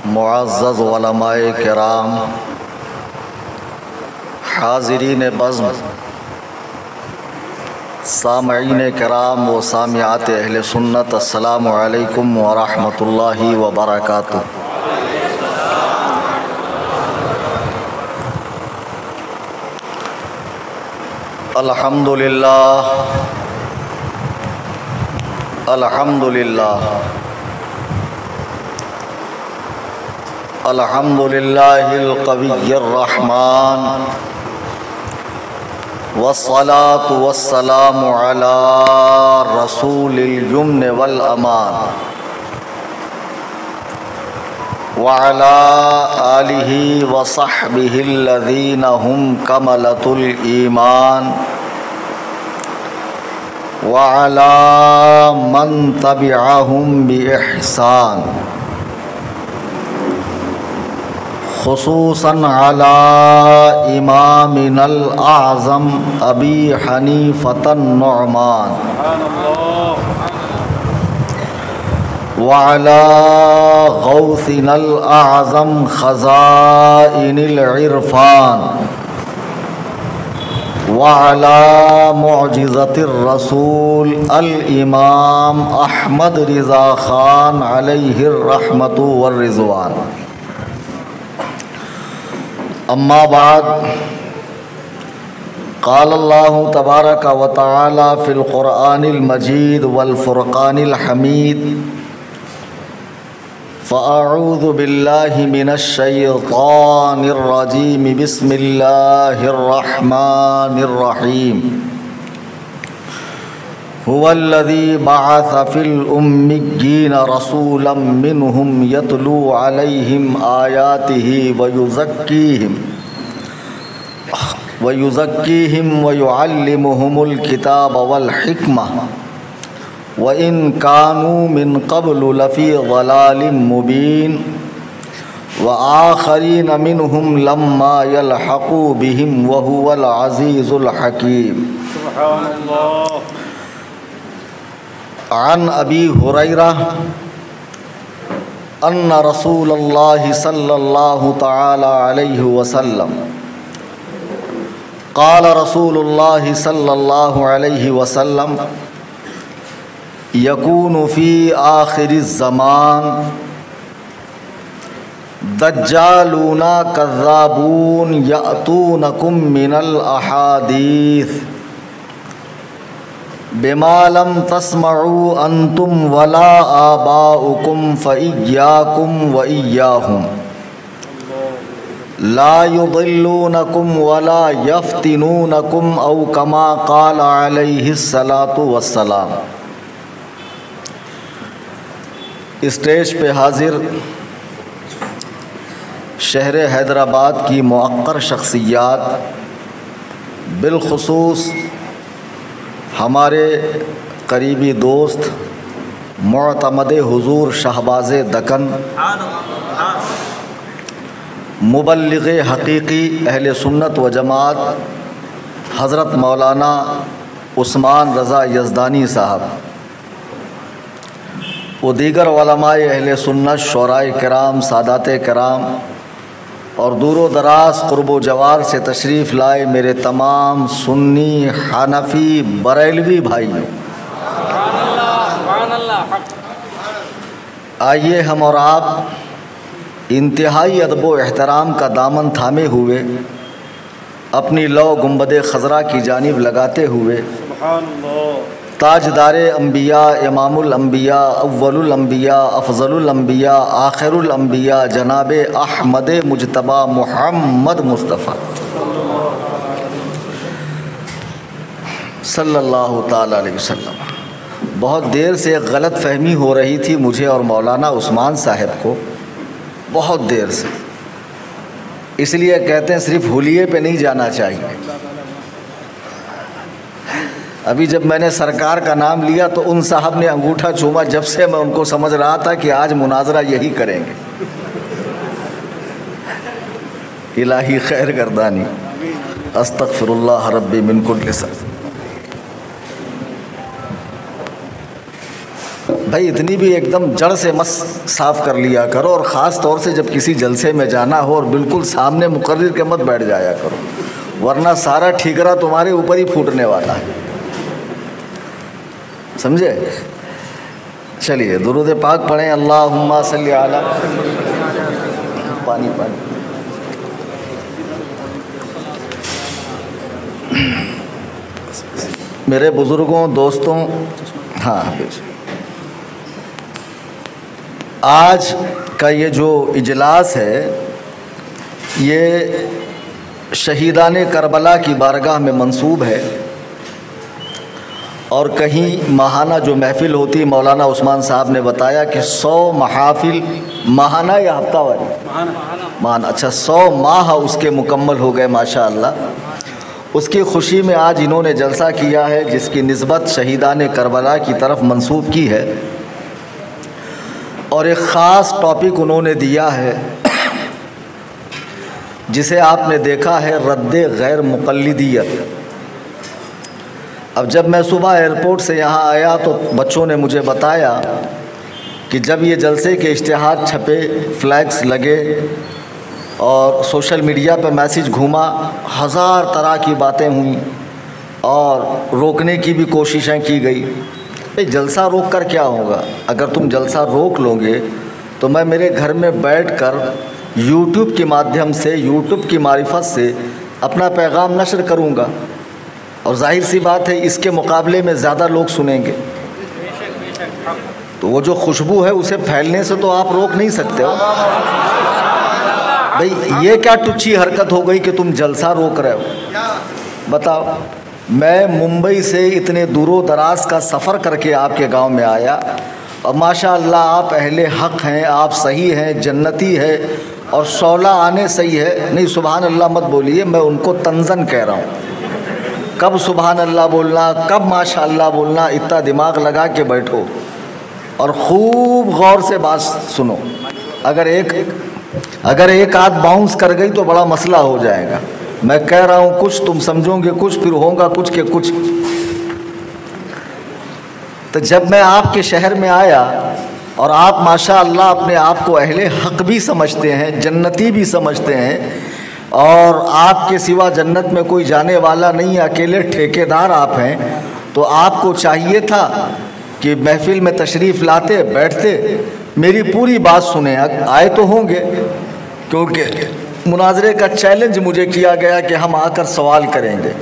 मुअज़्ज़ज़ उलमाए किराम, हाज़िरीन बज़्म, सामईन किराम व सामियात अहले सुन्नत, अस्सलामु अलैकुम व रहमतुल्लाहि व बरकातुहू। अल्हम्दुलिल्लाह अल्हम्दुलिल्लाह अल्हम्दुलिल्लाहिल क़विय्यिर रहमान वस्सलातु वस्सलामु अला रसूलिल युम्न वल अमान व अला आलिहि व सहबिहिल्लज़ीना हुम कमलतुल ईमान व अला मन तबिअहुम बि इहसान, खुसूसन अला इमामिनल आज़म अबी हनीफ़तन नुअमान व अला गौसिनल आज़म ख़ज़ाइनिल इरफ़ान व अला मुअजिज़तिर रसूल अल इमाम अहमद रिज़ा ख़ान अलैहिर रहमतु वर रिज़वान। अम्मा बाद, क़ाल अल्लाहु तबारक व तआला फ़िल क़ुरआनिल मजीद वल फ़ुरक़ानिल हमीद, फ़अऊज़ु बिल्लाहि मिनश शैतानिर रजीम, बिस्मिल्लाहिर रहमानिर रहीम। हुवल्लज़ी बअस फ़िल उम्मिय्यीना रसूलन मिनहुम यतलू अलैहिम आयातिही व युज़क्कीहिम व युअल्लिमुहुमुल किताब वल हिकमह व इन कानू मिन क़ब्लु लफ़ी ज़लालिम मुबीन व आख़रीन मिनहुम लम्मा यल्हक़ू बिहिम व हुवल अज़ीज़ुल हकीम। अन अबी हुरैरा अन्ना रसूलल्लाहि सल्लल्लाहु तआला अलैहि वसल्लम क़ाल रसूलुल्लाहि सल्लल्लाहु अलैहि वसल्लम यकूनु फ़ी आख़िरिज़ ज़मान दज्जालूना कज़्ज़ाबून यअतूनकुम मिनल अहादीस बिमा लम तस्मऊ अंतुम वला आबाउकुम फ़इय्याकुम व इय्याहुम ला युदिल्लूनकुम वला यफ्तिनूनकुम औ कमा क़ाल अलैहिस्सलातु वस्सलाम। स्टेज पे हाज़िर शहर हैदराबाद की मुअक्कर शख्सियात, बिलखुसूस हमारे करीबी दोस्त मुअतमद हुज़ूर शहबाज़े दकन, मुबल्लिग़े हक़ीक़ी अहले सुन्नत व जमात हज़रत मौलाना उस्मान रज़ा यज़दानी साहब व दीगर उलमाए अहले सुन्नत, शुअराए किराम, सादाते किराम और दूर दराज क़ुर्ब व जवार से तशरीफ़ लाए मेरे तमाम सुन्नी, हनफ़ी, बरेलवी भाइयों, आइए हम और आप इंतहाई अदब व एहतराम का दामन थामे हुए अपनी लौ गुंबद ख़ज़रा की जानिब लगाते हुए ताजदारे अम्बिया, इमामुल अम्बिया, अव्वलुल अम्बिया, अफ़ज़लुल अम्बिया, आखिरुल अम्बिया जनाब अहमद मुज्तबा मुहम्मद मुस्तफ़ा सल्लल्लाहु ताला अलैहि वसल्लम। बहुत देर से एक गलत फ़हमी हो रही थी मुझे और मौलाना उस्मान साहब को, बहुत देर से। इसलिए कहते हैं सिर्फ हुलिये पे नहीं जाना चाहिए। अभी जब मैंने सरकार का नाम लिया तो उन साहब ने अंगूठा चूमा, जब से मैं उनको समझ रहा था कि आज मुनाजरा यही करेंगे। इलाही खैर गर्दानी, अस्तग़फिरुल्लाह रब्बी मिन कुल्लि ज़ंब। भाई इतनी भी एकदम जड़ से मत साफ़ कर लिया करो, और ख़ास तौर से जब किसी जलसे में जाना हो और बिल्कुल सामने मुकर्रिर के मत बैठ जाया करो, वरना सारा ठीकरा तुम्हारे ऊपर ही फूटने वाला है, समझे। चलिए दुरूद पाक पढ़ें। अल्लाहुम्मा सल्ली अला, पानी पानी। मेरे बुज़ुर्गों, दोस्तों, हाँ, आज का ये जो इजलास है ये शहीदाने करबला की बारगाह में मंसूब है, और कहीं माहाना जो महफ़िल होती, मौलाना उस्मान साहब ने बताया कि 100 महाफिल, माहाना या हफ्ता वाली, माहाना, अच्छा 100 माह उसके मुकम्मल हो गए माशाअल्लाह। उसकी खुशी में आज इन्होंने जलसा किया है जिसकी निस्बत शहीदाने करबला की तरफ मंसूब की है, और एक ख़ास टॉपिक उन्होंने दिया है जिसे आपने देखा है, रद्दे गैर मुक़ल्लिदियत। अब जब मैं सुबह एयरपोर्ट से यहाँ आया तो बच्चों ने मुझे बताया कि जब ये जलसे के इश्तिहार छपे, फ्लैग्स लगे और सोशल मीडिया पर मैसेज घूमा, हज़ार तरह की बातें हुई और रोकने की भी कोशिशें की गई। भाई जलसा रोक कर क्या होगा? अगर तुम जलसा रोक लोगे तो मैं मेरे घर में बैठकर यूट्यूब के माध्यम से, यूट्यूब की मारिफत से अपना पैगाम नशर करूँगा, और जाहिर सी बात है इसके मुकाबले में ज़्यादा लोग सुनेंगे। तो वो जो खुशबू है उसे फैलने से तो आप रोक नहीं सकते हो। भाई ये क्या टुच्ची हरकत हो गई कि तुम जलसा रोक रहे हो? बताओ, मैं मुंबई से इतने दूरों दराज का सफ़र करके आपके गांव में आया, और माशाअल्लाह आप अहले हक़ हैं, आप सही हैं, जन्नती है, और शौला आने सही है। नहीं सुभान अल्लाह मत बोलिए, मैं उनको तंज़न कह रहा हूँ। कब सुभान अल्लाह बोलना, कब माशाअल्लाह बोलना, इतना दिमाग लगा के बैठो और खूब गौर से बात सुनो। अगर एक आध बाउंस कर गई तो बड़ा मसला हो जाएगा। मैं कह रहा हूँ कुछ, तुम समझोगे कुछ, फिर होगा कुछ के कुछ। तो जब मैं आपके शहर में आया और आप माशाअल्लाह अपने आप को अहले हक़ भी समझते हैं, जन्नती भी समझते हैं, और आपके सिवा जन्नत में कोई जाने वाला नहीं, अकेले ठेकेदार आप हैं, तो आपको चाहिए था कि महफिल में तशरीफ़ लाते, बैठते, मेरी पूरी बात सुने। आए तो होंगे, क्योंकि मुनाजरे का चैलेंज मुझे किया गया कि हम आकर सवाल करेंगे,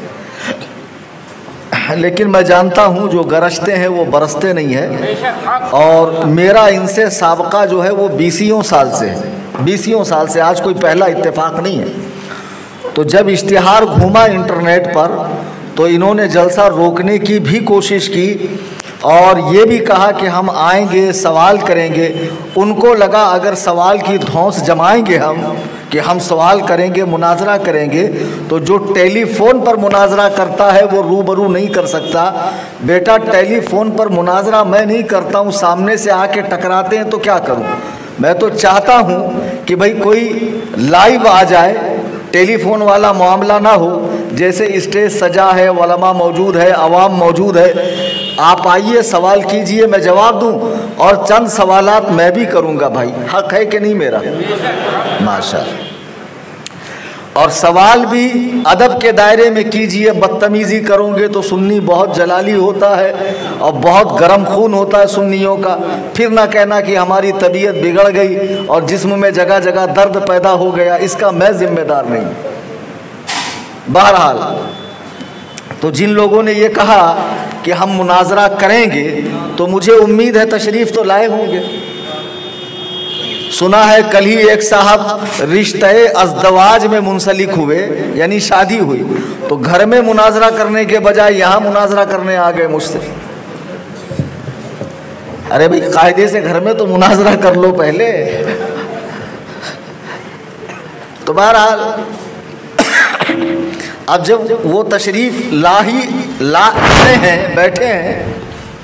लेकिन मैं जानता हूँ जो गरजते हैं वो बरसते नहीं है, और मेरा इनसे साबका जो है वो 20 साल से है, 20 साल से, आज कोई पहला इत्तेफाक नहीं है। तो जब इश्तिहार घूमा इंटरनेट पर तो इन्होंने जलसा रोकने की भी कोशिश की, और ये भी कहा कि हम आएंगे, सवाल करेंगे। उनको लगा अगर सवाल की धौंस जमाएंगे हम कि हम सवाल करेंगे, मुनाजरा करेंगे, तो जो टेलीफ़ोन पर मुनाजरा करता है वो रूबरू नहीं कर सकता। बेटा टेलीफ़ोन पर मुनाजरा मैं नहीं करता हूँ, सामने से आके टकराते हैं तो क्या करूँ? मैं तो चाहता हूँ कि भाई कोई लाइव आ जाए, टेलीफोन वाला मामला ना हो। जैसे स्टेज सजा है, उलमा मौजूद है, आवाम मौजूद है, आप आइए, सवाल कीजिए, मैं जवाब दूं, और चंद सवालात मैं भी करूंगा। भाई हक है कि नहीं मेरा? माशाअल्लाह। और सवाल भी अदब के दायरे में कीजिए। बदतमीज़ी करोगे तो सुन्नी बहुत जलाली होता है और बहुत गर्म खून होता है सुन्नियों का। फिर ना कहना कि हमारी तबीयत बिगड़ गई और जिस्म में जगह जगह दर्द पैदा हो गया, इसका मैं जिम्मेदार नहीं। बहरहाल, तो जिन लोगों ने ये कहा कि हम मुनाजरा करेंगे तो मुझे उम्मीद है तशरीफ़ तो लाए होंगे। सुना है कल ही एक साहब रिश्ते अज़दवाज में मुंसलिक हुए, यानी शादी हुई, तो घर में मुनाजरा करने के बजाय यहाँ मुनाजरा करने आ गए मुझसे। अरे भाई कायदे से घर में तो मुनाजरा कर लो पहले। तो बहरहाल, अब जब वो तशरीफ ला हैं, बैठे हैं,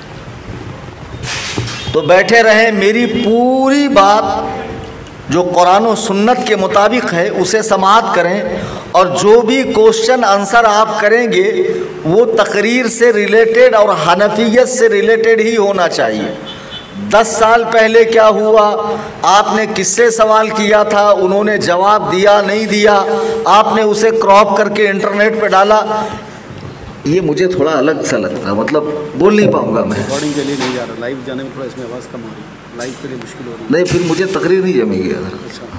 तो बैठे रहें, मेरी पूरी बात जो कुरान और सुन्नत के मुताबिक है उसे समाअत करें, और जो भी क्वेश्चन आंसर आप करेंगे वो तकरीर से रिलेटेड और हनफियत से रिलेटेड ही होना चाहिए। 10 साल पहले क्या हुआ, आपने किससे सवाल किया था, उन्होंने जवाब दिया नहीं दिया, आपने उसे क्रॉप करके इंटरनेट पे डाला। ये मुझे थोड़ा अलग सा लगता है, मतलब बोल नहीं पाऊंगा मैं। रिकॉर्डिंग के लिए नहीं जा रहा, लाइव जाने में थोड़ा इसमें आवाज़ कम हो रही है, लाइव के लिए मुश्किल हो रही है। नहीं, फिर मुझे तकरीर नहीं जमेगी अगर,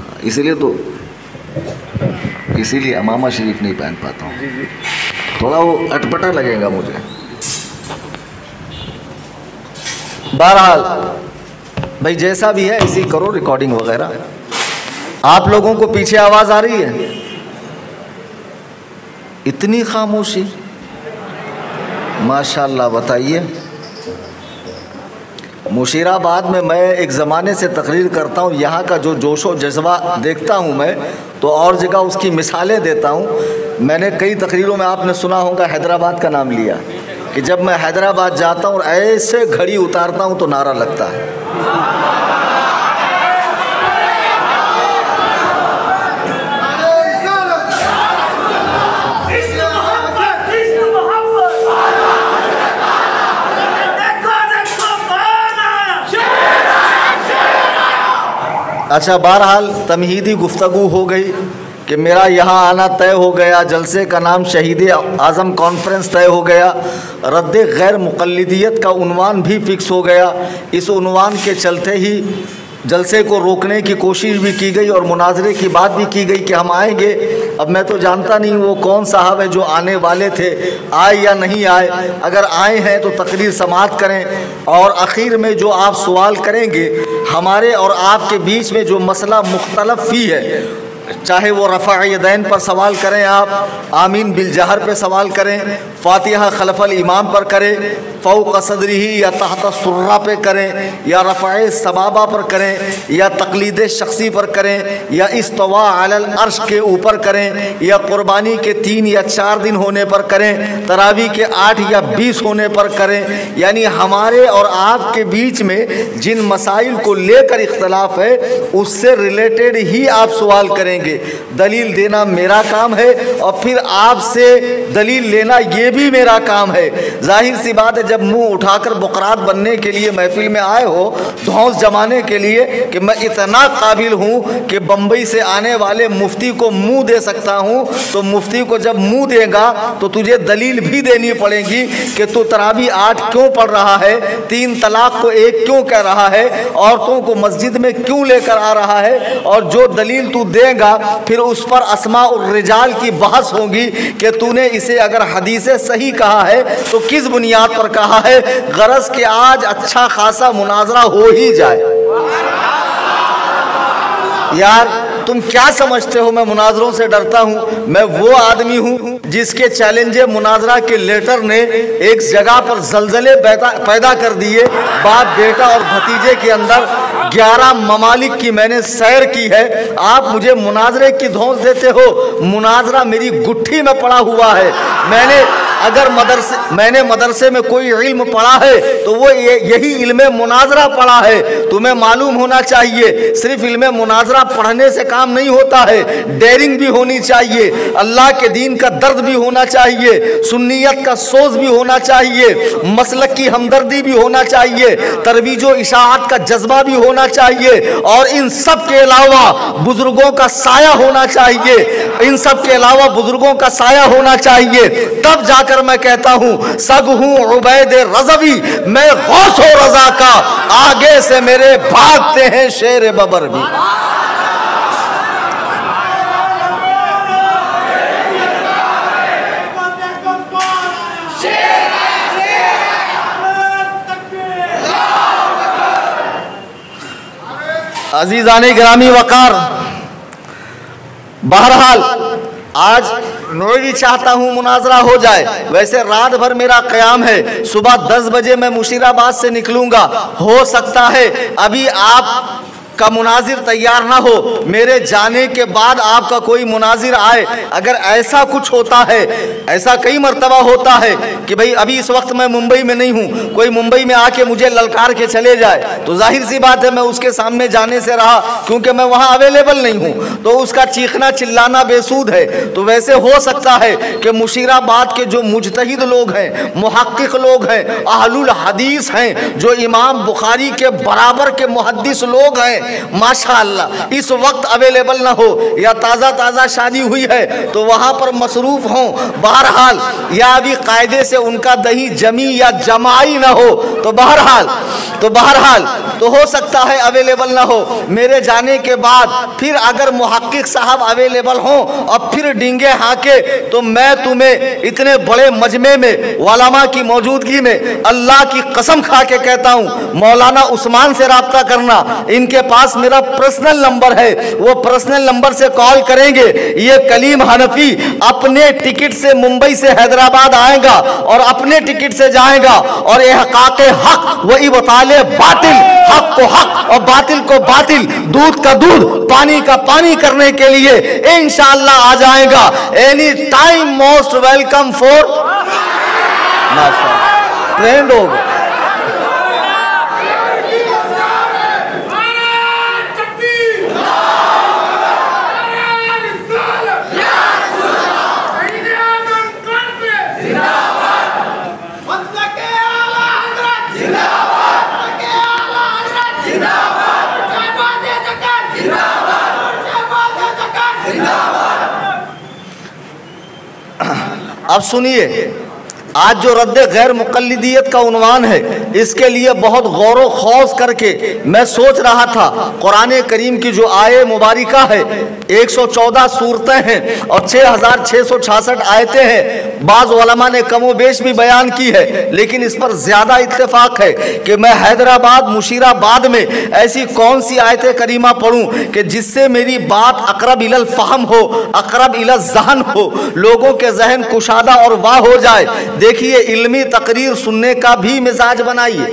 इसीलिए अमामा शरीफ नहीं पहन पाता हूँ, थोड़ा वो अटपटा लगेगा मुझे। बहरहाल भाई जैसा भी है इसी करो रिकॉर्डिंग वगैरह। आप लोगों को पीछे आवाज़ आ रही है? इतनी खामोशी, माशाल्लाह। बताइए, मुशीराबाद में मैं एक ज़माने से तकरीर करता हूँ, यहाँ का जो जोशो जज्बा देखता हूँ मैं, तो और जगह उसकी मिसालें देता हूँ। मैंने कई तकरीरों में आपने सुना होगा हैदराबाद का नाम लिया, कि जब मैं हैदराबाद जाता हूँ और ऐसे घड़ी उतारता हूँ तो नारा लगता है। अच्छा, बहरहाल तमहीदी गुफ्तगू हो गई कि मेरा यहाँ आना तय हो गया, जलसे का नाम शहीद आज़म कॉन्फ्रेंस तय हो गया, रद्द गैर मुक़ल्लिदियत का उन्वान भी फ़िक्स हो गया। इस उन्वान के चलते ही जलसे को रोकने की कोशिश भी की गई और मुनाजरे की बात भी की गई कि हम आएंगे। अब मैं तो जानता नहीं वो कौन साहब है जो आने वाले थे, आए या नहीं आए। अगर आए हैं तो तकरीर समाअत करें, और आखिर में जो आप सवाल करेंगे, हमारे और आपके बीच में जो मसला मुख्तलफ ही है, चाहे वो रफ़ा यदैन पर सवाल करें, आप आमीन बिल जहर पे सवाल करें, फातिहा खलफल इमाम पर करें, फ़ौक़ सदरिही या तहत सुर्रा पे करें, या रफ़ा सबाबा पर करें, या तक़लीद शख्सी पर करें, या इस्तवा अलल अर्श के ऊपर करें, या क़ुरबानी के 3 या 4 दिन होने पर करें, तरावी के 8 या 20 होने पर करें। यानी हमारे और आपके बीच में जिन मसाइल को लेकर इख्तलाफ है उससे रिलेटेड ही आप सवाल करेंगे। दलील देना मेरा काम है और फिर आपसे दलील लेना ये भी मेरा काम है। जाहिर सी बात है, जब मुंह उठाकर बुकरात बनने के लिए महफिल में आए हो, धौंस जमाने के लिए कि मैं इतना काबिल हूँ कि बम्बई से आने वाले मुफ्ती को मुंह दे सकता हूँ, तो मुफ्ती को जब मुंह देगा तो तुझे दलील भी देनी पड़ेगी कि तू तरावी 8 क्यों पढ़ रहा है, 3 तलाक को 1 क्यों कह रहा है, औरतों को मस्जिद में क्यों लेकर आ रहा है। और जो दलील तू देगा फिर उस पर अस्मा और रिजाल की बहस होगी कि तूने इसे अगर हदीसे सही कहा है तो किस बुनियाद पर कहा है। गरज के आज अच्छा खासा मुनाजरा हो ही जाए। यार तुम क्या समझते हो मैं मुनाजरों से डरता हूँ? मैं वो आदमी हूँ जिसके चैलेंजे मुनाजरा के लेटर ने एक जगह पर जलजले पैदा कर दिए। बाप बेटा और भतीजे के अंदर 11 ममालिक की मैंने सैर की है। आप मुझे मुनाजरे की धौंस देते हो। मुनाजरा मेरी गुट्ठी में पड़ा हुआ है। मैंने मदरसे में कोई इल्म पढ़ा है तो वो यही इल्म मुनाजरा पढ़ा है। तुम्हें मालूम होना चाहिए सिर्फ इल्म मुनाजरा पढ़ने से काम नहीं होता है, डेयरिंग भी होनी चाहिए, अल्लाह के दीन का दर्द भी होना चाहिए, सुन्नियत का सोच भी होना चाहिए, मसलक की हमदर्दी भी होना चाहिए, तरवीजो इशाअत का जज्बा भी होना चाहिए, और इन सब के अलावा बुजुर्गों का साया होना चाहिए। इन सब के अलावा बुजुर्गों का साया होना चाहिए। तब जाकर मैं कहता हूँ सग हूँ उबैद रज़वी, मैं गौस हो रज़ा का, आगे से मेरे भागते हैं शेर बबर भी। अजीज़ाने गिरामी वकार, बहरहाल आज मैं भी चाहता हूँ मुनाजरा हो जाए। वैसे रात भर मेरा क़याम है, सुबह 10 बजे मैं मुशीराबाद से निकलूँगा। हो सकता है अभी आप का मुनाजिर तैयार ना हो, मेरे जाने के बाद आपका कोई मुनाजिर आए, अगर ऐसा कुछ होता है, ऐसा कई मर्तबा होता है कि भाई अभी इस वक्त मैं मुंबई में नहीं हूँ, कोई मुंबई में आके मुझे ललकार के चले जाए, तो जाहिर सी बात है मैं उसके सामने जाने से रहा, क्योंकि मैं वहाँ अवेलेबल नहीं हूँ, तो उसका चीखना चिल्लाना बेसूद है। तो वैसे हो सकता है कि मुशीराबाद के जो मुजतहिद लोग हैं, मुहक्किक लोग हैं, अहलुल हदीस हैं, जो इमाम बुखारी के बराबर के मुहद्दिस लोग हैं, माशाअल्लाह इस वक्त अवेलेबल ना हो, या ताज़ा ताज़ा शादी हुई है तो वहाँ पर मसरूफ़ हों, बहरहाल, या अभी कायदे से उनका दही जमी या जमाई ना हो, तो बहरहाल तो हो सकता है अवेलेबल ना हो। मेरे जाने के बाद फिर अगर मुहक्किक साहब अवेलेबल हों और फिर डींगे हाके, तो मैं तुम्हें इतने बड़े मजमे में उलमा की मौजूदगी में अल्लाह की कसम खा के कहता हूँ, मौलाना उस्मान से राब्ता करना, इनके पास मेरा पर्सनल नंबर है, वो पर्सनल नंबर से कॉल करेंगे। ये कलीम हनफी अपने टिकट से मुंबई से हैदराबाद आएगा और अपने टिकट से जाएगा, और ये हक़ाक़े हक वही बताले बातिल, हक को हक और बातिल को बातिल, दूध का दूध पानी का पानी करने के लिए इंशाअल्लाह आ जाएगा। Any time most welcome for trend हो गया। अब सुनिए, आज जो रद्द गैर मुक़ल्लिदियत का उन्वान है, इसके लिए बहुत गौर व खौज करके मैं सोच रहा था। कुरान करीम की जो आये मुबारिका है, 114 सूरतें हैं और 6666 आयतें हैं। बाज़ उलमा ने कमो बेश भी बयान की है, लेकिन इस पर ज़्यादा इत्तेफाक है कि मैं हैदराबाद मुशीराबाद में ऐसी कौन सी आयत करीमा पढ़ूँ कि जिससे मेरी बात अक़रब इलल फ़हम हो, अक़रब इलल ज़हन हो, लोगों के जहन कुशादा और वाह हो जाए। देखिए, इल्मी तकरीर सुनने का भी मिजाज बनाइए।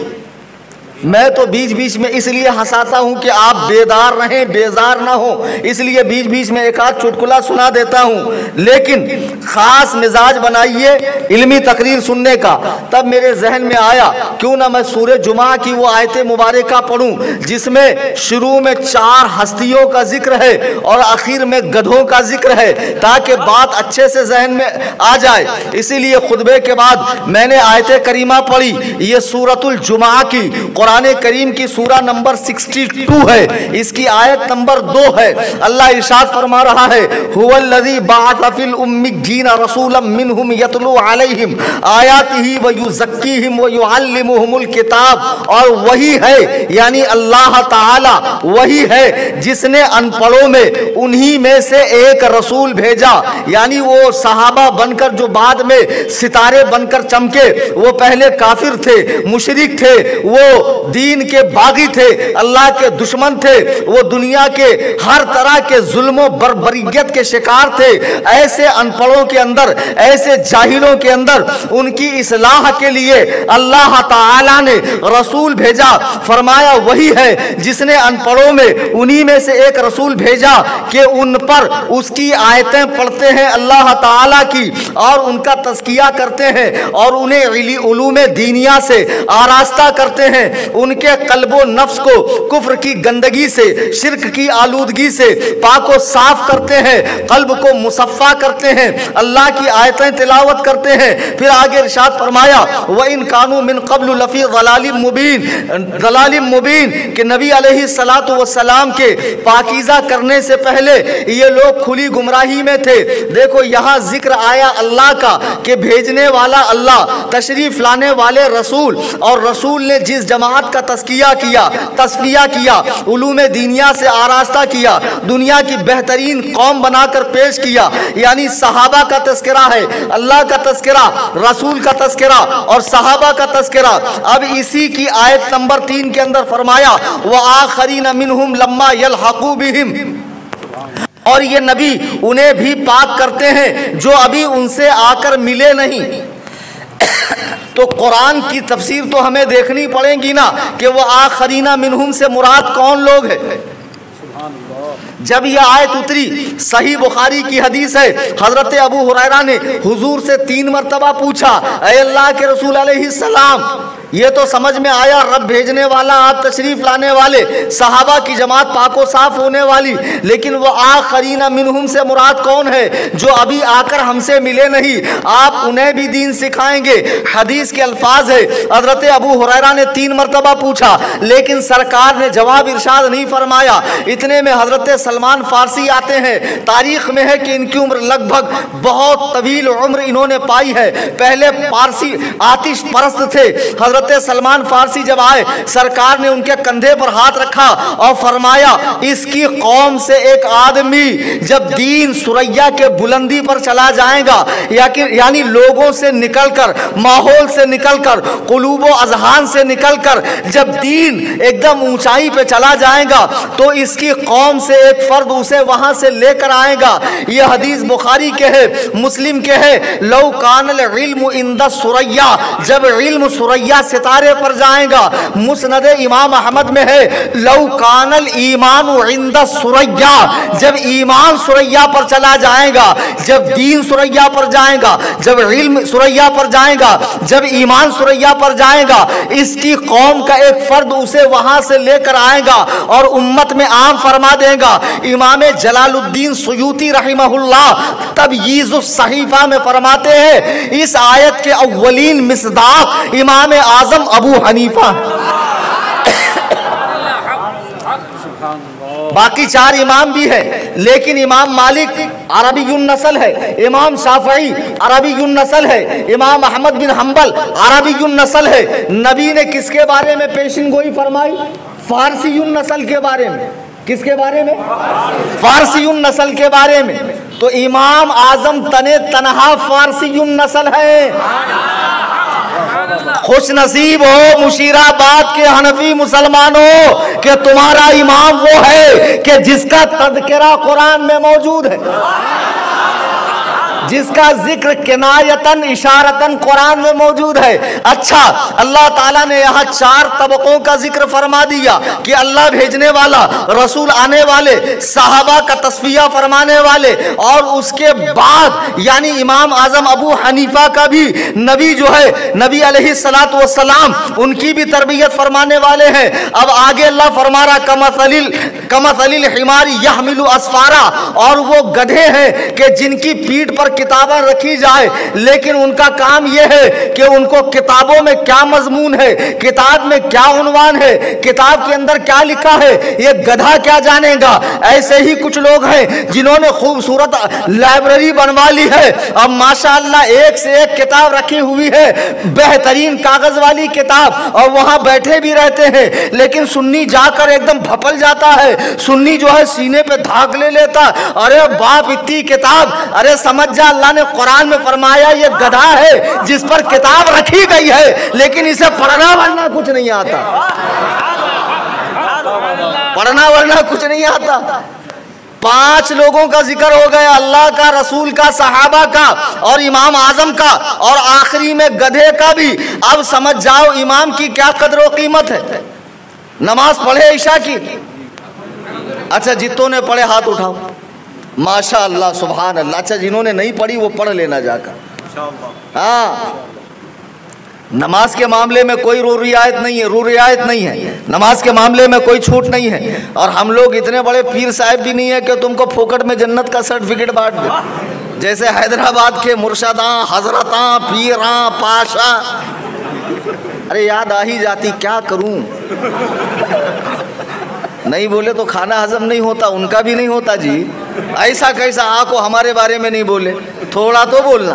मैं तो बीच बीच में इसलिए हंसाता हूँ कि आप बेदार रहें, बेजार ना हो, इसलिए बीच बीच में एक आध चुटकुला सुना देता हूँ, लेकिन ख़ास मिजाज बनाइए इल्मी तकरीर सुनने का। तब मेरे जहन में आया, क्यों ना मैं सूरह जुमा की वो आयत मुबारका पढ़ूँ जिसमें शुरू में 4 हस्तियों का जिक्र है और आखिर में गधों का जिक्र है, ताकि बात अच्छे से जहन में आ जाए। इसीलिए खुतबे के बाद मैंने आयत करीमा पढ़ी। ये सूरतुल जुमा की कुरान करीम की सूरा नंबर 62 है, इसकी आयत नंबर 2 है। अल्लाह इरशाद फरमा रहा है, हुवल्लज़ी बअथ फिल उम्मिय्यीन रसूलन मिनहुम यतलू अलैहिम आयातिही व युज़क्कीहिम व युअल्लिमुहुमुल किताब। और वही है, यानी अल्लाह ताला वही है जिसने अनपढ़ों में उन्हीं में से एक रसूल भेजा, यानी वो सहाबा बनकर जो बाद में सितारे बनकर चमके, वो पहले काफिर थे, मुशरिक थे, वो दीन के बागी थे, अल्लाह के दुश्मन थे, वो दुनिया के हर तरह के जुल्म बर्बरियत के शिकार थे। ऐसे अनपढ़ों के अंदर, ऐसे जाहिलों के अंदर उनकी इस्लाह के लिए अल्लाह ताला ने रसूल भेजा। फरमाया वही है जिसने अनपढ़ों में उन्हीं में से एक रसूल भेजा कि उन पर उसकी आयतें पढ़ते हैं अल्लाह ताला की, और उनका तज़किया करते हैं और उन्हें उलूम दीनिया से आरास्ता करते हैं, उनके कल्बो नफ्स को कुफ्र की गंदगी से, शिर्क की आलूदगी से पाको साफ करते हैं, कल्ब को मुसफ़ा करते हैं, अल्लाह की आयतें तिलावत करते हैं। फिर आगे इरशाद फरमाया, व इन कानू मिन क़ब्लु लफ़ी ज़लालिम मुबीन, कि नबी अलैहिस्सलातु वस्सलाम के पाकीज़ा करने से पहले ये लोग खुली गुमराही में थे। देखो यहाँ जिक्र आया अल्लाह का कि भेजने वाला अल्लाह, तशरीफ लाने वाले रसूल, और रसूल ने जिस जमात का तस्किया किया, तस्फिया किया, उलूम दीनिया से आरास्ता किया, दुनिया की बेहतरीन कौम बनाकर पेश किया, यानी सहाबा का तस्करा है, अल्लाह का तस्करा, रसूल का तस्करा और सहाबा का तस्करा। अब इसी की आयत नंबर 3 के अंदर फरमाया, व आखरीन मिनहुम लम्मा यलहकू बिहिम, और ये नबी उन्हें भी पाक करते हैं जो अभी उनसे आकर मिले नहीं। तो कुरान की तफसीर तो हमें देखनी पड़ेगी ना कि वो आखरीना मिनहुम से मुराद कौन लोग हैं। जब यह आयत उतरी, सही बुखारी की हदीस है, हजरत अबू हुरैरा ने हुजूर से 3 मरतबा पूछा, ऐ अल्लाह के रसूल अलैहिस्सलाम, ये तो समझ में आया रब भेजने वाला, आप तशरीफ लाने वाले, सहाबा की जमात पाको साफ होने वाली, लेकिन वो आखरीना मिनहुम से मुराद कौन है? जो अभी आकर हमसे मिले नहीं, आप उन्हें भी दीन सिखाएंगे। हदीस के अल्फाज है, हजरत अबू हुरैरा ने 3 मरतबा पूछा, लेकिन सरकार ने जवाब इरशाद नहीं फरमाया। इतने में हजरत सलमान फारसी आते हैं। तारीख में है कि इनकी उम्र लगभग बहुत तवील उम्र इन्होंने पाई है। पहले पारसी आतिश परस्त थे। हजरत सलमान फारसी जब आए, सरकार ने उनके कंधे पर हाथ रखा और फरमाया, इसकी कौम से एक आदमी जब दीन सुरैया के बुलंदी पर चला जाएगा, यानी लोगों से निकलकर, माहौल से निकलकर, कुलूबो अजहान से निकलकर जब दीन एकदम ऊंचाई पे चला जाएगा, तो इसकी कौम से एक फर्द उसे वहां से लेकर आएगा। यह हदीस बुखारी के है, मुस्लिम के है। लौ कानल इल्मु इंदा सुरैया, जब इल्म सुरैया सितारे पर जाएगा। मुस्नद इमाम अहमद में है, लौ कानल ईमान इंदा सुरैया, जब ईमान सुरैया पर चला जाएगा, जब दीन सुरैया पर जाएगा, जब इल्म सुरैया पर जाएगा, जब ईमान सुरैया पर जाएगा, इसकी कौम का एक फर्द उसे वहां से लेकर आएगा और उम्मत में आम फरमा देगा। इमाम जलालुद्दीन सुयूती रहमहुल्लाह तबयीज़ुस सहीफा में फरमाते हैं, इस आयत के अव्वलीन मिसदाक इमाम आजम अबू हनीफा, बाकी 4 इमाम भी है, लेकिन इमाम मालिक अरबीयुन नस्ल है, इमाम शाफई अरबीयुन नस्ल है, इमाम अहमद बिन हंबल अरबीयुन नस्ल है। नबी ने किसके बारे में पेशिन गोई फरमाई? फारसीयुन नस्ल के बारे में। किसके बारे में? फारसीयुन नस्ल के बारे में। तो इमाम आजम तने तनहा फारसीयुन नस्ल है। खुश नसीब हो मुशीराबाद के हनफी मुसलमानों कि तुम्हारा इमाम वो है कि जिसका तज़किरा कुरान में मौजूद है, जिसका जिक्र किनायतन इशारतन कुरान में मौजूद है। अच्छा, अल्लाह ताला ने यहाँ 4 तबकों का जिक्र फरमा दिया कि अल्लाह भेजने वाला, रसूल आने वाले, सहाबा का तस्फिया फरमाने वाले, और उसके बाद यानी इमाम आजम अबू हनीफा का भी नबी जो है, नबी अलैहिस्सलातु वस्सलाम, उनकी भी तरबियत फरमाने वाले हैं। अब आगे अल्लाह फरमा रहा, कमसलिल हिमारी यहमिलु अस्फारा, और वो गधे हैं कि जिनकी पीठ पर किताबें रखी जाए, लेकिन उनका काम यह है कि उनको किताबों में क्या मजमून है, किताब में क्या उन्वान है, किताब के अंदर क्या लिखा है, ये गधा क्या जानेगा। ऐसे ही कुछ लोग हैं जिन्होंने खूबसूरत लाइब्रेरी बनवा ली है, अब माशाअल्लाह एक से एक किताब रखी हुई है, बेहतरीन कागज वाली किताब, और वहां बैठे भी रहते हैं, लेकिन सुन्नी जाकर एकदम भपल जाता है। सुन्नी जो है सीने पे धाक ले लेता, अरे बाप इतनी किताब, अरे समझ जा अल्लाह ने कुरान में फरमाया ये गधा है जिस पर किताब रखी गई है, लेकिन इसे पढ़ना वरना कुछ नहीं आता, पढ़ना वरना कुछ नहीं आता। 5 लोगों का जिक्र हो गया, अल्लाह का, रसूल का, सहाबा का और इमाम आजम का, और आखिरी में गधे का भी। अब समझ जाओ इमाम की क्या कदर व कीमत है। नमाज पढ़े ईशा की? अच्छा, जितों ने पढ़े हाथ उठाओ, माशा अल्लाह, सुभान अल्लाह। अच्छा, जिन्होंने नहीं पढ़ी वो पढ़ लेना जाकर। हाँ, नमाज के मामले में कोई रू रियायत नहीं है, नमाज के मामले में कोई छूट नहीं है। और हम लोग इतने बड़े पीर साहब भी नहीं है कि तुमको फोकट में जन्नत का सर्टिफिकेट बांट दे, जैसे हैदराबाद के मुर्शदा, हजरता, पीरा, पाशा। अरे याद आ ही जाती, क्या करूं, नहीं बोले तो खाना हजम नहीं होता, उनका भी नहीं होता जी। ऐसा कैसा आको हमारे बारे में नहीं बोले, थोड़ा तो बोलना।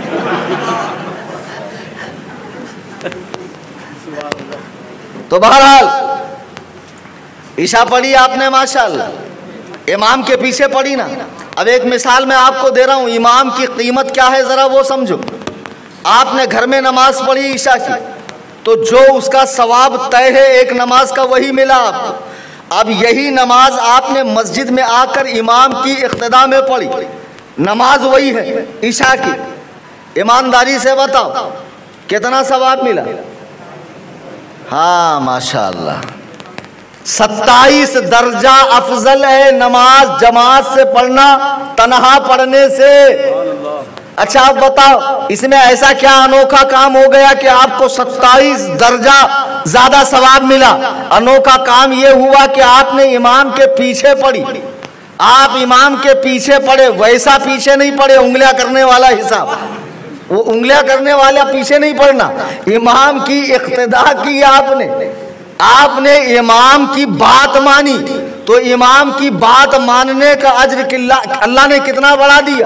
तो बहरहाल ईशा पढ़ी आपने माशाअल्लाह, इमाम के पीछे पढ़ी ना। अब एक मिसाल मैं आपको दे रहा हूं, इमाम की कीमत क्या है जरा वो समझो। आपने घर में नमाज पढ़ी ईशा की, तो जो उसका सवाब तय है एक नमाज का वही मिला आपको। अब यही नमाज आपने मस्जिद में आकर इमाम की इक्तिदा में पढ़ी, नमाज वही है ईशा की। ईमानदारी से बताओ कितना सवाब मिला? हाँ माशाअल्लाह, 27 दर्जा अफजल है नमाज जमात से पढ़ना तन्हा पढ़ने से। अच्छा आप बताओ इसमें ऐसा क्या अनोखा काम हो गया कि आपको 27 दर्जा ज्यादा सवाब मिला? अनोखा काम यह हुआ कि आपने इमाम के पीछे पढ़ी। आप इमाम के पीछे पढ़े, वैसा पीछे नहीं पढ़े उंगलियां करने वाला हिसाब, वो उंगलियां करने वाला पीछे नहीं पढ़ना। इमाम की इक्तिदा की आपने इमाम की बात मानी, तो इमाम की बात मानने का अज्र अल्लाह ने कितना बढ़ा दिया।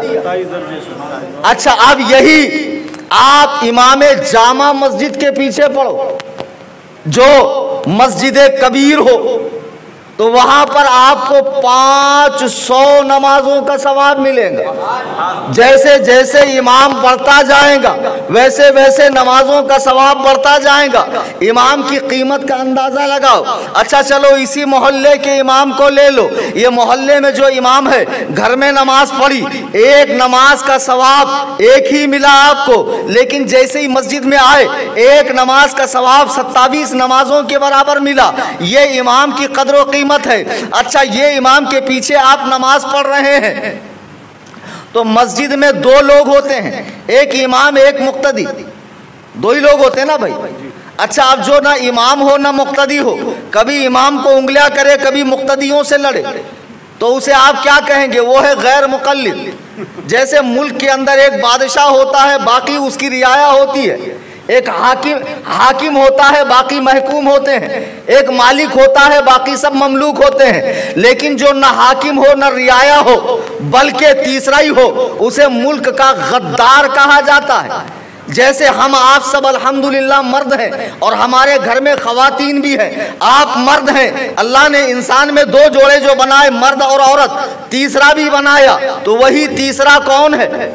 अच्छा अब यही आप इमाम जामा मस्जिद के पीछे पढ़ो जो मस्जिद कबीर हो, तो वहां पर आपको 500 नमाजों का सवाब मिलेगा। जैसे जैसे इमाम बढ़ता जाएगा वैसे वैसे नमाजों का सवाब बढ़ता जाएगा। इमाम की कीमत का अंदाजा लगाओ। अच्छा चलो इसी मोहल्ले के इमाम को ले लो, ये मोहल्ले में जो इमाम है घर में नमाज पढ़ी, एक नमाज का सवाब एक ही मिला आपको, लेकिन जैसे ही मस्जिद में आए एक नमाज का सवाब 27 नमाजों के बराबर मिला। ये इमाम की कदर व कीमत है। अच्छा ये इमाम के पीछे आप नमाज पढ़ रहे हैं तो मस्जिद में 2 लोग होते हैं, एक इमाम एक मुक्तदी, 2 ही लोग होते हैं ना भाई। अच्छा अब जो ना इमाम हो ना मुक्तदी हो, कभी इमाम को उंगलियां करे कभी मुक्तदियों से लड़े, तो उसे आप क्या कहेंगे? वो है गैर मुकल्लिद। जैसे मुल्क के अंदर एक बादशाह होता है बाकी उसकी रियाया होती है, एक हाकिम होता है बाकी महकूम होते हैं, एक मालिक होता है बाकी सब ममलूक होते हैं। लेकिन जो न हाकिम हो न रियाया हो बल्कि तीसरा ही हो, उसे मुल्क का गद्दार कहा जाता है। जैसे हम आप सब अल्हम्दुलिल्लाह मर्द हैं और हमारे घर में खवातीन भी हैं, आप मर्द हैं, अल्लाह ने इंसान में 2 जोड़े जो बनाए मर्द और औरत, तीसरा भी बनाया, तो वही तीसरा कौन है?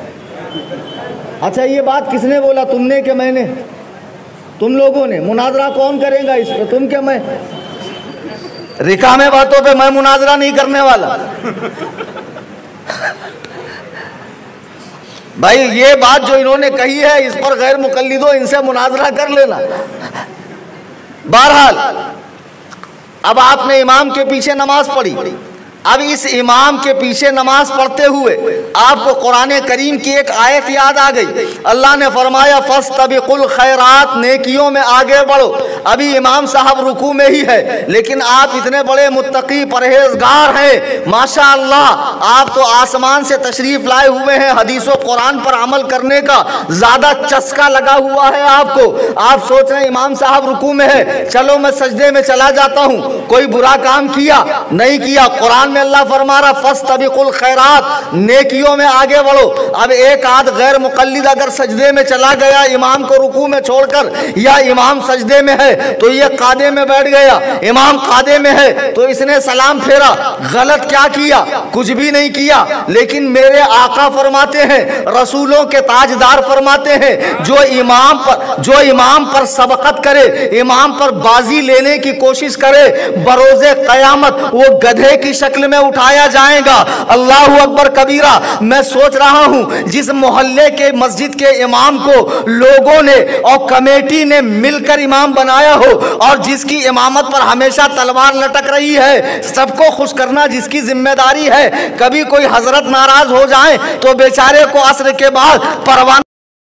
अच्छा ये बात किसने बोला, तुमने कि मैंने? तुम लोगों ने। मुनाजरा कौन करेगा इस पे, तुम क्या मैं? रिकामे बातों पे मैं मुनाजरा नहीं करने वाला भाई। ये बात जो इन्होंने कही है इस पर गैर मुकल्लिदो इनसे मुनाजरा कर लेना। बहरहाल अब आपने इमाम के पीछे नमाज पढ़ी, अब इस इमाम के पीछे नमाज पढ़ते हुए आपको कुरान करीम की एक आयत याद आ गई। अल्लाह ने फरमाया फस्तबिकुल खैरात, नेकियों में आगे बढ़ो। अभी इमाम साहब रुकू में ही है, लेकिन आप इतने बड़े मुत्तकी परहेजगार हैं माशाअल्लाह, आप तो आसमान से तशरीफ लाए हुए हैं। हदीसों कुरान पर अमल करने का ज़्यादा चस्का लगा हुआ है आपको। आप सोच रहे हैं इमाम साहब रुकू में है, चलो मैं सजदे में चला जाता हूँ। कोई बुरा काम किया नहीं किया, कुरान में अल्लाह फरमा रहा फस्तबिकुल खैरात, नेकियों में आगे बढ़ो। अब एक आध गैर मुकल्लिद अगर सजदे में चला गया इमाम को रुकू में छोड़कर, या इमाम सजदे में है तो ये कादे में बैठ गया, इमाम कादे में है तो इसने सलाम फेरा, गलत क्या किया? कुछ भी नहीं किया। लेकिन मेरे आका फरमाते हैं, रसूलों के ताजदार फरमाते हैं, जो इमाम पर सबकत करे, इमाम पर बाजी लेने की कोशिश करे, बरोज़े क़यामत वो गधे की शक्ल में उठाया जाएगा। अल्लाहु अकबर कबीरा। मैं सोच रहा हूं जिस मोहल्ले के मस्जिद के इमाम को लोगों ने और कमेटी ने मिलकर इमाम बनाया हो और जिसकी इमामत पर हमेशा तलवार लटक रही है, सबको खुश करना जिसकी जिम्मेदारी है, कभी कोई हजरत नाराज हो जाए तो बेचारे को असर के बाद परवाना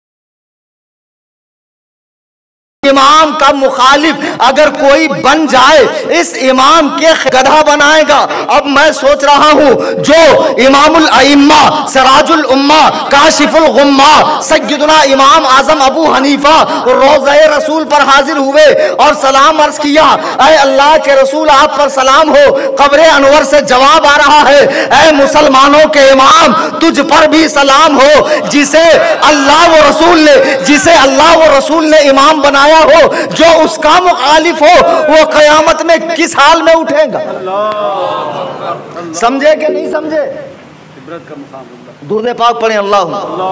इमाम का मुखालिफ अगर कोई बन जाए इस इमाम के गधा बनाएगा। अब मैं सोच रहा हूं जो इमामुल अइम्मा सिराजुल उम्मा काशिफुल गुम्मा सय्यदुना इमाम आजम अबू हनीफा रोज़े रसूल पर हाजिर हुए और सलाम अर्ज किया, ऐ अल्लाह के रसूल आप पर सलाम हो। कब्रे अनवर से जवाब आ रहा है, ऐ मुसलमानों के इमाम तुझ पर भी सलाम हो। जिसे अल्लाह व रसूल ने इमाम बनाया हो, जो उसका मुखालिफ हो वो कयामत में किस हाल में उठेगा? समझे कि नहीं समझे? दुरूद पाक पढ़े अल्लाह।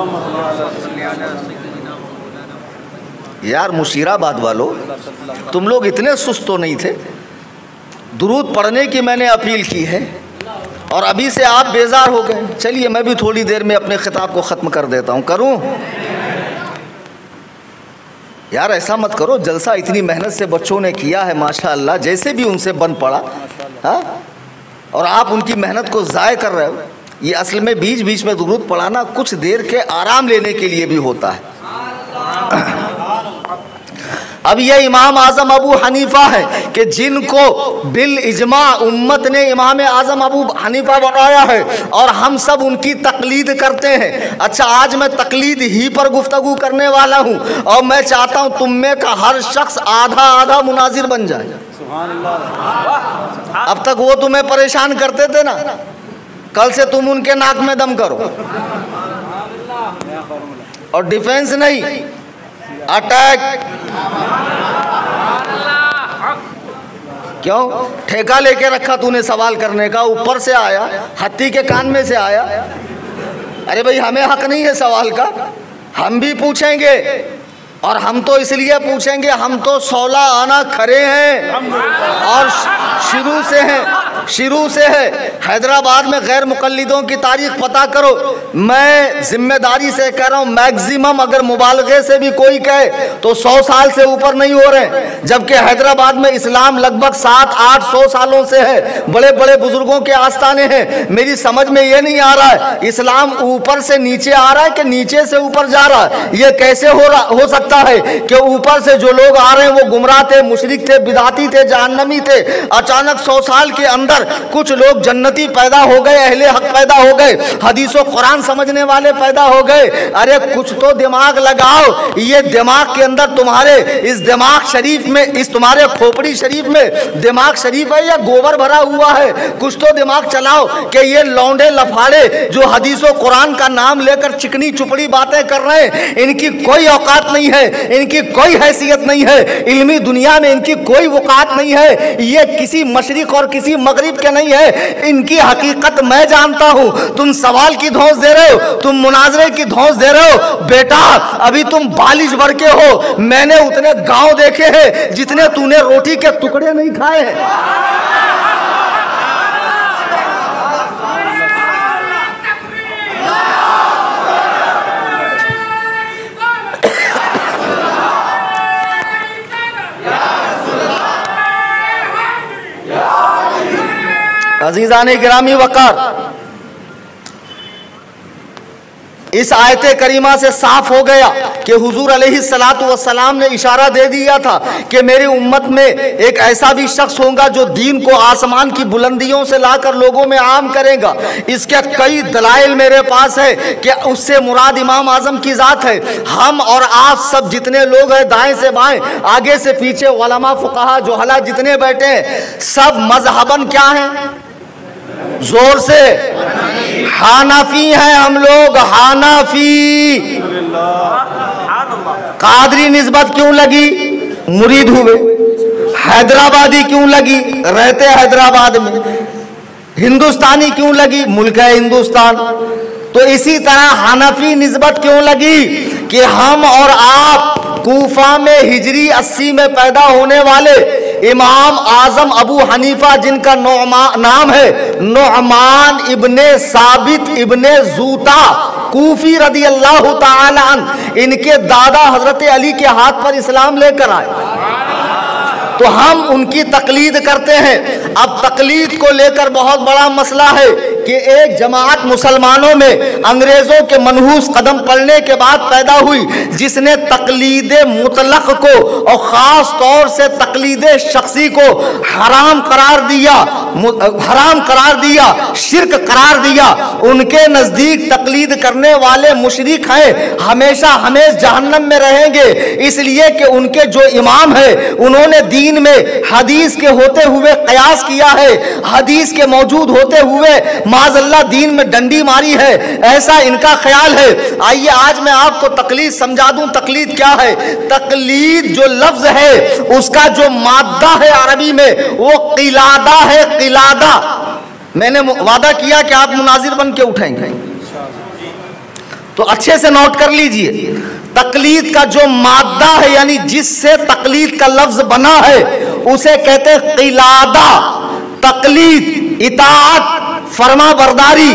यार मुशीराबाद वालों, तुम लोग इतने सुस्त तो नहीं थे। दुरूद पढ़ने की मैंने अपील की है और अभी से आप बेजार हो गए। चलिए मैं भी थोड़ी देर में अपने खिताब को ख़त्म कर देता हूँ। करूँ? यार ऐसा मत करो, जलसा इतनी मेहनत से बच्चों ने किया है माशाअल्लाह, जैसे भी उनसे बन पड़ा, हाँ, और आप उनकी मेहनत को ज़ाय कर रहे हो। ये असल में बीच बीच में दुरूद पढ़ाना कुछ देर के आराम लेने के लिए भी होता है। अब ये इमाम आज़म अबू हनीफा है कि जिनको बिल इजमा उम्मत ने इमाम आज़म अबू हनीफा बनाया है और हम सब उनकी तकलीद करते हैं। अच्छा, आज मैं तकलीद ही पर गुफ्तगू करने वाला हूँ और मैं चाहता हूँ तुम में का हर शख्स आधा आधा मुनाजिर बन जाए। अब तक वो तुम्हें परेशान करते थे ना, कल से तुम उनके नाक में दम करो, और डिफेंस नहीं, अटैक। क्यों ठेका लेके रखा तूने सवाल करने का? ऊपर से आया, हत्ती के कान में से आया। अरे भाई, हमें हक नहीं है सवाल का, हम भी पूछेंगे, और हम तो इसलिए पूछेंगे, हम तो 16 आना खड़े हैं और शुरू से है। हैदराबाद में गैर मुकल्लिदों की तारीख पता करो। मैं जिम्मेदारी से कह रहा हूँ, मैक्सिमम अगर मुबालगे से भी कोई कहे तो 100 साल से ऊपर नहीं हो रहे, जबकि हैदराबाद में इस्लाम लगभग 700-800 सालों से है। बड़े बड़े बुजुर्गों के आस्थाने हैं। मेरी समझ में ये नहीं आ रहा है, इस्लाम ऊपर से नीचे आ रहा है कि नीचे से ऊपर जा रहा है? ये कैसे हो सकता है कि ऊपर से जो लोग आ रहे हैं वो गुमराह थे, मुशरिक थे, बिदाती थे, जहन्नमी थे, अचानक 100 साल के अंदर कुछ लोग जन्नती पैदा हो गए, अहले हक पैदा हो गए, हदीसों कुरान समझने वाले पैदा हो गए। अरे कुछ तो दिमाग लगाओ। ये दिमाग के अंदर तुम्हारे इस दिमाग शरीफ में, इस तुम्हारे खोपड़ी शरीफ में दिमाग शरीफ है या गोबर भरा हुआ है? कुछ तो दिमाग चलाओ कि ये लौंडे लफाड़े जो हदीसों कुरान का नाम लेकर चिकनी चुपड़ी बातें कर रहे हैं, इनकी कोई औकात नहीं है, इनकी कोई हैसियत नहीं है, इल्मी दुनिया में इनकी कोई वकात नहीं है। ये किसी मशरिक और किसी मगरिब के नहीं है, इनकी हकीकत मैं जानता हूं। तुम सवाल की धौंस दे रहे हो, तुम मुनाजरे की धौंस दे रहे हो। बेटा, अभी तुम बालिश भर के हो। मैंने उतने गांव देखे हैं जितने तूने रोटी के टुकड़े नहीं खाए हैं। अजीज़ाने गिरामी वकार, इस आयत करीमा से साफ हो गया कि हुजूर अलैहिस्सलातु वस्सलाम ने इशारा दे दिया था कि मेरी उम्मत में एक ऐसा भी शख्स होगा जो दीन को आसमान की बुलंदियों से लाकर लोगों में आम करेगा। इसके कई दलाइल मेरे पास है कि उससे मुराद इमाम आजम की ज़ात है। हम और आप सब जितने लोग हैं, दाएं से बाएं, आगे से पीछे, उलमा, फुक़हा, जोहला जितने बैठे हैं, सब मजहबन क्या हैं? जोर से हानफी हैं हम लोग, हानफी। कादरी निस्बत क्यों लगी? मुरीद हुए। हैदराबादी क्यों लगी? रहते हैदराबाद में। हिंदुस्तानी क्यों लगी? मुल्क है हिंदुस्तान। तो इसी तरह हानफी निस्बत क्यों लगी कि हम और आप कूफा में हिजरी 80 में पैदा होने वाले इमाम आजम अबू हनीफा, जिनका नाम है नुअमान इब्ने साबित इब्ने जूता कूफी रदी अल्लाह ताला अन्हु, इनके दादा हजरत अली के हाथ पर इस्लाम लेकर आए, तो हम उनकी तकलीद करते हैं। अब तकलीद को लेकर बहुत बड़ा मसला है कि एक जमात मुसलमानों में अंग्रेजों के मनहूस कदम पड़ने के बाद पैदा हुई, जिसने तकलीद मुतलक को और ख़ास तौर से तकलीद शख्सी को हराम करार दिया, शिर्क करार दिया। उनके नज़दीक तकलीद करने वाले मुशरिक हैं, हमेशा हमेश जहन्नम में रहेंगे, इसलिए कि उनके जो इमाम है उन्होंने दीन में हदीस के होते हुए कयास किया है, हदीस के मौजूद होते हुए माज़अल्लाह दीन में डंडी मारी है, ऐसा इनका ख्याल है। आइए आज मैं आपको तकलीद समझा दूं। तकलीद क्या है? तकलीद जो लफ्ज है उसका जो मादा है अरबी में वो क़िलादा है, क़िलादा। मैंने वादा किया कि आप मुनाजिर बन के उठाएंगे, तो अच्छे से नोट कर लीजिए। तकलीद का जो मादा है, यानी जिससे तकलीद का लफ्ज बना है, उसे कहते हैं क़िलादा। तकलीद, इताअत, फरमा बरदारी,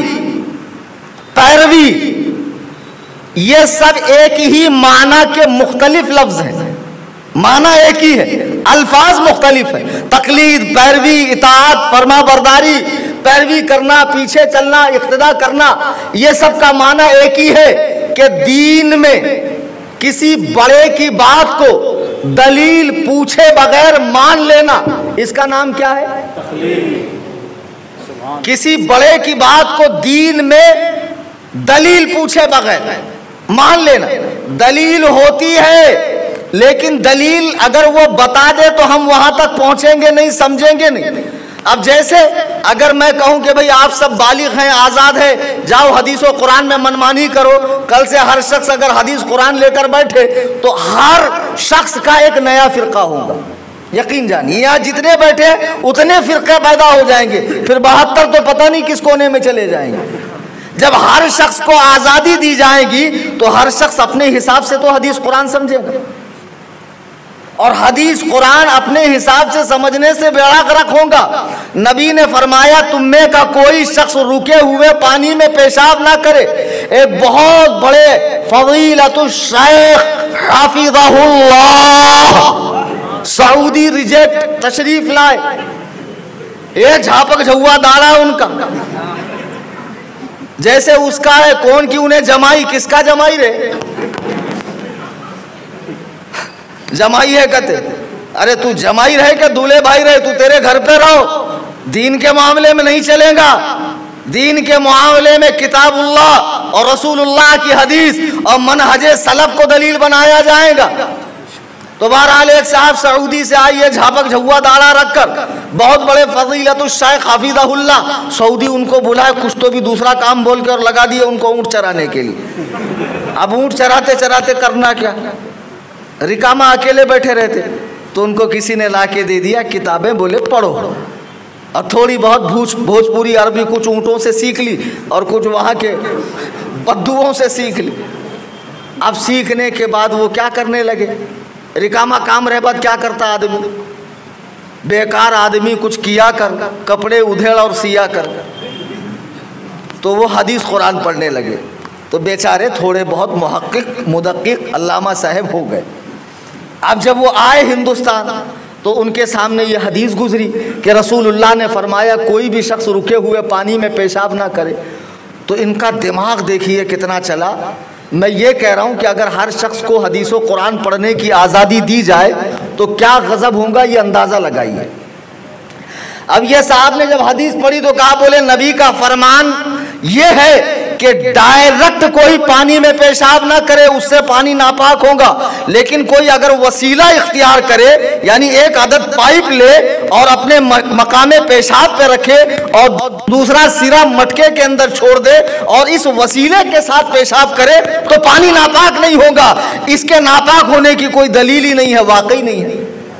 पैरवी, ये सब एक ही माना के मुख्तलिफ लफ्ज हैं। माना एक ही है, अल्फाज मुख्तलिफ है। तकलीद, पैरवी, इताअत, फरमा बरदारी, पैरवी करना, पीछे चलना, इक्तिदा करना, ये सब का माना एक ही है कि दीन में किसी बड़े की बात को दलील पूछे बगैर मान लेना, इसका नाम क्या है? किसी बड़े की बात को दीन में दलील पूछे बगैर मान लेना। दलील होती है, लेकिन दलील अगर वो बता दे तो हम वहां तक पहुंचेंगे नहीं, समझेंगे नहीं। अब जैसे अगर मैं कहूं कि भाई आप सब बालिग हैं, आजाद है, जाओ हदीस और कुरान में मनमानी करो, कल से हर शख्स अगर हदीस कुरान लेकर बैठे तो हर शख्स का एक नया फिरका होगा। यकीन जानिए, यहाँ जितने बैठे उतने फिरके पैदा हो जाएंगे, फिर 72 तो पता नहीं किस कोने में चले जाएंगे। जब हर शख्स को आजादी दी जाएगी तो हर शख्स अपने हिसाब से तो हदीस कुरान समझेगा, और हदीस कुरान अपने हिसाब से समझने से बेड़ा गर्क होगा। नबी ने फरमाया, तुम में का कोई शख्स रुके हुए पानी में पेशाब ना करे। एक बहुत बड़े फजीलतुल शेख हाफिज़हुल्लाह सऊदी रिजेक्ट तशरीफ लाए, एक झापक झुआ दाड़ा उनका, जैसे उसका है कौन की उन्हें जमाई, किसका जमाई रे? जमाई है कहते, अरे तू जमाई रहे क्या दूल्हे भाई रहे? तू तेरे घर पे रहो, दीन के मामले में नहीं चलेगा। दीन के मामले में किताबुल्लाह और रसूलुल्लाह की हदीस और मनहजे सलफ को दलील बनाया जाएगा। तो बहरहाल एक साहब सऊदी से आई है, झापक झुआ दाढ़ा रखकर, बहुत बड़े फजीलतुल शेख हाफिज़हुल्लाह, सऊदी उनको बुलाए, कुछ तो भी दूसरा काम बोल के और लगा दिए उनको ऊँट चराने के लिए। अब ऊँट चराते चराते करना क्या, रिकामा अकेले बैठे रहते, तो उनको किसी ने ला के दे दिया किताबें, बोले पढ़ो, और थोड़ी बहुत भोजपुरी अरबी कुछ ऊँटों से सीख ली और कुछ वहाँ के बद्दुओं से सीख ली। अब सीखने के बाद वो क्या करने लगे, रिकामा काम रहे बाद क्या करता आदमी, बेकार आदमी कुछ किया कर, कपड़े उधेड़ और सिया कर, तो वो हदीस कुरान पढ़ने लगे। तो बेचारे थोड़े बहुत मुहक्किक मुदक्किक अल्लामा साहब हो गए। अब जब वो आए हिंदुस्तान तो उनके सामने ये हदीस गुजरी कि रसूलुल्लाह ने फरमाया कोई भी शख्स रुके हुए पानी में पेशाब ना करे। तो इनका दिमाग देखिए कितना चला। मैं ये कह रहा हूँ कि अगर हर शख्स को हदीसों कुरान पढ़ने की आज़ादी दी जाए तो क्या गज़ब होगा, ये अंदाज़ा लगाइए। अब ये साहब ने जब हदीस पढ़ी तो कहा, बोले नबी का फरमान ये है कि डायरेक्ट कोई पानी में पेशाब ना करे, उससे पानी नापाक होगा, लेकिन कोई अगर वसीला इख्तियार करे, यानी एक आदत पाइप ले और अपने मकामे पेशाब पे रखे और दूसरा सिरा मटके के अंदर छोड़ दे और इस वसीले के साथ पेशाब करे तो पानी नापाक नहीं होगा। इसके नापाक होने की कोई दलील ही नहीं है, वाकई नहीं है।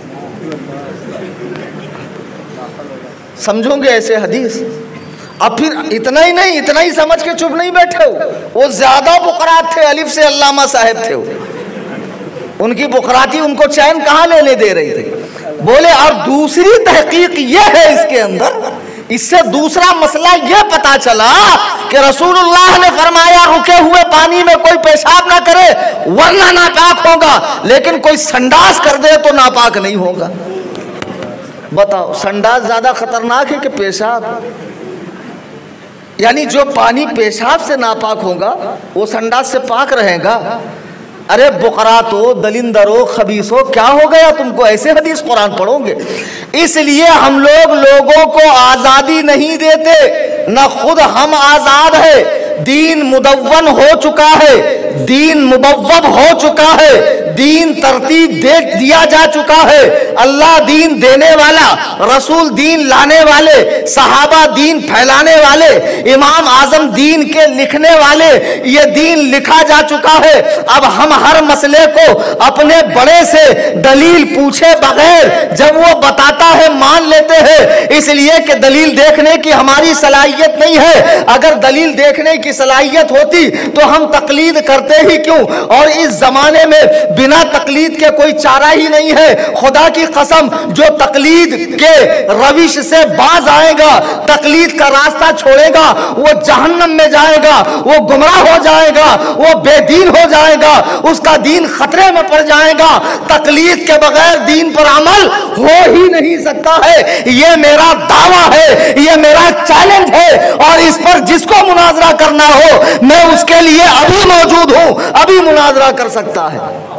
समझोगे ऐसे हदीस? अब फिर इतना ही नहीं, इतना ही समझ के चुप नहीं बैठे हो, वो ज्यादा बुकरात थे, अलिफ से अल्लामा साहब थे वो। उनकी बुकराती उनको चैन कहाँ लेने दे रही थी। बोले और दूसरी तहकीक ये है इसके अंदर, इससे दूसरा मसला ये पता चला कि रसूलुल्लाह ने फरमाया रुके हुए पानी में कोई पेशाब ना करे वरना नापाक होगा, लेकिन कोई संडास कर दे तो नापाक नहीं होगा। बताओ, संडास ज्यादा खतरनाक है कि पेशाब? यानी जो पानी पेशाब से नापाक होगा वो संडास से पाक रहेगा। अरे बुकरातो, दलिंदरो, खबीसो, क्या हो गया तुमको? ऐसे हदीस कुरान पढ़ोगे? इसलिए हम लोगों को आज़ादी नहीं देते, न खुद हम आज़ाद है। दीन मुदव्वन हो चुका है, दीन मुबव्वब हो चुका है, दीन तरतीब दे दिया जा चुका है। अल्लाह दीन देने वाला, रसूल दीन लाने वाले, सहाबा दीन फैलाने वाले, इमाम आजम दीन के लिखने वाले, ये दीन लिखा जा चुका है। अब हम हर मसले को अपने बड़े से दलील पूछे बगैर जब वो बताता है मान लेते हैं, इसलिए कि दलील देखने की हमारी सलाहियत नहीं है। अगर दलील देखने की सलाहियत होती तो हम तकलीद करते ही क्यों? और इस जमाने में बिना तकलीद के कोई चारा ही नहीं है। खुदा की की कसम, जो तकलीद के रविश से बाज आएगा, तकलीद का रास्ता छोड़ेगा, वो जहन्नम में जाएगा, वो गुमराह हो जाएगा, वो बेदीन हो जाएगा, उसका दीन खतरे में पड़ जाएगा। तकलीद के बगैर दीन पर अमल हो ही नहीं सकता है। ये मेरा दावा है, ये मेरा चैलेंज है, और इस पर जिसको मुनाजरा करना हो मैं उसके लिए अभी मौजूद हूं, अभी मुनाजरा कर सकता है।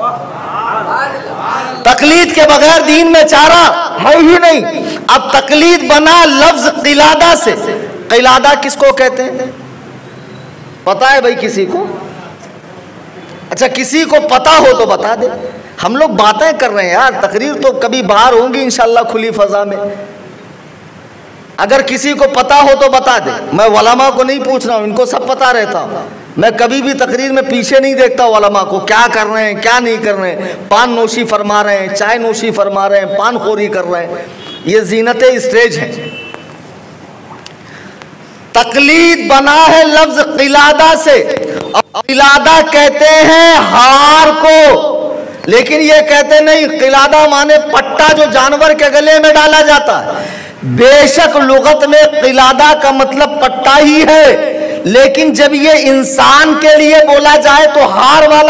तकलीद के बगैर दीन में चारा है ही नहीं। अब तकलीद बना लफ्ज क़िलादा से। क़िलादा किसको कहते हैं पता है भाई किसी को? अच्छा, किसी को पता हो तो बता दे। हम लोग बातें कर रहे हैं यार, तकरीर तो कभी बाहर होंगी इंशाल्लाह खुली फजा में। अगर किसी को पता हो तो बता दे। मैं वलामा को नहीं पूछ रहा हूं, इनको सब पता रहता हूं। मैं कभी भी तकरीर में पीछे नहीं देखता वलामा को, क्या कर रहे हैं क्या नहीं कर रहे हैं। पान नोशी फरमा रहे हैं, चाय नोशी फरमा रहे हैं, पान खोरी कर रहे हैं, ये जीनत स्टेज है। तकलीद बना है लफ्ज क़िलादा से। क़िलादा कहते हैं हार को, लेकिन ये कहते नहीं क़िलादा माने पट्टा जो जानवर के गले में डाला जाता है। बेशक लुगत में क़िलादा का मतलब पट्टा ही है, लेकिन जब ये इंसान के लिए बोला जाए तो हार वाला,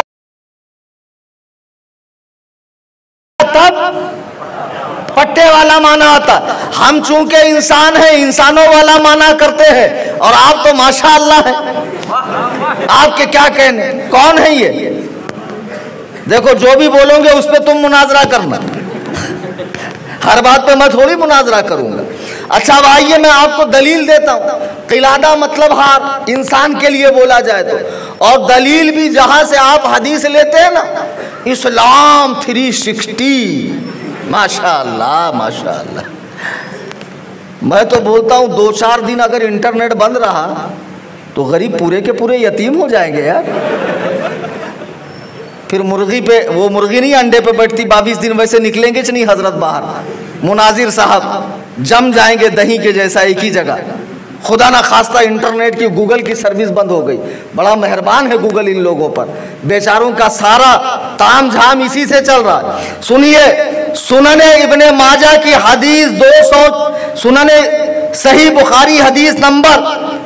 तब पट्टे वाला माना आता। हम चूंकि इंसान हैं, इंसानों वाला माना करते हैं, और आप तो माशाअल्लाह हैं। आपके क्या कहने, कौन है ये? देखो, जो भी बोलोगे उस पर तुम मुनाजरा करना, हर बात पे मैं थोड़ी मुनाजरा करूंगा। अच्छा, अब आइए मैं आपको दलील देता हूं। क़िलादा मतलब हार, इंसान के लिए बोला जाए तो। और दलील भी जहां से आप हदीस लेते हैं ना, इस्लाम 360, माशाअल्लाह माशाअल्लाह। मैं तो बोलता हूं 2-4 दिन अगर इंटरनेट बंद रहा तो गरीब पूरे के पूरे यतीम हो जाएंगे यार। फिर मुर्गी पे, वो मुर्गी नहीं अंडे पे बैठती 22 दिन, वैसे निकलेंगे नहीं हजरत बाहर, मुनाजिर साहब जम जाएंगे दही के जैसा एक ही जगह। खुदा ना खास्ता इंटरनेट की, गूगल की सर्विस बंद हो गई। बड़ा मेहरबान है गूगल इन लोगों पर, बेचारों का सारा ताम झाम इसी से चल रहा है। सुनिए, सुनने इब्ने माजा की हदीस 200, सुनने सही बुखारी हदीस नंबर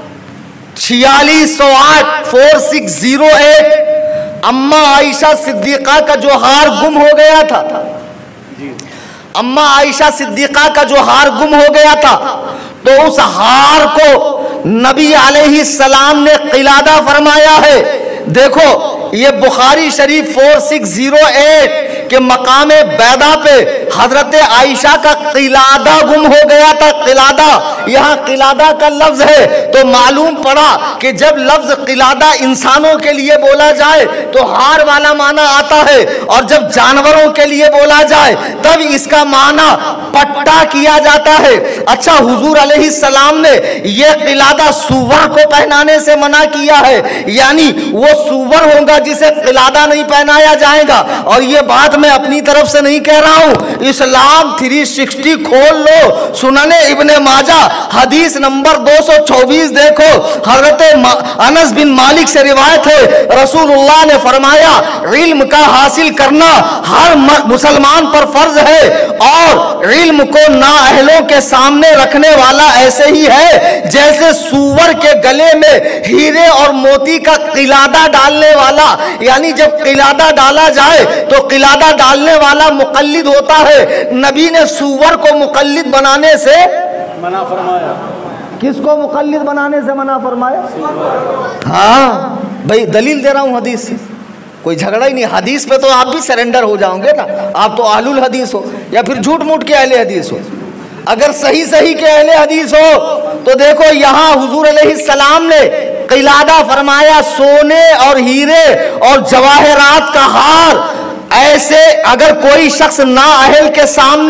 4608 4608, अम्मा आयशा सिद्दीक़ा का जो हार गुम हो गया था, अम्मा आयशा सिद्दीक़ा का जो हार गुम हो गया था, तो उस हार को नबी अलैहिस्सलाम ने क़िलादा फरमाया है। देखो, ये बुखारी शरीफ 4608 के मकामे बैदा पे हजरत आयशा का क़िलादा गुम हो गया था। क़िलादा, यहाँ क़िलादा का लफ्ज है, तो मालूम पड़ा कि जब लफ्ज क़िलादा इंसानों के लिए बोला जाए तो हार वाला माना आता है, और जब जानवरों के लिए बोला जाए तब इसका माना पट्टा किया जाता है। अच्छा, हुजूर अलैहिस्सलाम ने यह क़िलादा सूवर को पहनाने से मना किया है, यानी वो सूवर होगा जिसे क़िलादा नहीं पहनाया जाएगा। और ये बात मैं अपनी तरफ से नहीं कह रहा हूं, इस्लाम 360 खोल लो, सुनने इब्ने माजा हदीस नंबर 224 देखो। हजरत अनस बिन मालिक से रिवायत है, रसूलुल्लाह ने फरमाया, इल्म का हासिल करना हर मुसलमान पर फर्ज है, और इल्म को नाअहलों के सामने रखने वाला ऐसे ही है जैसे सूअर के गले में हीरे और मोती का क़िलादा डालने वाला। यानी जब क़िलादा डाला जाए तो क़िलादा डालने वाला मुक़ल्लिद होता है। नबी ने सूअर को मुक़ल्लिद बनाने से मना फरमाया। किसको मुक़ल्लिद बनाने से मना फरमाया? हाँ भाई, दलील दे रहा हूं हदीस से, कोई झगड़ा ही नहीं। हदीस पे तो आप भी सरेंडर हो जाओगे ना, आप तो आलुल हदीस हो या फिर झूठ मूठ के अहले हदीस हो। अगर सही सही के अहले हदीस हो तो देखो, यहाँ हुजूर अलैहिस्सलाम ने क़िलादा फरमाया, सोने और हीरे और जवाहरात का हार। ऐसे अगर कोई शख्स नाअहल के सामने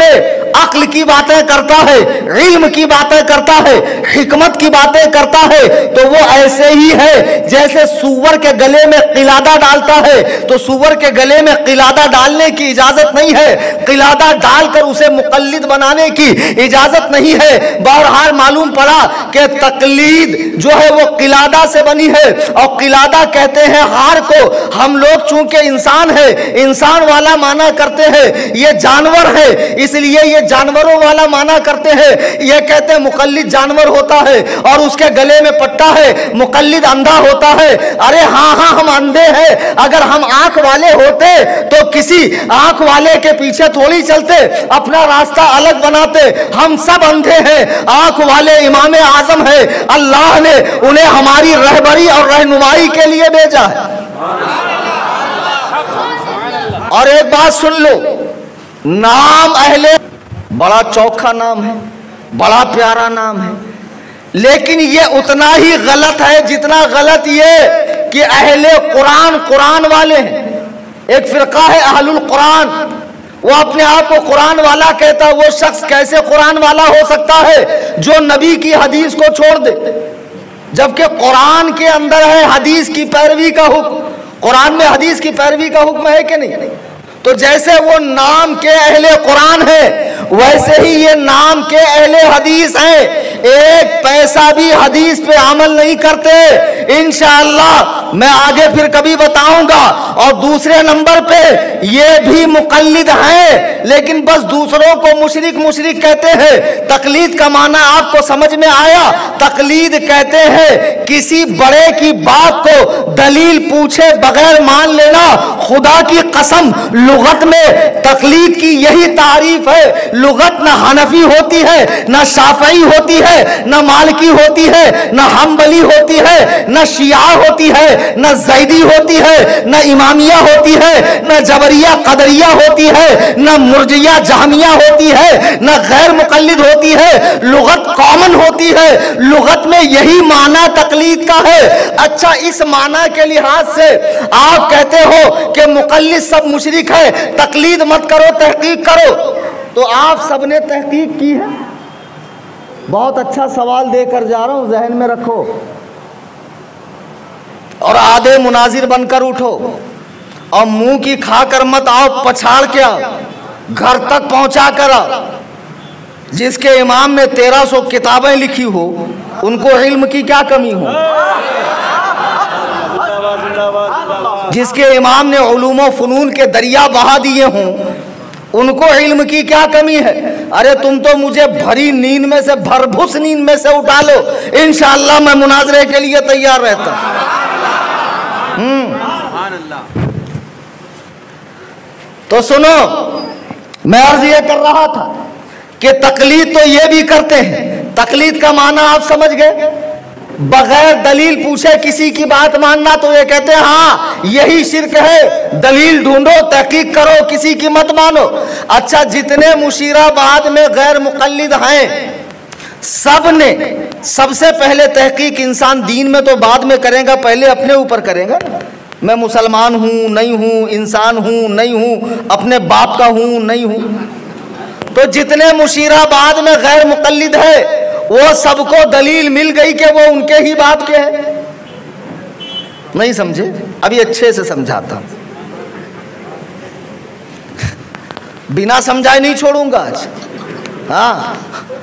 अक्ल की बातें करता है, इल्म की बातें करता है, हिकमत की बातें करता है, तो वो ऐसे ही है जैसे सूअर के गले में किलादा डालता है। तो सूअर के गले में किलादा डालने की इजाजत नहीं है, किलादा डालकर उसे मुकल्लिद बनाने की इजाजत नहीं है। बहरहाल मालूम पड़ा कि तकलीद जो है वो किलादा से बनी है, और किलादा कहते हैं हार को। हम लोग चूंकि इंसान है, इंसान वाला माना करते हैं, ये जानवर है इसलिए ये जानवरों वाला माना करते हैं। ये कहते हैं मुकल्लिद जानवर होता है और उसके गले में पट्टा है, मुकल्लिद अंधा होता है। अरे हाँ हाँ, हम अंधे हैं। अगर हम आंख वाले होते तो किसी आंख वाले के पीछे थोड़ी चलते, अपना रास्ता अलग बनाते। हम सब अंधे हैं, आंख वाले इमाम आजम है, अल्लाह ने उन्हें हमारी रहबरी और रहनुमाई के लिए भेजा है। और एक बात सुन लो, नाम अहले बड़ा चौखा नाम है, बड़ा प्यारा नाम है, लेकिन ये उतना ही गलत है जितना गलत ये कि अहले कुरान, कुरान वाले हैं। एक फिरका है अहलुल कुरान, वो अपने आप को कुरान वाला कहता है। वो शख्स कैसे कुरान वाला हो सकता है जो नबी की हदीस को छोड़ दे, जबकि कुरान के अंदर है हदीस की पैरवी का हुक्म। कुरान में हदीस की पैरवी का हुक्म है कि नहीं? तो जैसे वो नाम के अहले कुरान है, वैसे ही ये नाम के अहले हदीस हैं। एक पैसा भी हदीस पे अमल नहीं करते। इंशाअल्लाह मैं आगे फिर कभी बताऊंगा। और दूसरे नंबर पे ये भी मुकल्लिद हैं, लेकिन बस दूसरों को मुशरिक मुशरिक कहते हैं। तकलीद का माना आपको समझ में आया? तकलीद कहते हैं किसी बड़े की बात को दलील पूछे बगैर मान लेना। खुदा की कसम, लुगत में तकलीद की यही तारीफ है। लुगत न हनफी होती है, न शाफई होती है, न मालिकी होती है, न हम्बली होती है, न शिया होती है, न जैदी होती है, न इमामिया होती है, न जबरिया कदरिया होती है, न मुर्जिया जहमिया होती है, न गैर मुकल्लिद होती है। लुगत कॉमन होती है। लुगत में यही माना तकलीद का है। अच्छा, इस माना के लिहाज से आप कहते हो कि मुकल्लिद सब मुशरिक है, तकलीद मत करो, तहकीक करो। तो आप सबने तहकीक की है? बहुत अच्छा सवाल देकर जा रहा हूं, जहन में रखो। और आधे मुनाजिर बनकर उठो और मुंह की खाकर मत आओ, पछाड़ के आओ, घर तक पहुंचा कर आओ। जिसके इमाम ने 1300 किताबें लिखी हो, उनको इल्म की क्या कमी हो? जिसके इमाम ने उलूम व फनून के दरिया बहा दिए हों, उनको इल्म की क्या कमी है? अरे तुम तो मुझे भरी नींद में से, भरभुस नींद में से उठा लो, इंशाअल्लाह मैं मुनाजरे के लिए तैयार रहता। तो सुनो, मैं अर्ज ये कर रहा था कि तकलीद तो ये भी करते हैं। तकलीद का माना आप समझ गए? बगैर दलील पूछे किसी की बात मानना। तो ये कहते हैं हाँ यही शिर्क है, दलील ढूंढो, तहकीक करो, किसी की मत मानो। अच्छा, जितने मुशीराबाद में गैर मुकल्लिद हैं, सब ने सबसे पहले तहकीक इंसान दीन में तो बाद में करेगा, पहले अपने ऊपर करेगा। मैं मुसलमान हूँ नहीं हूँ, इंसान हूँ नहीं हूँ, अपने बाप का हूँ नहीं हूँ। तो जितने मुशीराबाद में गैर मुकल्लिद है, वो सबको दलील मिल गई कि वो उनके ही बाप के हैं। नहीं समझे? अभी अच्छे से समझाता हूं, बिना समझाए नहीं छोड़ूंगा आज। हाँ,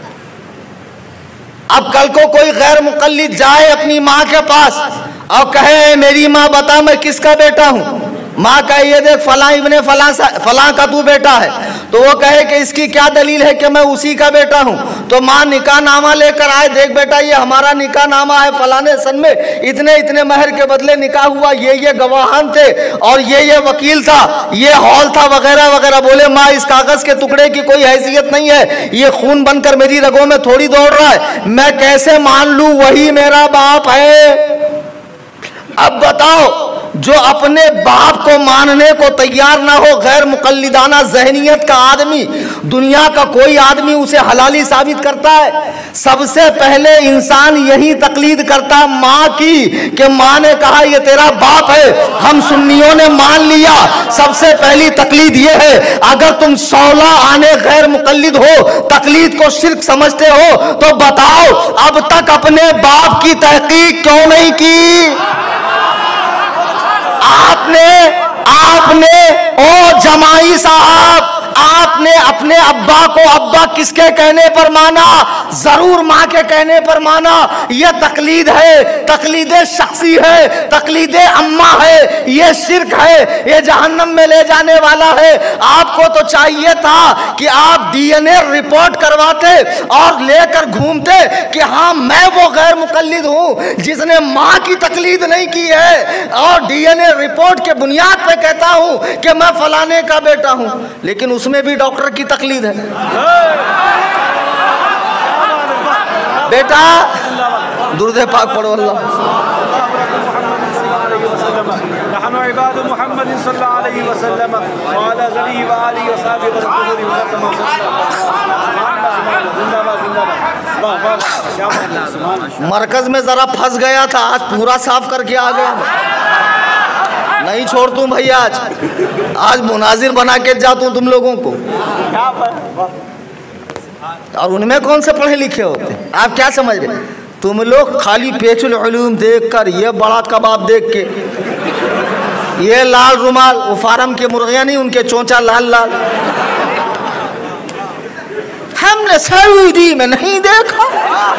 अब कल को कोई गैर मुकल्लिद जाए अपनी माँ के पास और कहे मेरी माँ बता मैं किसका बेटा हूं। माँ कहे ये देख फला इब्ने फला का तू बेटा है। तो वो कहे कि इसकी क्या दलील है कि मैं उसी का बेटा हूं। तो माँ निकाह नामा लेकर आए, देख बेटा ये हमारा निकाह नामा है, फलाने सन में इतने इतने महर के बदले निकाह हुआ, ये गवाहान थे और ये वकील था, ये हॉल था, वगैरह वगैरह। बोले माँ इस कागज के टुकड़े की कोई हैसियत नहीं है, ये खून बनकर मेरी रगों में थोड़ी दौड़ रहा है, मैं कैसे मान लूं वही मेरा बाप है। अब बताओ, जो अपने बाप को मानने को तैयार ना हो, गैर मुकल्लिदाना जहनियत का आदमी, दुनिया का कोई आदमी उसे हलाली साबित करता है। सबसे पहले इंसान यही तकलीद करता माँ की, कि माँ ने कहा ये तेरा बाप है, हम सुन्नियों ने मान लिया। सबसे पहली तकलीद ये है, अगर तुम 16 आने गैर मुकल्लिद हो, तकलीद को शिर्क समझते हो, तो बताओ अब तक अपने बाप की तहकीक क्यों नहीं की? आपने ओ जमाई साहब, आपने अपने अब्बा को अब्बा किसके कहने पर माना? जरूर माँ के कहने पर माना। यह तकलीद है, तकलीद शख्सी है, तकलीद अम्मा है, यह शिर्क है, यह जहन्नम में ले जाने वाला है। आपको तो चाहिए था कि आप डीएनए रिपोर्ट करवाते और लेकर घूमते कि हाँ मैं वो गैर मुकल्लिद हूँ जिसने माँ की तकलीद नहीं की है, और डीएनए रिपोर्ट के बुनियाद पे कहता हूँ कि मैं फलाने का बेटा हूँ। लेकिन उसमें भी डॉक्टर की तकलीद है। बेटा दुरूद पाक पढ़ो। अल्लाह मरकज में जरा फंस गया था, आज पूरा साफ करके आ गया। नहीं छोड़ दूं भाई, आज मुनाजिर बना के जाता हूं तुम लोगों को। और उनमें कौन से पढ़े लिखे होते? आप क्या समझ रहे? तुम लोग खाली पेचुल उलूम देख कर, ये बड़ा कबाब देख के, ये लाल रुमाल, वो फार्म के मुर्गियां नहीं, उनके चोंचा लाल लाल। हमने सऊदी में नहीं देखा,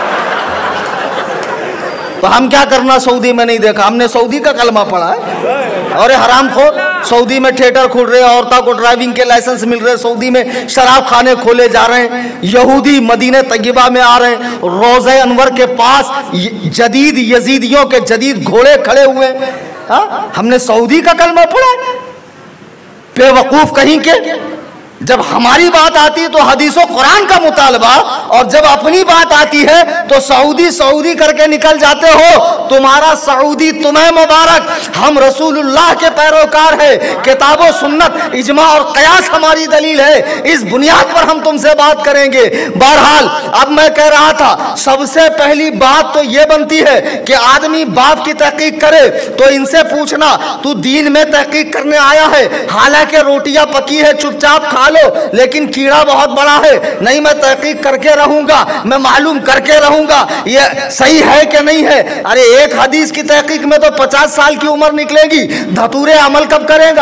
तो हम क्या करना? सऊदी में नहीं देखा, हमने सऊदी का कलमा पढ़ा है। और हराम खोर, सऊदी में थिएटर खुल रहे, औरतों को ड्राइविंग के लाइसेंस मिल रहे, सऊदी में शराब खाने खोले जा रहे हैं, यहूदी मदीने तैयबा में आ रहे हैं, रोज़े अनवर के पास जदीद यजीदियों के जदीद घोड़े खड़े हुए। हाँ, हमने सऊदी का कलमा पढ़ा है। बेवकूफ कहीं के। जब हमारी बात आती है तो हदीसों कुरान का मुतालबा, और जब अपनी बात आती है तो सऊदी सऊदी करके निकल जाते हो। तुम्हारा सऊदी तुम्हें मुबारक, हम रसूलुल्लाह के पैरोकार है। किताबो सुन्नत इजमा और कयास हमारी दलील है, इस बुनियाद पर हम तुमसे बात करेंगे। बहरहाल अब मैं कह रहा था, सबसे पहली बात तो ये बनती है कि आदमी बाप की तहकीक करे तो इनसे पूछना, तू दीन में तहकीक करने आया है? हालांकि रोटियां पकी है, चुपचाप खा लो, लेकिन कीड़ा बहुत बड़ा है। नहीं, मैं तहकीक करके रहूंगा, मैं मालूम करके रहूंगा ये सही है कि नहीं है। अरे एक हदीस की तहकीक में तो 50 साल की उम्र निकलेगी, धतूरे अमल कब करेगा?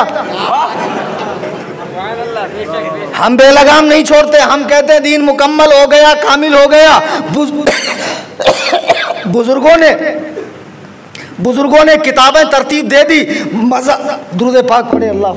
हम बेलगाम नहीं छोड़ते, हम कहते हैं दीन मुकम्मल हो गया, कामिल हो गया। बुजुर्गों ने किताबें तरतीब दे दी, मजा। दुरूद पाक पढ़े। अल्लाह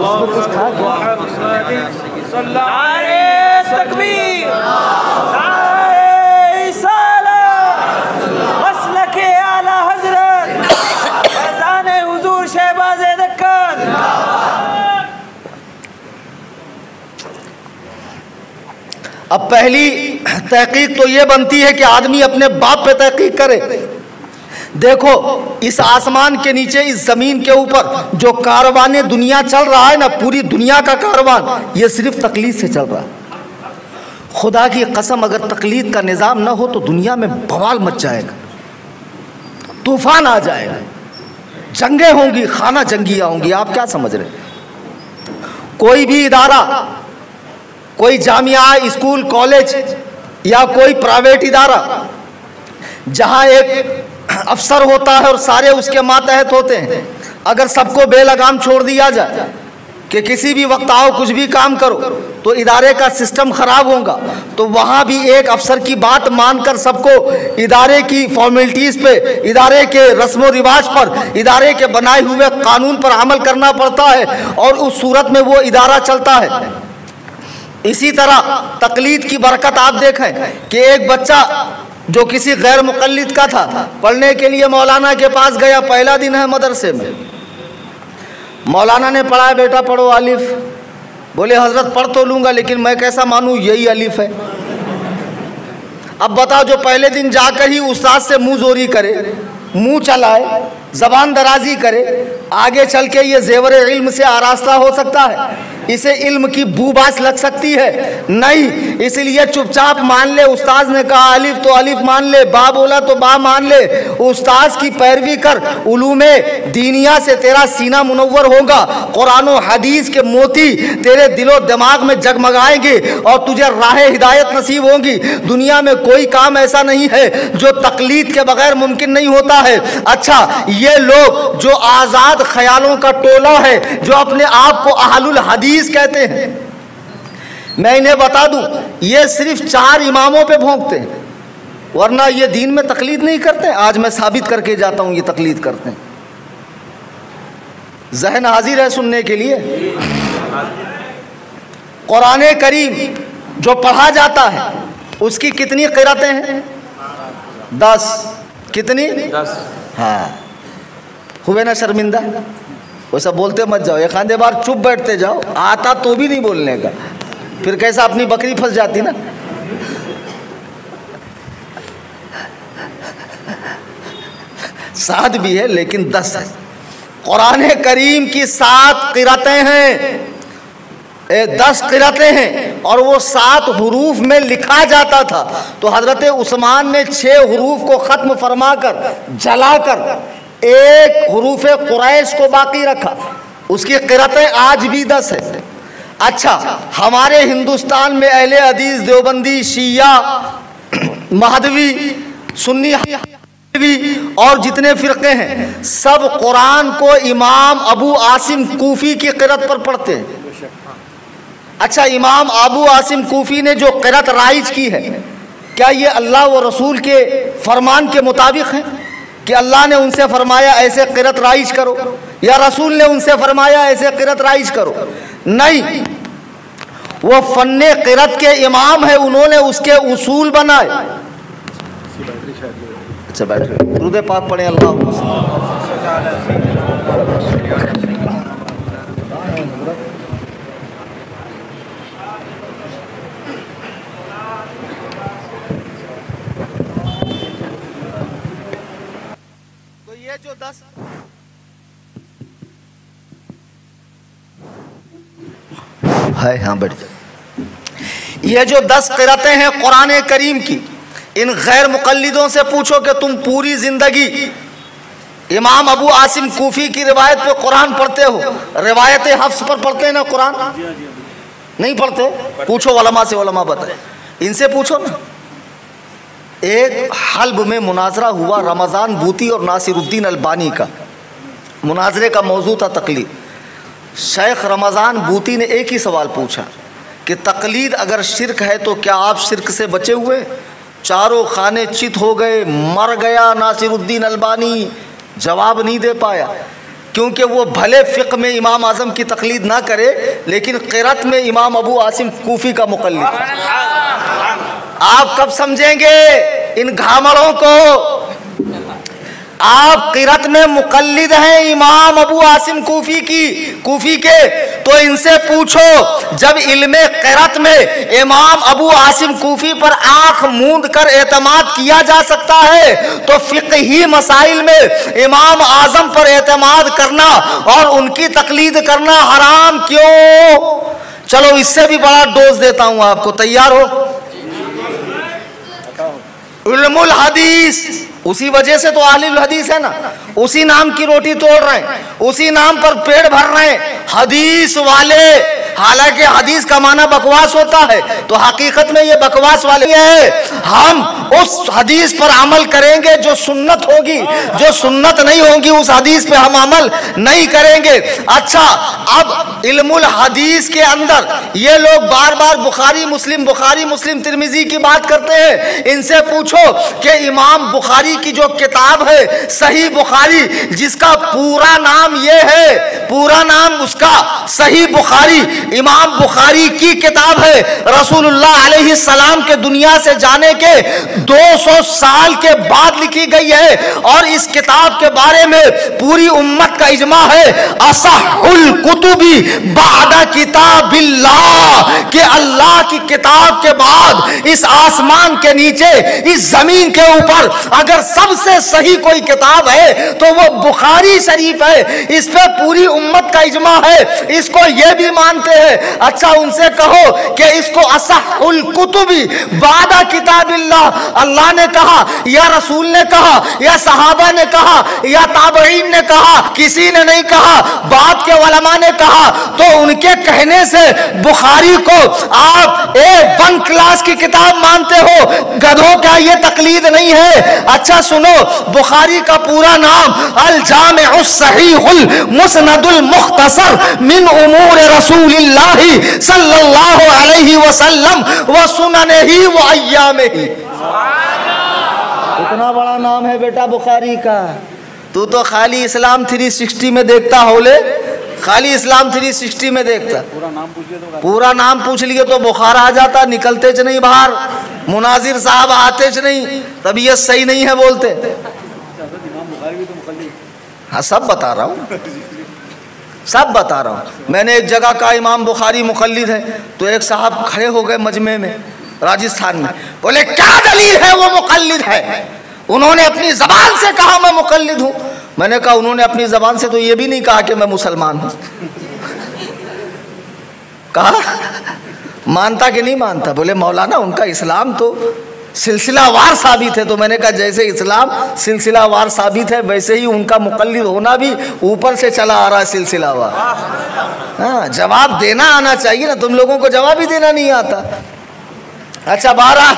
अब पहली तहकीक तो ये बनती है कि आदमी अपने बाप पे तहकीक करे। देखो, इस आसमान के नीचे, इस जमीन के ऊपर जो कारवाने दुनिया चल रहा है ना, पूरी दुनिया का कारवान, ये सिर्फ तकलीद से चल रहा है। खुदा की कसम, अगर तकलीद का निज़ाम ना हो तो दुनिया में बवाल मच जाएगा, तूफान आ जाएगा, जंगें होंगी, खाना जंगियाँ होंगी। आप क्या समझ रहे? कोई भी इदारा, कोई जामिया, स्कूल, कॉलेज या कोई प्राइवेट इदारा जहाँ एक अफसर होता है और सारे उसके मातहत होते हैं, अगर सबको बेलगाम छोड़ दिया जाए कि किसी भी वक्त आओ कुछ भी काम करो, तो इदारे का सिस्टम खराब होगा। तो वहाँ भी एक अफसर की बात मानकर सबको इदारे की फॉर्मेलिटीज़ पे, इदारे के रस्म व रिवाज पर, इदारे के बनाए हुए कानून पर अमल करना पड़ता है, और उस सूरत में वो इदारा चलता है। इसी तरह तकलीद की बरकत आप देखें कि एक बच्चा जो किसी गैर मुकल्लिद का था, पढ़ने के लिए मौलाना के पास गया, पहला दिन है मदरसे में, मौलाना ने पढ़ाया, बेटा पढ़ो अलिफ। बोले हजरत पढ़ तो लूँगा, लेकिन मैं कैसा मानूँ, यही अलिफ है। अब बताओ, जो पहले दिन जाकर ही उस्ताद से मुँह जोरी करे, मुँह चलाए, ज़बान दराजी करे, आगे चल के ये ज़ेवर इल्म से आरास्ता हो सकता है, इसे इल्म की बूबास लग सकती है। नहीं, इसलिए चुपचाप मान ले। उस्ताद ने कहा अलिफ तो अलिफ मान ले, बा बोला तो बा मान ले, उस्ताद की पैरवी कर। उलूमे दीनिया से तेरा सीना मुनव्वर होगा, कुरान और हदीस के मोती तेरे दिलो दिमाग में जगमगाएंगे और तुझे राह हिदायत नसीब होगी। दुनिया में कोई काम ऐसा नहीं है जो तकलीद के बगैर मुमकिन नहीं होता है। अच्छा, ये लोग जो आज़ाद ख्यालों का टोला है, जो अपने आप को अहलुल हदीस कहते हैं, मैं इन्हें बता दूं, ये सिर्फ 4 इमामों पे भोंकते हैं, वरना ये दीन में तकलीद नहीं करते। आज मैं साबित करके जाता हूं ये तकलीद करते हैं। ज़हन हाजिर है सुनने के लिए? कुरान करीम जो पढ़ा जाता है उसकी कितनी क़िरातें हैं? 10। कितनी? 10। हाँ, हुए ना शर्मिंदा? वैसा बोलते मत जाओ, एक आधे बार चुप बैठते जाओ, आता तो भी नहीं बोलने का, फिर कैसा अपनी बकरी फंस जाती ना। सात भी है लेकिन 10 है। कुरान करीम की 7 क़िरातें हैं, 10 क़िरातें हैं, और वो 7 हुरूफ में लिखा जाता था। तो हज़रत उस्मान ने 6 हुरूफ को ख़त्म फरमाकर जलाकर एक हुरूफ कुरैश को बाकी रखा। उसकी क़िरातें आज भी 10 है। अच्छा, हमारे हिंदुस्तान में अहले हदीस, देवबंदी, शिया, महदवी, सुन्नी और जितने फ़िरक़े हैं, सब कुरान को इमाम अबू आसिम कूफ़ी की क़िरात पर पढ़ते हैं। अच्छा, इमाम अबू आसिम कूफ़ी ने जो क़िरात राइज की है, क्या ये अल्लाह व रसूल के फरमान के मुताबिक है कि अल्लाह ने उनसे फरमाया ऐसे क़िरात राइज करो, या रसूल ने उनसे फरमाया ऐसे क़िरात राइज करो? नहीं, वो फ़न्ने क़िरात के इमाम है, उन्होंने उसके उसूल बनाए। अच्छा, बैठ दुरूद पाक पढ़े। अल्लाह तो ये जो 10 है, हाँ बैठ जाओ। ये जो 10 क़िरातें हैं कुरान करीम की, इन गैर मुक़ल्लिदों से पूछो कि तुम पूरी ज़िंदगी इमाम अबू आसिम कूफ़ी की रिवायत पे कुरान पढ़ते हो, रिवायत हफ्स पर पढ़ते हैं ना कुरान? नहीं पढ़ते? पूछो उलमा से, उलमा बताए, इनसे पूछो ना। एक हल्ब में मुनाजरा हुआ रमज़ान बूती और नासिरुद्दीन अलबानी का। मुनाजरे का मौजू था तकलीद। शेख रमज़ान बूती ने एक ही सवाल पूछा कि तकलीद अगर शिरक है तो क्या आप शिरक से बचे हुए? चारों खाने चित हो गए, मर गया नासिरुद्दीन अलबानी, जवाब नहीं दे पाया, क्योंकि वो भले फ़िक़्ह में इमाम आज़म की तकलीद ना करे लेकिन क़िरात में इमाम अबू आसिम कूफ़ी का मुक़ल्लिद। आप कब समझेंगे इन घामड़ों को? आप क़िरात में मुक़ल्लिद हैं इमाम अबू आसिम कूफ़ी के, तो इनसे पूछो जब इल्मे क़िरात में इमाम अबू आसिम कूफ़ी पर आँख मूंद कर एतमाद किया जा सकता है, तो फ़िक़ही मसाइल में इमाम आज़म पर एतमाद करना और उनकी तक़लीद करना हराम क्यों? चलो इससे भी बड़ा डोज देता हूँ आपको, तैयार हो? इल्मुल हदीस, उसी वजह से तो आलिल हदीस है ना, उसी नाम की रोटी तोड़ रहे हैं, उसी नाम पर पेट भर रहे हैं हदीस वाले। हालांकि हदीस का माना बकवास होता है, तो हकीकत में ये बकवास वाले है। हम उस हदीस पर अमल करेंगे जो सुन्नत होगी, जो सुन्नत नहीं होगी उस हदीस पे हम अमल नहीं करेंगे। अच्छा, अब इल्मुल हदीस के अंदर ये लोग बार बार बुखारी मुस्लिम तिरमिजी की बात करते हैं। इनसे पूछो कि इमाम बुखारी की जो किताब है सही बुखारी, जिसका पूरा नाम ये है, पूरा नाम उसका सही बुखारी, इमाम बुखारी की किताब है, रसूलुल्लाह अलैहि सलाम के दुनिया से जाने के 200 साल के बाद लिखी गई है, और इस किताब के बारे में पूरी उम्मत का इजमा है असहुल कुतुब कुतुबी बादा किताबिल्लाह, कि अल्लाह की किताब के बाद इस आसमान के नीचे, इस जमीन के ऊपर अगर सबसे सही कोई किताब है तो वो बुखारी शरीफ है। इस पे पूरी उम्मत का इजमा है, इसको ये भी मानते हैं। अच्छा, उनसे कहो कि इसको असहुल कुतुबी बादा किताबिल्लाह, अल्लाह ने कहा या रसूल ने कहा या सहाबा ने कहा या ताबईन ने कहा, किसी ने नहीं कहा, बाद के उलमा ने कहा। तो उनके कहने से बुखारी को आप एक 1 क्लास की किताब मानते हो, गधों का ये तकलीद नहीं है। अच्छा सुनो, बुखारी का पूरा नाम अल जामिउस सहीहुल मुस्नदुल मुख्तसर मिन उमूर रसूलिल्लाहि सल्लल्लाहु अलैहि वसल्लम व सुननिही व अय्यामिही। इतना बड़ा नाम है बेटा बुखारी का। तू तो खाली इस्लाम 360 में देखता होले, खाली इस्लाम 360 में देखता। पूरा नाम पूछ लिए तो बुखार आ जाता, निकलते च नहीं बाहर, मुनाजिर साहब आते च नहीं, तबीयत सही नहीं है बोलते। हाँ सब बता रहा हूँ, सब बता रहा हूँ। मैंने एक जगह का इमाम बुखारी मुकल्लिद है, तो एक साहब खड़े हो गए मजमे में राजस्थान में, बोले क्या दलील है वो मुकल्लिद है? उन्होंने अपनी जबान से कहा मैं मुकल्लिद हूँ। मैंने कहा उन्होंने अपनी जबान से तो ये भी नहीं कहा कि मैं मुसलमान हूँ। कहा मानता कि नहीं मानता? बोले मौलाना उनका इस्लाम तो सिलसिलावार साबित है। तो मैंने कहा जैसे इस्लाम सिलसिलावार साबित है, वैसे ही उनका मुकल्लिद होना भी ऊपर से चला आ रहा है सिलसिलावार। हाँ, जवाब देना आना चाहिए ना, तुम लोगों को जवाब ही देना नहीं आता। अच्छा, 12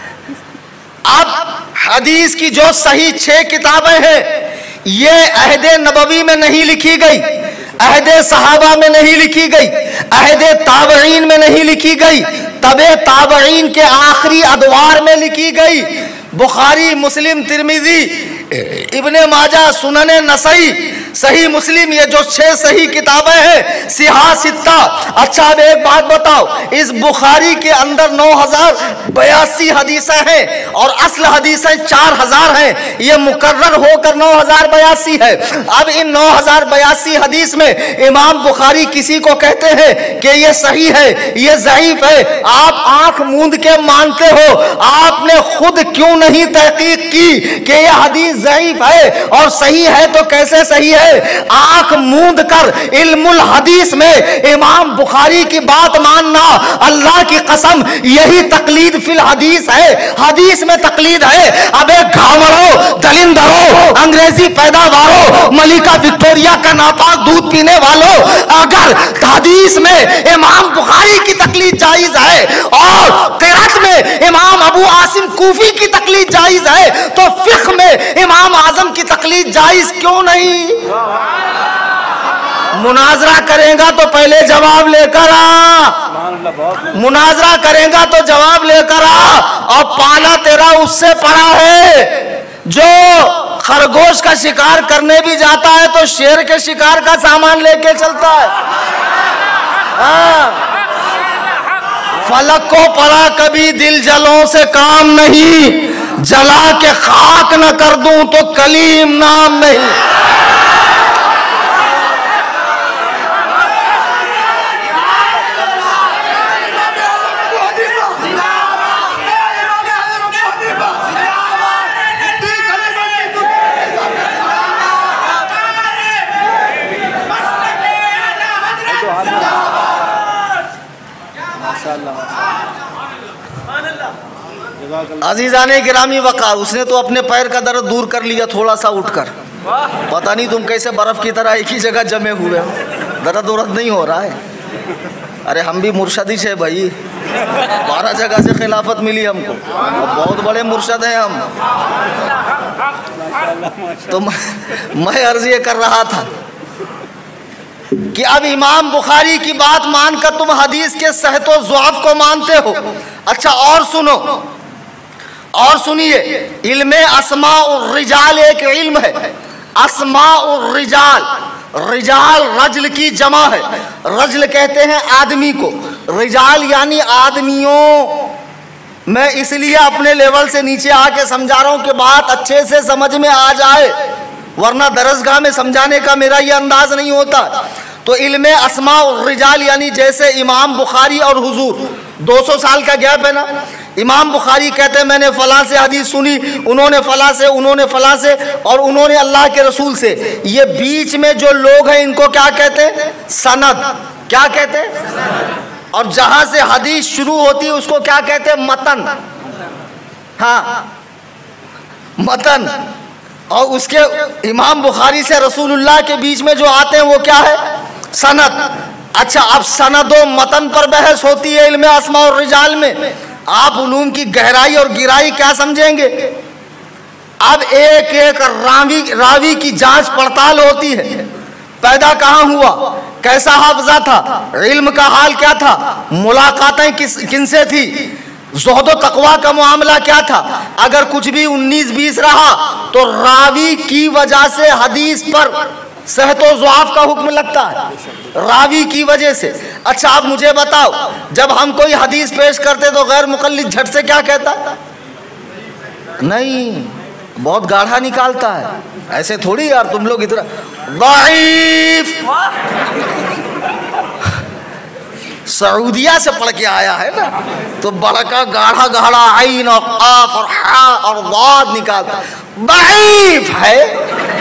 अब हदीस की जो सही 6 किताबें हैं, ये अहदे नबवी में नहीं लिखी गई, अहदे सहाबा में नहीं लिखी गई, अहदे ताबईन में नहीं लिखी गई, तबे ताबईन के आखिरी अदवार में लिखी गई। बुखारी, मुस्लिम, तिरमिजी, इब्ने माजा, सुनन नसई, सही मुस्लिम, ये जो 6 सही किताबें हैं, सिहा सित्ता। अच्छा, अब एक बात बताओ, इस बुखारी के अंदर 9082 हदीसें हैं और असल हदीसें 4000 हैं। ये मुकर्रर होकर 9082 है। अब इन 9082 हदीस में इमाम बुखारी किसी को कहते हैं कि ये सही है, ये ज़ईफ है, आप आंख मूंद के मानते हो। आपने खुद क्यों नहीं तहकीक की कि यह हदीस ज़ईफ है और सही है तो कैसे सही है? आंख मूंद कर इल्मुल हदीस में इमाम बुखारी की बात मानना, अल्लाह की कसम, यही तकलीद फिल हदीस है। हदीस में तकलीद है। अब एक घावड़ो, दलिंदरो, अंग्रेजी पैदावारों, मलिका विक्टोरिया का नापाक दूध पीने वालों, अगर हदीस में इमाम बुखारी की तकलीद जायज है और क़िरात में इमाम अबू आसिम कूफी की तकलीद जायज है, तो फिक्र में इमाम आजम की तकलीद जायज क्यों नहीं? मुनाजरा करेगा तो पहले जवाब लेकर आ, मुनाजरा करेगा तो जवाब लेकर आ। और पाला तेरा उससे पड़ा है जो खरगोश का शिकार करने भी जाता है तो शेर के शिकार का सामान लेके चलता है। फलक को पड़ा कभी दिल जलों से काम नहीं, जला के खाक न कर दूं तो कलीम नाम नहीं। अजीजाने गिरामी वक़ा, उसने तो अपने पैर का दर्द दूर कर लिया थोड़ा सा उठकर। पता नहीं तुम कैसे बर्फ की तरह एक ही जगह जमे हुए हो, दर्द उर्द नहीं हो रहा है। अरे हम भी मुर्शदी से भाई, 12 जगह से खिलाफत मिली हमको, बहुत बड़े मुर्शद हैं हम। तो मैं अर्ज ये कर रहा था कि अब इमाम बुखारी की बात मानकर तुम हदीस के सहतो ज़ुआफ को मानते हो। अच्छा, और सुनो, और सुनिए, इल्मे अस्माउर रिजाल एक इल्म है। अस्माउर रिजाल, रिजाल रजल की जमा है। रजल कहते हैं आदमी को, रिजाल यानी आदमियों। मैं इसलिए अपने लेवल से नीचे आके समझा रहा हूं कि बात अच्छे से समझ में आ जाए, वरना दरसगाह में समझाने का मेरा ये अंदाज नहीं होता। तो इल्मे अस्मा और रिजाल यानी जैसे इमाम बुखारी और हुजूर 200 साल का गैप है ना। इमाम बुखारी कहते हैं मैंने फलां से हदीस सुनी, उन्होंने फलां से, उन्होंने फलां से, और उन्होंने अल्लाह के रसूल से। ये बीच में जो लोग हैं इनको क्या कहते हैं? सनद। क्या कहते हैं? और जहां से हदीस शुरू होती है उसको क्या कहते हैं? मतन। हाँ, मतन। और उसके इमाम बुखारी से रसूलुल्लाह के बीच में जो आते हैं वो क्या है? सनद। अच्छा, अब सनद और मतन पर बहस होती है इल्मे अस्मा और रिजाल में। आप उलूम की गहराई और गिराई क्या समझेंगे? अब एक एक रावी की जांच पड़ताल होती है। पैदा कहाँ हुआ, कैसा हाफजा था, इल्म का हाल क्या था, मुलाकातें किनसे थी, ज़ुहद व तक़वा का मामला क्या था। अगर कुछ भी 19-20 रहा तो रावी की वजह से हदीस पर सहत व ज़ुआफ़ का हुक्म लगता है, रावी की वजह से। अच्छा, आप मुझे बताओ, जब हम कोई हदीस पेश करते तो गैर मुक़ल्लिद झट से क्या कहता? नहीं, बहुत गाढ़ा निकालता है। ऐसे थोड़ी यार तुम लोग इतना दाईफ सऊदिया से पढ़ के आया है ना, तो बड़का गाढ़ा गाढ़ा आइन और काफ और हा और दाद निकालता, दाईफ है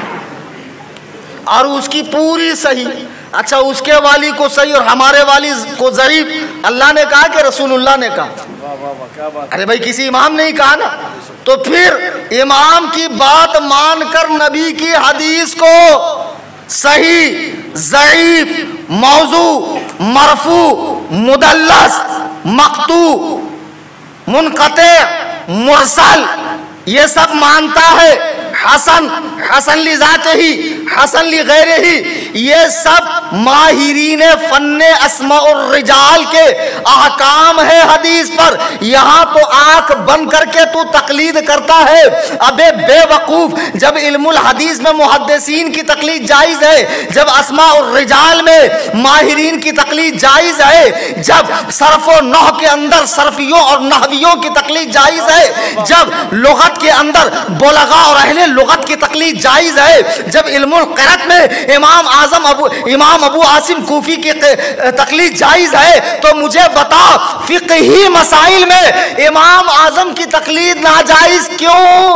और उसकी पूरी सही। अच्छा, उसके वाली को सही और हमारे वाली को ज़ईफ। अल्लाह ने कहा कि रसूलुल्लाह ने कहा? अरे भाई, किसी इमाम ने ही कहा ना। तो फिर इमाम की बात मानकर नबी की हदीस को सही, ज़ईफ, मौजू, मरफू, मुदल्लस, मक़तू, मुनक़ते, मुरसल ये सब मानता है। हसन, हसन ली ज़ाते ही, हसन ली गैरे ही, ये सब माहिरीन फन्ने अस्मा और रिजाल के अहकाम है हदीस पर। यहाँ तो आंख बंद करके तू तकलीद करता है। अबे बेवकूफ, जब इल्मुल हदीस में मुहद्दिसीन की तकलीद जायज़ है, जब अस्मा और रिजाल में माहिरीन की तकलीद जायज़ है, जब सर्फ और नह के अंदर सर्फियों और नहवियों की तकलीद जायज़ है, जब लुगत के अंदर बुलगा और अहले लुगत की तकलीद जायज़ है, जब इल्मुल क़िरात में इमाम अबू आसिम कूफी की तकलीद जायज़ है, तो मुझे बता फ़िक़ही मसाइल में इमाम आज़म की तकलीद नाजायज़ क्यों?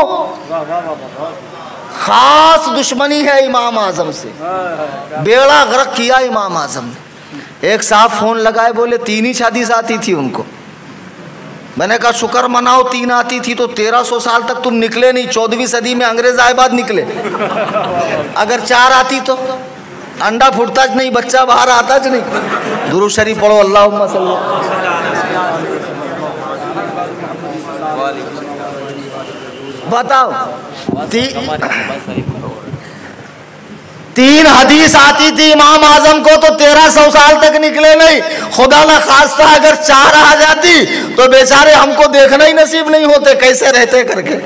खास दुश्मनी है इमाम आज़म से, बेड़ा गर्क किया इमाम आज़म ने। एक साहब फ़ोन लगाए, बोले 3 ही हदीस आती थी उनको। मैंने कहा शुक्र मनाओ 3 आती थी तो 1300 साल तक तुम निकले नहीं, 14वीं सदी में अंग्रेज आए बाद निकले। अगर 4 आती तो अंडा फूटता नहीं, बच्चा बाहर आता ज नहीं। दुरूद शरीफ पढ़ो, अल्लाहुम्मा सल्ली। बताओ, 3 हदीस आती थी इमाम आजम को तो 1300 साल तक निकले नहीं। खुदा ना खास्ता अगर 4 आ जाती तो बेचारे हमको देखना ही नसीब नहीं होते कैसे रहते करके।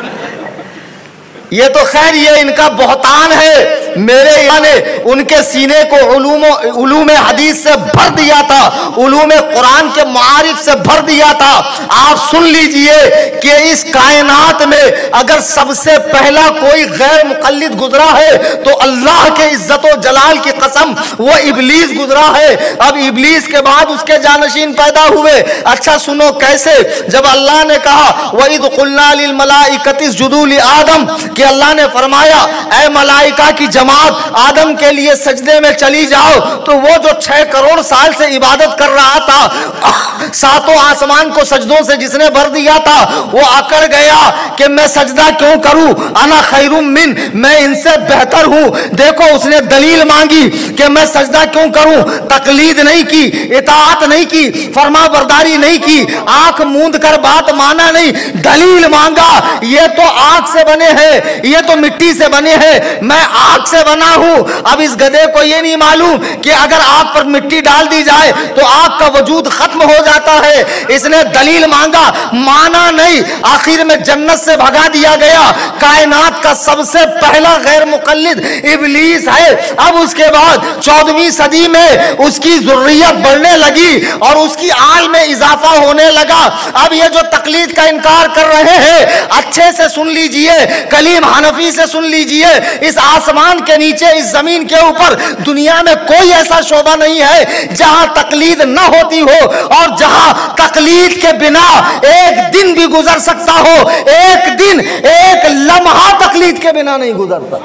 ये तो खैर ये इनका बहतान है। मेरे यहाँ ने उनके सीने को उलूम हदीस से भर दिया था, उलूम कुरान के मारिफ से भर दिया था। आप सुन लीजिए कि इस कायनात में अगर सबसे पहला कोई गैर मुक़ल्लिद गुजरा है तो अल्लाह के इज्जत व जलाल की कसम वो इबलीस गुजरा है। अब इबलीस के बाद उसके जानशीन पैदा हुए। अच्छा सुनो कैसे, जब अल्लाह ने कहा वइद क़ुल्ना लिल मलाइकति इसजुदू लि आदम, कि अल्लाह ने फरमाया ऐ मलाइका की जमात आदम के लिए सजदे में चली जाओ, तो वो जो 6 करोड़ साल से इबादत कर रहा था, 7 आसमान को सजदों से जिसने भर दिया था, वो अकड़ गया कि मैं सजदा क्यों करूं, अना खैरुम मिन, मैं इनसे बेहतर हूं। देखो उसने दलील मांगी कि मैं सजदा क्यों करूं, तकलीद नहीं की, इताअत नहीं की, फरमा बरदारी नहीं की, आंख मूंद कर बात माना नहीं, दलील मांगा। ये तो आंख से बने हैं, ये तो मिट्टी से बने हैं, मैं आग से बना हूं। अब इस गधे को ये नहीं मालूम कि अगर आग पर मिट्टी डाल दी जाए तो आग का वजूद खत्म हो जाता है। इसने दलील मांगा, माना नहीं, आखिर में जन्नत से भगा दिया गया। कायनात का सबसे पहला गैर मुक़ल्लिद इब्लीस है। अब उसके बाद 14वीं सदी में उसकी ज़ुर्रियत बढ़ने लगी और उसकी आल में इजाफा होने लगा। अब ये जो तकलीद का इनकार कर रहे हैं, अच्छे से सुन लीजिए, कली आलिम हनफी से सुन लीजिए, इस आसमान के नीचे, इस जमीन के ऊपर दुनिया में कोई ऐसा शोबा नहीं है जहां तकलीद न होती हो और जहां तकलीद के बिना एक दिन भी गुजर सकता हो। एक दिन, एक लम्हा तकलीद के बिना नहीं गुजरता।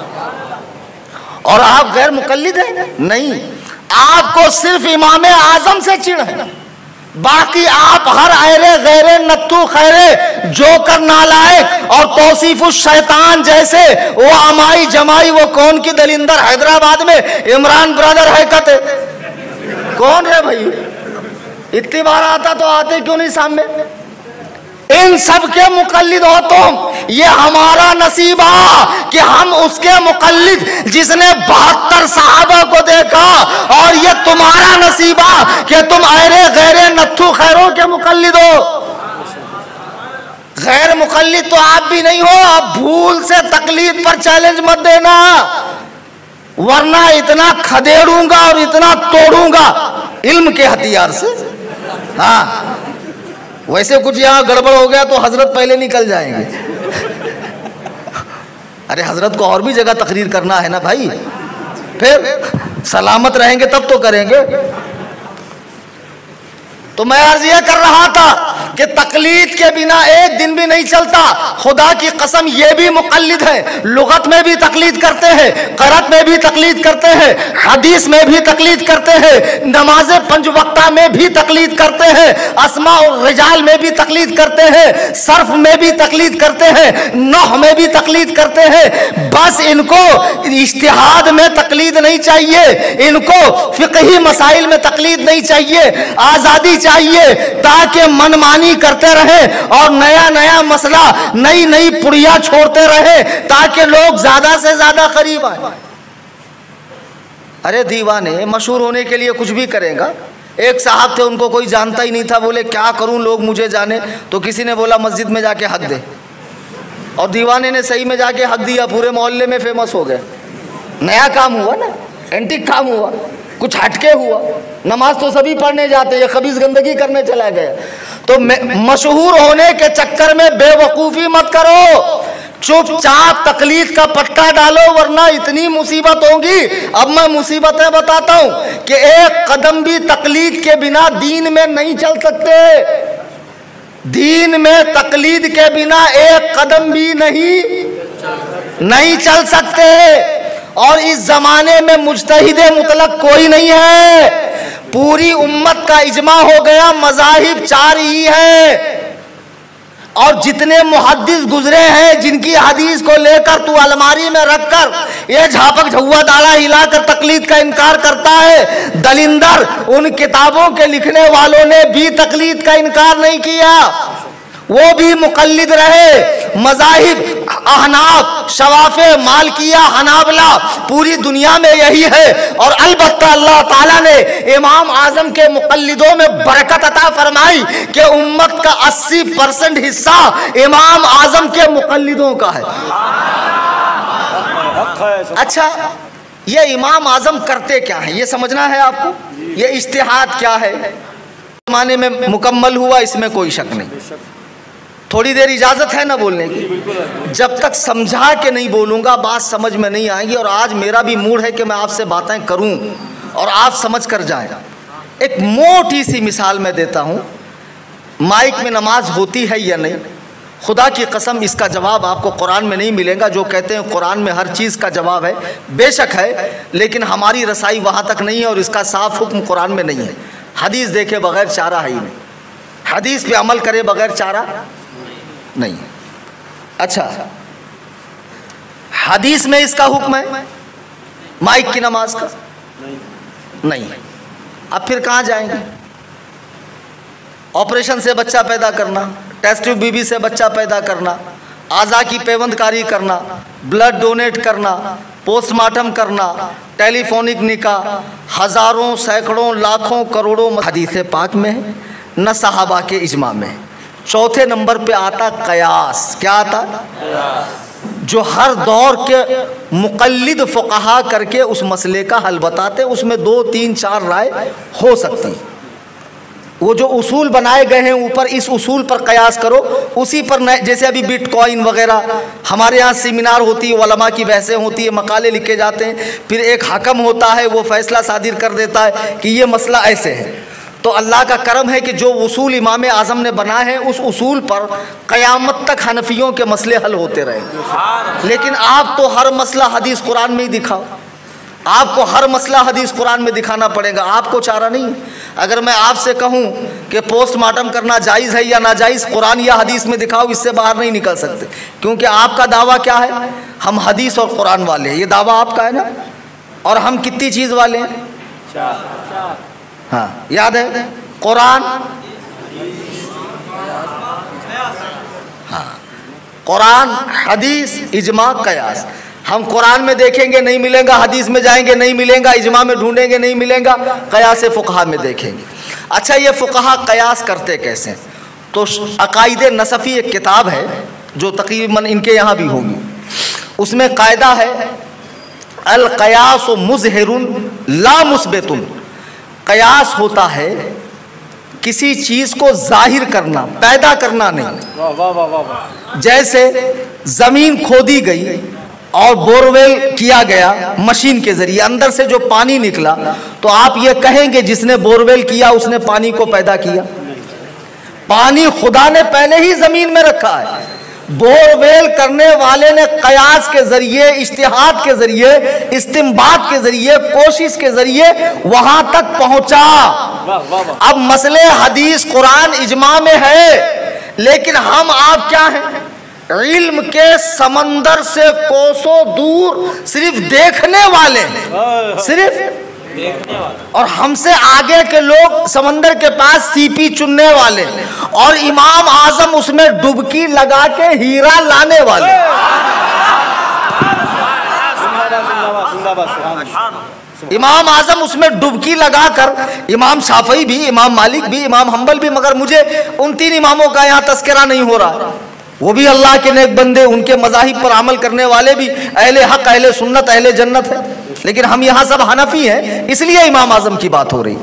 और आप गैर मुकल्लिद हैं? नहीं, आपको सिर्फ इमाम आजम से चिढ़ है, बाकी आप हर अहले गैरे नत्तू खैरे जोकर नालायक और तौसीफुश शैतान जैसे वो अमाई जमाई, वो कौन की दलिंदर हैदराबाद में इमरान ब्रदर है कहते कौन है भाई? इतनी बार आता तो आते क्यों नहीं सामने? इन सब के मुकल्लिद हो तुम। ये हमारा नसीबा कि हम उसके मुकल्लिद जिसने 72 सहाबा को देखा, और ये तुम्हारा नसीबा कि तुम अहले गैरे नत्थू खैरों के मुकल्लिद हो। गैर मुकल्लिद तो आप भी नहीं हो। आप भूल से तकलीद पर चैलेंज मत देना, वरना इतना खदेड़ूंगा और इतना तोड़ूंगा इल्म के हथियार से। हाँ, वैसे कुछ यहाँ गड़बड़ हो गया तो हजरत पहले निकल जाएंगे। अरे हजरत को और भी जगह तकरीर करना है ना भाई, फिर सलामत रहेंगे तब तो करेंगे। तो मैं अर्ज यह कर रहा था कि तकलीद के बिना एक दिन भी नहीं चलता। खुदा की कसम, ये भी मुकल्लिद है, लुगत में भी तकलीद करते हैं, क़रात में भी तकलीद करते हैं, हदीस में भी तकलीद करते हैं, नमाज पंज वक्ता में भी तकलीद करते हैं, अस्मा और रिजाल में भी तकलीद करते हैं, सर्फ में भी तकलीद करते हैं, नह में भी तकलीद करते हैं। बस इनको इज्तिहाद में तकलीद नहीं चाहिए, इनको फिक़ही मसाइल में तकलीद नहीं चाहिए, आज़ादी चाहिए ताकि मनमानी करते रहे और नया नया मसला, नई नई पुड़िया छोड़ते रहे ताकि लोग ज्यादा से ज्यादा करीब आए। अरे दीवाने मशहूर होने के लिए कुछ भी करेगा। एक साहब थे, उनको कोई जानता ही नहीं था, बोले क्या करूं लोग मुझे जाने, तो किसी ने बोला मस्जिद में जाके हक दे, और दीवाने ने सही में जाके हक दिया, पूरे मोहल्ले में फेमस हो गए। नया काम हुआ ना, एंटीक काम हुआ, कुछ हटके हुआ। नमाज तो सभी पढ़ने जाते, ये खबीस गंदगी करने चला गया। तो मशहूर होने के चक्कर में बेवकूफ़ी मत करो, चुपचाप तकलीद का पट्टा डालो, वरना इतनी मुसीबत होगी। अब मैं मुसीबतें बताता हूं कि एक कदम भी तकलीद के बिना दीन में नहीं चल सकते। दीन में तकलीद के बिना एक कदम भी नहीं चल सकते। और इस जमाने में मुज्तहिदे मुतलक कोई नहीं है, पूरी उम्मत का इजमा हो गया, मज़ाहिब 4 ही है। और जितने मुहद्दिस गुजरे हैं जिनकी हदीस को लेकर तू अलमारी में रखकर ये झापक झुआ दाढ़ा हिलाकर तकलीद का इनकार करता है, दलिंदर, उन किताबों के लिखने वालों ने भी तकलीद का इनकार नहीं किया, वो भी मुकल्लिद रहे। मज़ाहिब अहनाफ, शवाफे, मालिकिया, हनाबला, पूरी दुनिया में यही है। और अलबत्ता अल्लाह ताला ने इमाम आजम के मुकल्लिदों में बरकत अता फरमाई कि उम्मत का 80% हिस्सा इमाम आजम के मुकल्लिदों का है। अच्छा, ये इमाम आजम करते क्या है ये समझना है आपको। ये इज्तिहाद क्या है, ज़माने में मुकम्मल हुआ, इसमें कोई शक नहीं। थोड़ी देर इजाज़त है ना बोलने की, जब तक समझा के नहीं बोलूँगा बात समझ में नहीं आएगी। और आज मेरा भी मूड है कि मैं आपसे बातें करूँ और आप समझ कर जाएं। एक मोटी सी मिसाल मैं देता हूँ, माइक में नमाज होती है या नहीं, खुदा की कसम इसका जवाब आपको कुरान में नहीं मिलेगा। जो कहते हैं कुरान में हर चीज़ का जवाब है, बेशक है, लेकिन हमारी रसाई वहाँ तक नहीं है और इसका साफ हुक्म कुरान में नहीं है। हदीस देखे बगैर चारा है ही नहीं, हदीस पे अमल करे बगैर चारा नहीं। अच्छा, हदीस में इसका हुक्म है माइक की नमाज का नहीं। अब फिर कहाँ जाएंगे? ऑपरेशन से बच्चा पैदा करना, टेस्ट ट्यूब बीबी से बच्चा पैदा करना, आज़ा की पेवंदकारी करना, ब्लड डोनेट करना, पोस्टमार्टम करना, टेलीफोनिक निकाह, हज़ारों, सैकड़ों, लाखों, करोड़ों हदीस पाक में है, न सहाबा के इज्मा में है। चौथे नंबर पे आता कयास। क्या आता? जो हर दौर के मुकल्लिद फ़ुक़हा करके उस मसले का हल बताते, उसमें 2, 3, 4 राय हो सकती। वो जो उसूल बनाए गए हैं ऊपर, इस उसूल पर कयास करो, उसी पर नए, जैसे अभी बिटकॉइन वगैरह हमारे यहाँ सेमिनार होती है, उलमा की बहसें होती है, मकाले लिखे जाते हैं, फिर एक हकम होता है, वो फैसला सादिर कर देता है कि ये मसला ऐसे है। तो अल्लाह का करम है कि जो उसूल इमाम आज़म ने बनाए हैं उस उसूल पर क़यामत तक हनफियों के मसले हल होते रहे। लेकिन आप तो हर मसला हदीस कुरान में ही दिखाओ, आपको हर मसला हदीस कुरान में दिखाना पड़ेगा, आपको चारा नहीं। अगर मैं आपसे कहूं कि पोस्टमार्टम करना जायज़ है या नाजायज़, कुरान या हदीस में दिखाओ, इससे बाहर नहीं निकल सकते, क्योंकि आपका दावा क्या है, हम हदीस और कुरान वाले हैं, ये दावा आपका है ना। और हम कितनी चीज़ वाले हैं? हाँ, याद है, कुरान, हाँ, कुरान, हदीस, इजमा, कयास। हम कुरान में देखेंगे नहीं मिलेगा, हदीस में जाएंगे नहीं मिलेगा, इजमा में ढूंढेंगे नहीं मिलेगा, कयास फ़ुक़हा में देखेंगे। अच्छा, ये फ़ुक़हा कयास करते कैसे? तो अक़ाइद नसफ़ी एक किताब है जो तक़रीबन इनके यहाँ भी होगी, उसमें कायदा है अल क़यास मुज़हिरुन ला मुस्बितुन। कयास होता है किसी चीज़ को जाहिर करना, पैदा करना नहीं। वाह वाह वाह वाह। जैसे ज़मीन खोदी गई और बोरवेल किया गया मशीन के ज़रिए, अंदर से जो पानी निकला, तो आप ये कहेंगे जिसने बोरवेल किया उसने पानी को पैदा किया? पानी खुदा ने पहले ही ज़मीन में रखा है, बोरवेल करने वाले ने कयास के ज़रिए, इज्तिहाद के ज़रिए, इस्तिंबात के ज़रिए, कोशिश के ज़रिए वहाँ तक पहुँचा। अब मसले हदीस, कुरान, इजमा में है, लेकिन हम आप क्या हैं? इल्म के समंदर से कोसों दूर सिर्फ देखने वाले, सिर्फ, और हमसे आगे के लोग समंदर के पास सीपी चुनने वाले, और इमाम आजम उसमें डुबकी लगा के हीरा लाने वाले। इमाम आजम उसमें डुबकी लगाकर, इमाम शाफई भी, इमाम मालिक भी, इमाम हम्बल भी, मगर मुझे उन 3 इमामों का यहाँ तस्करा नहीं हो रहा, वो भी अल्लाह के नेक बंदे, उनके मज़ाहिब पर अमल करने वाले भी अहले हक, अहले सुन्नत, अहले जन्नत है। लेकिन हम यहाँ सब हनफी हैं, इसलिए इमाम आज़म की बात हो रही।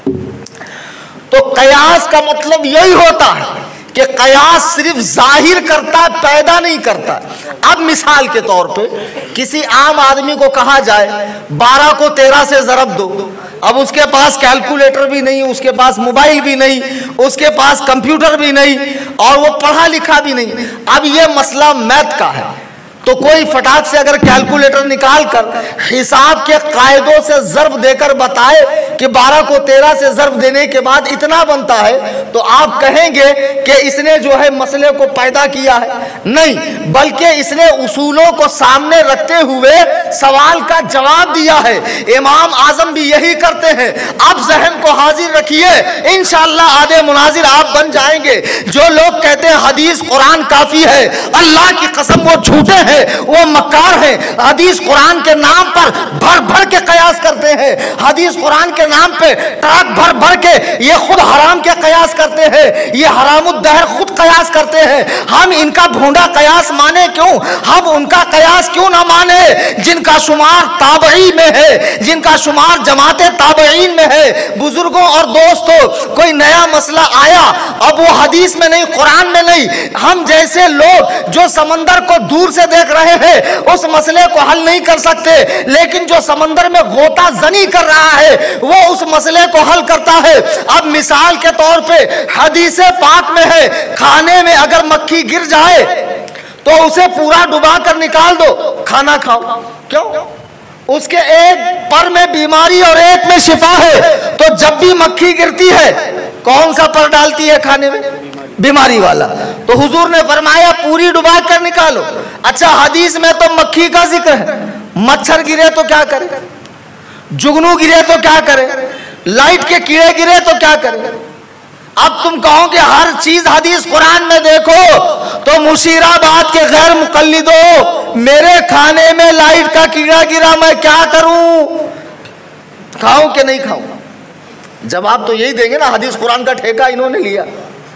तो कयास का मतलब यही होता है कि कयास सिर्फ जाहिर करता है, पैदा नहीं करता। अब मिसाल के तौर पे किसी आम आदमी को कहा जाए 12 को 13 से ज़रब दो, अब उसके पास कैलकुलेटर भी नहीं, उसके पास मोबाइल भी नहीं, उसके पास कंप्यूटर भी नहीं, और वो पढ़ा लिखा भी नहीं। अब ये मसला मैथ का है, तो कोई फटाक से अगर कैलकुलेटर निकाल कर हिसाब के कायदों से ज़र्ब देकर बताए कि 12 को 13 से ज़र्ब देने के बाद इतना बनता है, तो आप कहेंगे कि इसने जो है मसले को पैदा किया है? नहीं, बल्कि इसने उसूलों को सामने रखते हुए सवाल का जवाब दिया है। इमाम आज़म भी यही करते हैं। आप जहन को हाजिर रखिए, इंशाअल्लाह आधे मुनाजिर आप बन जाएंगे। जो लोग कहते हैं हदीस कुरान काफ़ी है, अल्लाह की कसम वो झूठे हैं, वो मक्कार है। हदीस कुरान के नाम पर भर भर के कयास करते हैं, हदीस कुरान के नाम पे ट्रक भर भर के ये खुद हराम के कयास करते हैं, ये हरामुद्दहर खुद कयास करते हैं। हम इनका भूंडा कयास माने क्यों? हम उनका कयास क्यों ना माने जिनका शुमार ताबई में है, जिनका शुमार जमाते ताबईन में है। बुजुर्गों और दोस्तों, कोई नया मसला आया, अब वो हदीस में नहीं, कुरान में नहीं, हम जैसे लोग जो समंदर को दूर से देख रहे हैं उस मसले को हल नहीं कर सकते, लेकिन जो समंदर में गोता जनी कर रहा है वो उस मसले को हल करता है। अब मिसाल के तौर पे हदीस पाक में है, खाने में अगर मक्खी गिर जाए तो उसे पूरा डुबा कर निकाल दो, खाना खाओ। क्यों? उसके एक पर में बीमारी और एक में शिफा है। तो जब भी मक्खी गिरती है कौन सा पर डालती है खाने में? बीमारी वाला। तो हुजूर ने फरमाया पूरी डुबा कर निकालो। अच्छा, हदीस में तो मक्खी का जिक्र है, मच्छर गिरे तो क्या करे, जुगनू गिरे तो क्या करे, लाइट के कीड़े गिरे तो क्या करे। अब तुम कहो कि हर चीज हदीस कुरान में देखो, तो मुशीराबाद के गैर मुकल्लिदो, मेरे खाने में लाइट का कीड़ा गिरा, मैं क्या करूं? खाऊं कि नहीं खाऊं? जवाब तो यही देंगे ना, हदीस कुरान का ठेका इन्होंने लिया।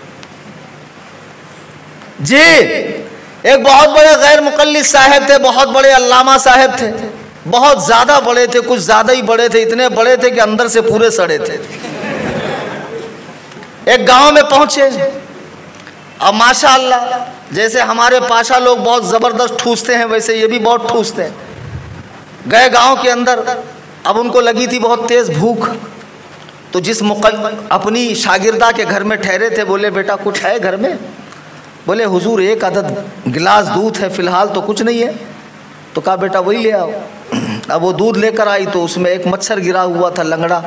जी, एक बहुत बड़े गैर मुकल्लिद साहब थे, बहुत बड़े अल्लामा साहब थे, बहुत ज्यादा बड़े थे, कुछ ज्यादा ही बड़े थे, इतने बड़े थे कि अंदर से पूरे सड़े थे। एक गांव में पहुंचे। अब माशाअल्लाह जैसे हमारे पाशा लोग बहुत ज़बरदस्त ठूसते हैं, वैसे ये भी बहुत ठूसते हैं। गए गांव के अंदर, अब उनको लगी थी बहुत तेज़ भूख, तो जिस अपनी शागिर्दा के घर में ठहरे थे, बोले बेटा कुछ है घर में? बोले हुजूर एक आदत गिलास दूध है, फ़िलहाल तो कुछ नहीं है। तो कहा बेटा वही ले आओ। अब वो दूध लेकर आई तो उसमें एक मच्छर गिरा हुआ था, लंगड़ा।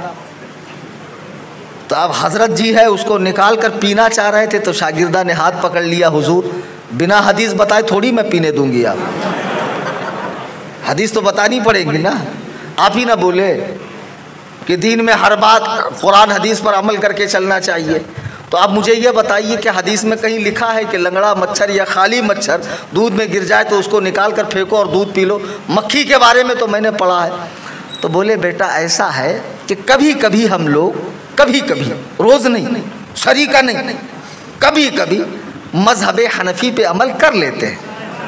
तो अब हजरत जी है उसको निकाल कर पीना चाह रहे थे, तो शागिर्दा ने हाथ पकड़ लिया, हुजूर बिना हदीस बताए थोड़ी मैं पीने दूंगी, आप हदीस तो बतानी पड़ेगी ना। आप ही ना बोले कि दीन में हर बात कुरान हदीस पर अमल करके चलना चाहिए। तो आप मुझे ये बताइए कि हदीस में कहीं लिखा है कि लंगड़ा मच्छर या खाली मच्छर दूध में गिर जाए तो उसको निकाल कर फेंको और दूध पी लो? मक्खी के बारे में तो मैंने पढ़ा है। तो बोले बेटा ऐसा है कि कभी कभी हम लोग, कभी कभी, रोज़ नहीं, शरीका नहीं, कभी कभी मजहब हनफी पे अमल कर लेते हैं।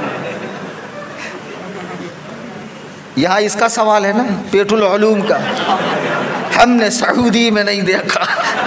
यहाँ इसका सवाल है ना, पेटुल उलूम का, हमने सऊदी में नहीं देखा।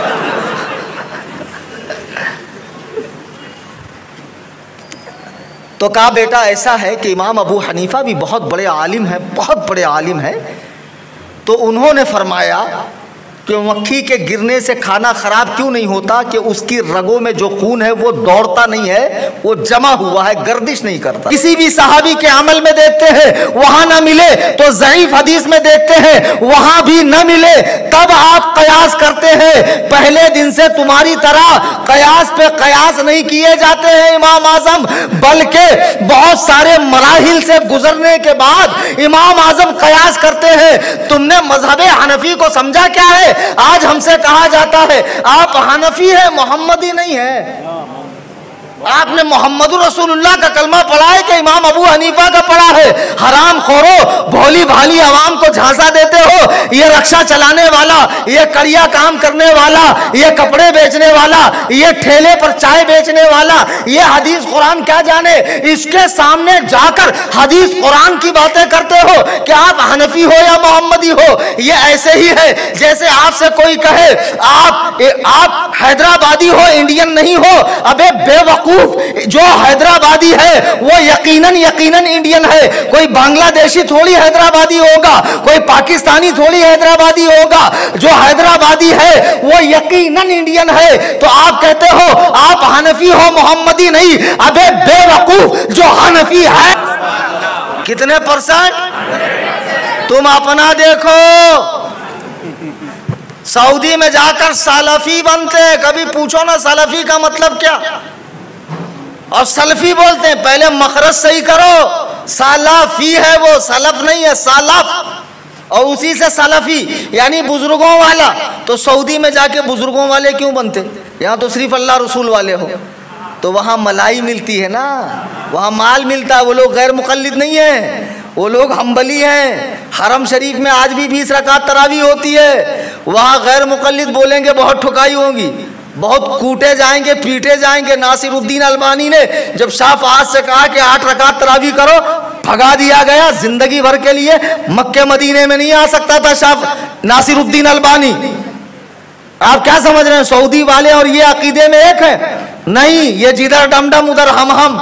तो कहा बेटा ऐसा है कि इमाम अबू हनीफा भी बहुत बड़े आलिम हैं, बहुत बड़े आलिम हैं। तो उन्होंने फरमाया कि मक्खी के गिरने से खाना खराब क्यों नहीं होता? कि उसकी रगों में जो खून है वो दौड़ता नहीं है, वो जमा हुआ है, गर्दिश नहीं करता। किसी भी सहाबी के अमल में देखते हैं वहां ना मिले, तो ज़ईफ हदीस में देखते हैं वहां भी न मिले, तब आप कयास करते हैं। पहले दिन से तुम्हारी तरह कयास पे कयास नहीं किए जाते हैं इमाम आजम, बल्कि बहुत सारे मराहिल से गुजरने के बाद इमाम आजम कयास करते हैं। तुमने मजहब हनफी को समझा क्या है? आज हमसे कहा जाता है आप हनफी है, मोहम्मदी नहीं है। आपने मोहम्मद रसूलुल्लाह का कलमा पढ़ा है कि इमाम अबू हनीफा का पढ़ा है? हराम खोरो, भोली भाली आवाम को झांसा देते हो। ये रक्षा चलाने वाला, ये कड़िया काम करने वाला, ये कपड़े बेचने वाला, ये ठेले पर चाय बेचने वाला, ये हदीस कुरान क्या जाने, इसके सामने जाकर हदीस कुरान की बातें करते हो कि आप हनफी हो या मोहम्मदी हो। ये ऐसे ही है जैसे आपसे कोई कहे आप हैदराबादी हो, इंडियन नहीं हो। अबे बेवकूफ, जो हैदराबादी है वो यकीनन इंडियन है। कोई बांग्लादेशी थोड़ी हैदराबादी होगा, कोई पाकिस्तानी थोड़ी हैदराबादी होगा। जो हैदराबादी है वो यकीनन इंडियन है। तो आप कहते हो आप हनफी हो, मोहम्मदी नहीं। अबे बेवकूफ, जो हनफी है कितने %? तुम अपना देखो। सऊदी में जाकर सलफी बनते हैं, कभी पूछो ना सलफी का मतलब क्या? और सलफी बोलते हैं, पहले मखरज सही करो। सलफी है वो, सलफ नहीं है, सलफ। और उसी से सलफी यानी बुजुर्गों वाला। तो सऊदी में जाके बुजुर्गों वाले क्यों बनते? यहाँ तो सिर्फ अल्लाह रसूल वाले हो। तो वहाँ मलाई मिलती है ना, वहाँ माल मिलता है। वो लोग गैर मुक़ल्लिद नहीं है, वो लोग हम्बली हैं। हरम शरीफ में आज भी 20 रकात तरावी होती है। वहाँ गैर मुक़ल्लिद बोलेंगे बहुत ठुकाई होगी, बहुत कूटे जाएंगे, पीटे जाएंगे। नासिरुद्दीन अलबानी ने जब शाह फहाद से कहा कि 8 रकात तरावी करो, भगा दिया गया जिंदगी भर के लिए। मक्के मदीने में नहीं आ सकता था शाह नासिरुद्दीन अलबानी। आप क्या समझ रहे हैं सऊदी वाले और ये अकीदे में एक है? नहीं, ये जिधर डमडम उधर हम।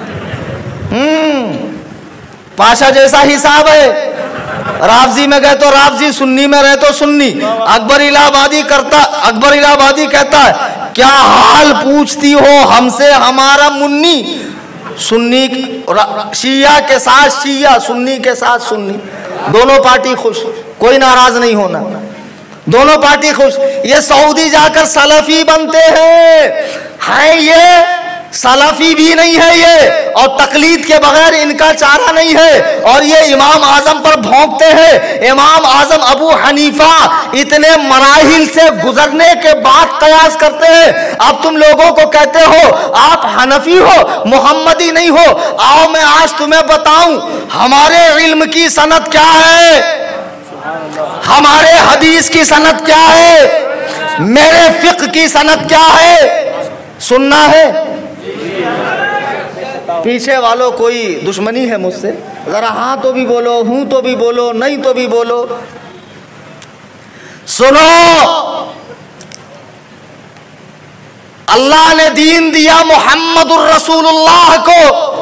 पाशा जैसा हिसाब है। राफजी में गए तो राफजी, सुन्नी में रहे तो सुन्नी। अकबर इलाहाबादी कहता है क्या हाल पूछती हो हमसे हमारा मुन्नी। सुन्नी शिया के साथ शिया, सुन्नी के साथ सुन्नी, दोनों पार्टी खुश, कोई नाराज नहीं होना, दोनों पार्टी खुश। ये सऊदी जाकर सलफी बनते हैं ये सलफी भी नहीं है ये, और तकलीद के बगैर इनका चारा नहीं है। और ये इमाम आजम पर भौंकते हैं। इमाम आजम अबू हनीफा इतने मराहिल से गुजरने के बाद कयास करते हैं। अब तुम लोगों को कहते हो आप हनफी हो, मोहम्मदी नहीं हो। आओ मैं आज तुम्हें बताऊं हमारे इल्म की सनद क्या है, हमारे हदीस की सनद क्या है, मेरे फिक्र की सनद क्या है। सुनना है? पीछे वालों कोई दुश्मनी है मुझसे? जरा हाँ तो भी बोलो, हूं तो भी बोलो, नहीं तो भी बोलो। सुनो, अल्लाह ने दीन दिया मोहम्मदुर रसूलुल्लाह को।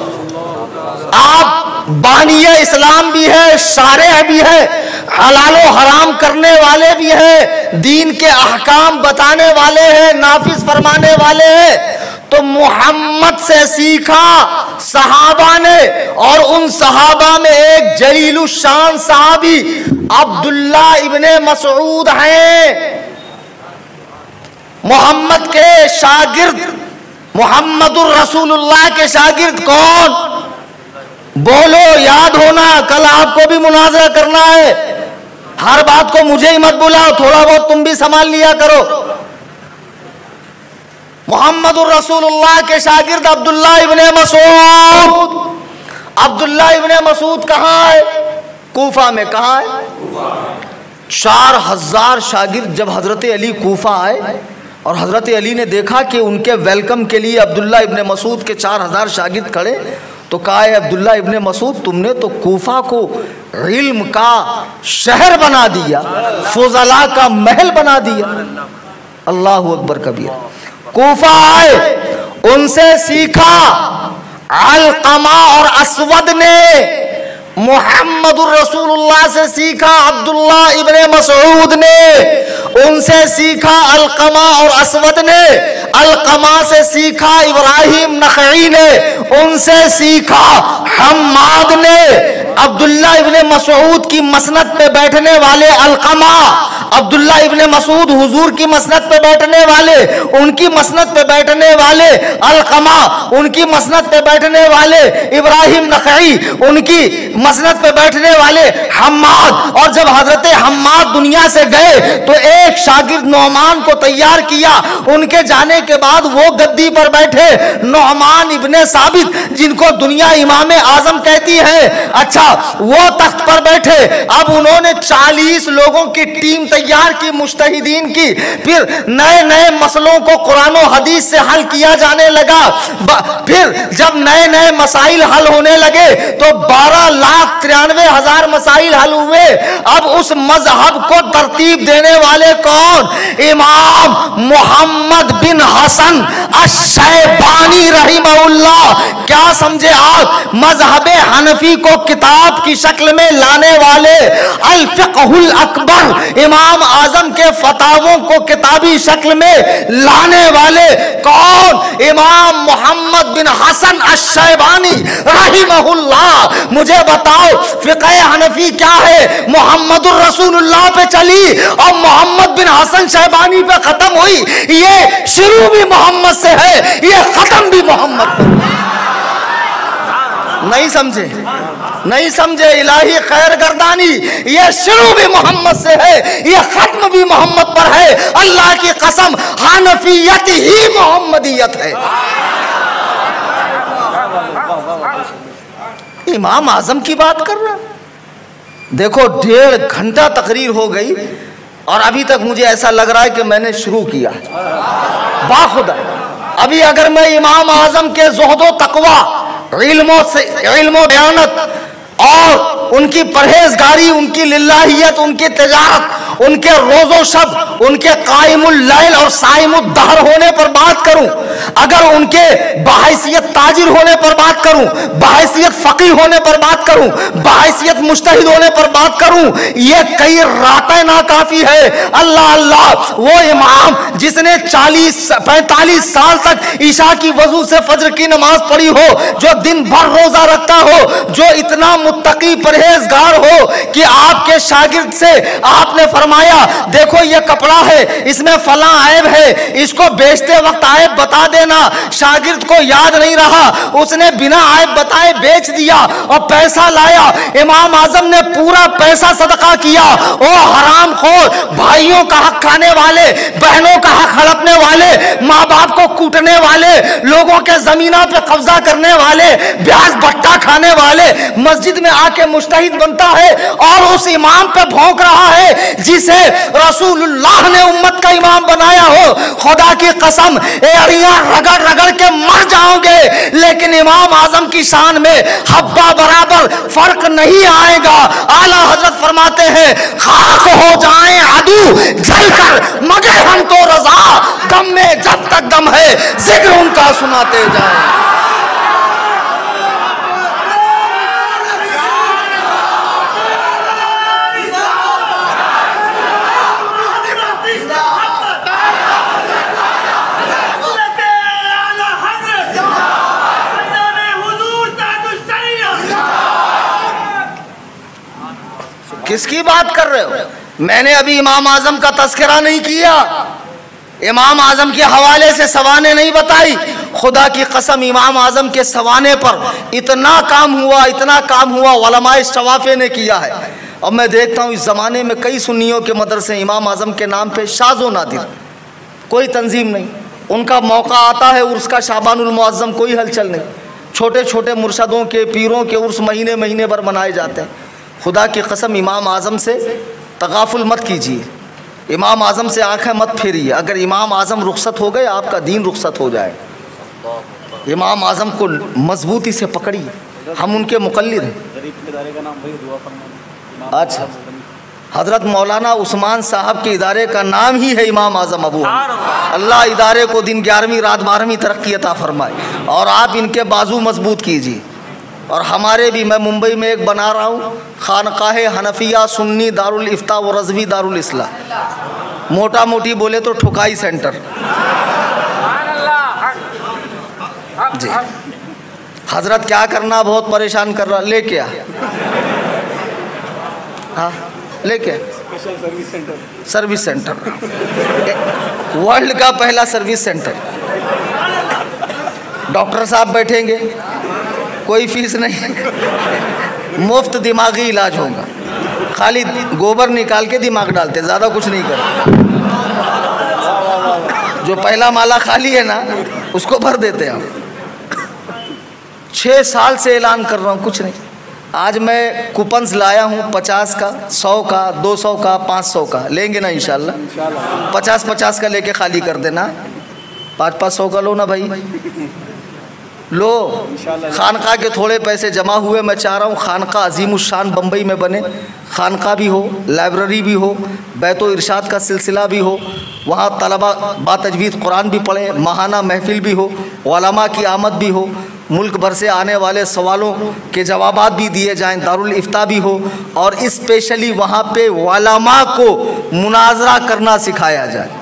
आप बानिए इस्लाम भी है, शारे भी है, हलालो हराम करने वाले भी है, दीन के अहकाम बताने वाले हैं, नाफिज फरमाने वाले हैं। तो मोहम्मद से सीखा सहाबा ने, और उन सहाबा में एक जलीलुल शान सहाबी अब्दुल्ला इब्ने मसऊद हैं। मोहम्मद के शागिर्द, मोहम्मदुर रसूलुल्लाह के शागिर्द कौन? बोलो, याद होना, कल आपको भी मुनाजरा करना है। हर बात को मुझे ही मत बुलाओ, थोड़ा बहुत तुम भी संभाल लिया करो। मोहम्मदुर रसूलुल्लाह के शागिर्द अब्दुल्ला इब्ने मसूद। अब्दुल्ला इब्ने मसूद कहाँ है? कूफा में। कहाँ है? 4000 शागिर्द जब हजरत अली कूफा आए और हजरत अली ने देखा कि उनके वेलकम के लिए अब्दुल्ला इब्ने मसूद के 4000 शागिर्द खड़े, तो कहा है अब्दुल्ला इब्ने मसूद, तुमने तो कूफा को इल्म का शहर बना दिया, फुजला का महल बना दिया। अल्लाहु अकबर कबीर। कूफा आए, उनसे सीखा अलकमा और असवद ने। मोहम्मदुर रसूलुल्लाह से सीखा अब्दुल्ला इब्ने मसूद ने, उनसे सीखा अलकमा और असवद ने। अलकमा से सीखा इब्राहिम नखई ने, उनसे सीखा हम्माद ने। अब्दुल्ला इब्ने मसूद की मसनद पे बैठने वाले अलकमा, अब्दुल्ला इब्ने मसूद हुजूर की मसनद पे बैठने वाले, उनकी मसनद पे बैठने वाले अलकमा, उनकी मसनद पे बैठने वाले इब्राहिम नखई, उनकी मसनद पे बैठने वाले हम्माद। और जब हजरत हम्माद दुनिया से गए तो एक शागिर्द नौमान को तैयार किया। उनके जाने के बाद वो गद्दी पर बैठे नौमान इब्ने साबित, जिनको दुनिया इमाम आजम कहती है। अच्छा, वो तख्त पर बैठे। अब उन्होंने 40 लोगों की टीम तैयार की, मुज्तहिदीन की। फिर नए नए मसलों को कुरान और हदीस से हल किया जाने लगा। फिर जब नए नए मसाइल हल होने लगे तो 12,93,000 मसाइल हल हुए। अब उस मजहब को तरतीब देने वाले कौन? इमाम मोहम्मद बिन हसन अश-शैबानी रहिमहुल्लाह। क्या समझे आप? मजहबे हनफी को किताब की शक्ल में लाने वाले, अल फिक़हुल अकबर, इमाम आजम के फतावों को किताबी शक्ल में लाने वाले कौन? इमाम मोहम्मद बिन हसन अश-शैबानी रहिमहुल्लाह। मुझे बताओ, फिक़ह हनफी क्या है? मोहम्मदुर रसूलुल्लाह पे चली और मोहम्मद बिन हसन शैबानी पे खत्म हुई। ये शुरू भी मोहम्मद से है, ये खत्म भी मोहम्मद पे। नहीं समझे? नहीं समझे? इलाही खैर गर्दानी, ये शुरू भी मोहम्मद से है, ये खत्म भी मोहम्मद पर है। अल्लाह की कसम, हनफियत ही मोहम्मदियत है। इमाम आजम की बात कर रहा। देखो, 1.5 घंटा तकरीर हो गई और अभी तक मुझे ऐसा लग रहा है कि मैंने शुरू किया। बाखुदा अभी अगर मैं इमाम आजम के ज़ुहदो तकवा, इल्मो दयानत और उनकी परहेजगारी, उनकी लिल्लाहियत, उनकी तिजारत, उनके रोजो शब, उनके कायमुल लैल और साइमुद दहर होने पर बात करूं, अगर उनके बहैसियत ताजिर होने पर बात करूं, बहैसियत फकीह होने पर बात करूं, बहैसियत मुज्तहिद होने पर बात करूं, ये कई रातें ना काफी है। अल्लाह अल्लाह, वो इमाम जिसने 45 साल तक ईशा की वजू से फज्र की नमाज पढ़ी हो, जो दिन भर रोजा रखता हो, जो इतना मुत्तकी परहेजगार हो कि आपके शागिर्द से आपने फरमाया, देखो ये कपड़ा है, इसमें फला ऐब है, इसको बेचते वक्त ऐब बता देना। शागिर्द को याद नहीं रहा, उसने बिना ऐब बताए बेच दिया और पैसा लाया। इमाम आजम ने पूरा पैसा सदका किया। ओ हराम खोर, भाइयों का हक खाने वाले, बहनों का हक हड़पने वाले, माँ बाप को कूटने वाले, लोगों के जमीना पे कब्जा करने वाले, ब्याज बट्टा खाने वाले, मस्जिद में आके मुज्तहिद बनता है और उस इमाम पे भौंक रहा है जिसे रसूलुल्लाह ने उम्मत का इमाम बनाया हो। खुदा की कसम, एड़ियां रगड़ रगड़ के मर जाओगे, लेकिन इमाम आजम की शान में हब्बा बराबर फर्क नहीं आएगा। आला हजरत फरमाते हैं, खाक हो जाएं अदू जलकर मगर हम तो रजा, दम में जब तक दम है जिक्र उनका सुनाते जाएं। किसकी बात कर रहे हो? मैंने अभी इमाम आजम का तस्करा नहीं किया, इमाम आजम के हवाले से सवाने नहीं बताई। खुदा की कसम इमाम आजम के सवाने पर इतना काम हुआ उलमाए शवाफे ने किया है। अब मैं देखता हूँ इस ज़माने में कई सुन्नियों के मदरसे इमाम आजम के नाम पे शाज़ो नादिर, कोई तंजीम नहीं। उनका मौका आता है उर्स का, शाबानुल मुअज्जम, कोई हलचल नहीं। छोटे छोटे मुर्शदों के पीरों के उर्स महीने महीने भर मनाए जाते हैं। खुदा की कसम इमाम आज़म से तगाफुल मत कीजिए, इमाम आज़म से आंखें मत फेरिए। अगर इमाम आज़म रुखसत हो गए आपका दीन रुखसत हो जाए। इमाम आज़म को मजबूती से पकड़िए, हम उनके मुक़ल्लिद हैं। अच्छा, हज़रत मौलाना उस्मान साहब के इदारे का नाम ही है इमाम आज़म अबू हनीफा। अल्लाह इदारे को दिन 11वीं रात 12वीं तरक्की अता फरमाए और आप इनके बाजू मजबूत कीजिए। और हमारे भी, मैं मुंबई में एक बना रहा हूँ खानकाहे हनफिया सुन्नी दारुल इफ्ता व रज़वी दारुल इस्लाह, मोटा मोटी बोले तो ठुकाई सेंटर जी। हजरत क्या करना बहुत परेशान कर रहा, लेके आ, हाँ लेके सर्विस सेंटर, वर्ल्ड का पहला सर्विस सेंटर। डॉक्टर साहब बैठेंगे, कोई फीस नहीं, मुफ्त दिमागी इलाज होगा। खाली गोबर निकाल के दिमाग डालते, ज़्यादा कुछ नहीं करते। जो पहला माला खाली है ना उसको भर देते हैं हम। 6 साल से ऐलान कर रहा हूँ, कुछ नहीं। आज मैं कूपन्स लाया हूँ 50 का, 100 का, 200 का, 500 का। लेंगे ना इंशाल्लाह? 50-50 का लेके खाली कर देना। 500 का लो ना भाई, लो। खानका के थोड़े पैसे जमा हुए, मैं चाह रहा हूँ खानका अजीमुशान बम्बई में बने। खानका भी हो, लाइब्रेरी भी हो, बैतो इरशाद का सिलसिला भी हो, वहाँ तलबा बातजवीज़ कुरान भी पढ़े, माहाना महफिल भी हो, उलमा की आमद भी हो, मुल्क भर से आने वाले सवालों के जवाबात भी दिए जाएं, दारुल इफ्ता भी हो, और स्पेशली वहाँ पे उलमा को मुनाजरा करना सिखाया जाए।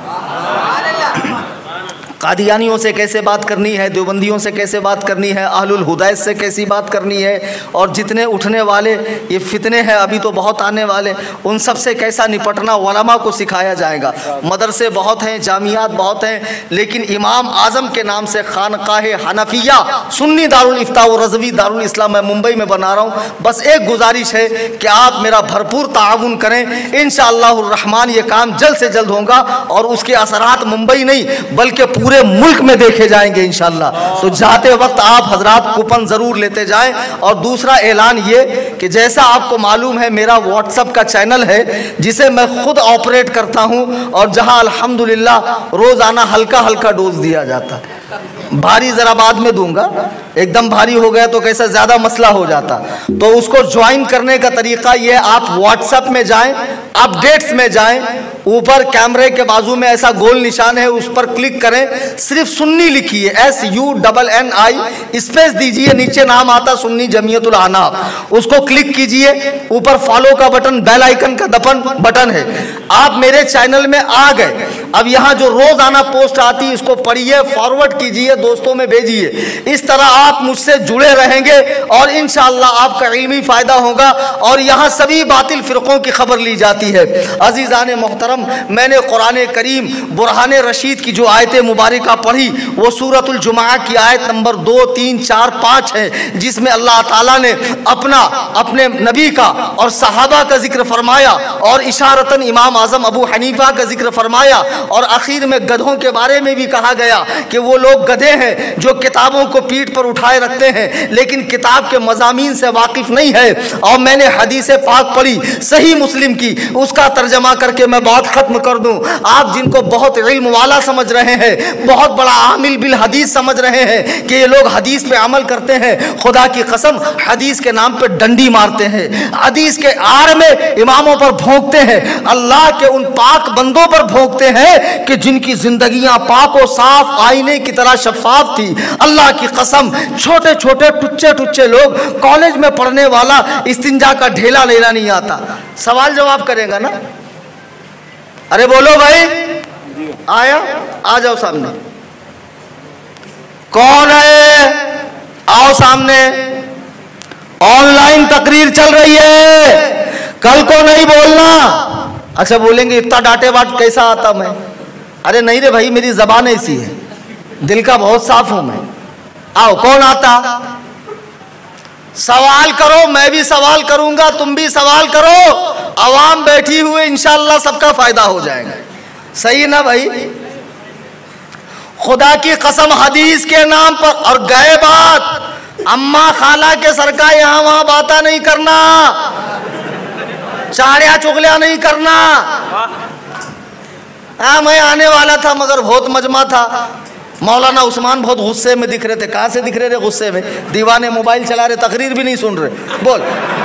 कादियानियों से कैसे बात करनी है, देवबंदियों से कैसे बात करनी है, अहलुल हुदायत से कैसी बात करनी है, और जितने उठने वाले ये फितने हैं अभी तो बहुत आने वाले, उन सब से कैसा निपटना उलमा को सिखाया जाएगा। मदरसे बहुत हैं, जामियात बहुत हैं, लेकिन इमाम आज़म के नाम से खानकाहे हनफिया सुन्नी दारुल इफ्ता व रज़वी दारुल इस्लाम मैं मुंबई में बना रहा हूँ। बस एक गुजारिश है कि आप मेरा भरपूर ताउन करें, इंशाअल्लाहुर रहमान ये काम जल्द से जल्द होगा और उसके असरात मुंबई नहीं बल्कि पूरे मुल्क में देखे जाएंगे इंशाअल्लाह। तो जाते वक्त आप हजरात कूपन ज़रूर लेते जाएं। और दूसरा ऐलान ये कि जैसा आपको मालूम है मेरा व्हाट्सएप का चैनल है जिसे मैं खुद ऑपरेट करता हूं और जहां अल्हम्दुलिल्लाह रोज़ाना हल्का हल्का डोज दिया जाता है। भारी ज़रा बाद में दूंगा, एकदम भारी हो गया तो कैसा ज़्यादा मसला हो जाता। तो उसको ज्वाइन करने का तरीका ये, आप व्हाट्सएप में जाएं, अपडेट्स में जाएं, ऊपर कैमरे के बाजू में ऐसा गोल निशान है उस पर क्लिक करें, सिर्फ सुन्नी लिखिए, SUNNI स्पेस दीजिए, नीचे नाम आता सुन्नी जमीयतुल अहनाफ, उसको क्लिक कीजिए। ऊपर फॉलो का बटन, बेल आइकन का बटन है, आप मेरे चैनल में आ गए। अब यहाँ जो रोजाना पोस्ट आती है इसको पढ़िए, फॉरवर्ड कीजिए, दोस्तों में भेजिए। इस तरह आप मुझसे जुड़े रहेंगे और इंशाअल्लाह आपका इल्मी फायदा होगा। और यहाँ सभी बातिल फिरकों की खबर ली जाती है। अजीज़ान मोहतरम, मैंने कुरान करीम बुरहान रशीद की जो आयत मुबारका पढ़ी वो सूरतुल जुमा की आयत नंबर 2, 3, 4, 5 है, जिसमें अल्लाह ताला ने अपने नबी का और सहाबा का जिक्र फरमाया और इशारतन इमाम आज़म अबू हनीफा का जिक्र फरमाया। और आखिर में गधों के बारे में भी कहा गया कि वो लोग गधे हैं जो किताबों को पीठ पर उठाए रखते हैं लेकिन किताब के मज़ामीन से वाकिफ़ नहीं है। और मैंने हदीस पाक पढ़ी सही मुस्लिम की, उसका तर्जमा करके मैं बात ख़त्म कर दूं। आप जिनको बहुत इल्म वाला समझ रहे हैं, बहुत बड़ा आमिल बिल हदीस समझ रहे हैं कि ये लोग हदीस पे अमल करते हैं, खुदा की कसम हदीस के नाम पे डंडी मारते हैं, हदीस के आड़ में इमामों पर भोंकते हैं, अल्लाह के उन पाक बंदों पर भोंकते हैं कि जिनकी जिंदगियां पाक और साफ आईने की तरह शफाफ थी। अल्लाह की कसम छोटे छोटे टुच्चे टुच्चे लोग, कॉलेज में पढ़ने वाला इस्तिंजा का ढेला लेना नहीं आता। सवाल जवाब करेगा ना? अरे बोलो भाई, आया आ जाओ सामने। कौन है? आओ सामने। ऑनलाइन तकरीर चल रही है, कल को नहीं बोलना। अच्छा बोलेंगे इतना डांटे बाट कैसा आता मैं? अरे नहीं रे भाई, मेरी जबान ऐसी है, दिल का बहुत साफ हूं मैं। आओ, कौन आता? सवाल करो, मैं भी सवाल करूंगा, तुम भी सवाल करो, अवाम बैठी हुए इंशाअल्लाह सबका फायदा हो जाएगा। सही ना भाई? खुदा की कसम हदीस के नाम पर, और गए बात अम्मा खाला के सरका यहां वहां बातें नहीं करना, चाड़िया चुगलिया नहीं करना। हाँ, मैं आने वाला था मगर बहुत मजमा था। मौलाना उस्मान बहुत गुस्से में दिख रहे थे। कहाँ से दिख रहे थे गुस्से में? दीवाने मोबाइल चला रहे, तकरीर भी नहीं सुन रहे। बोल।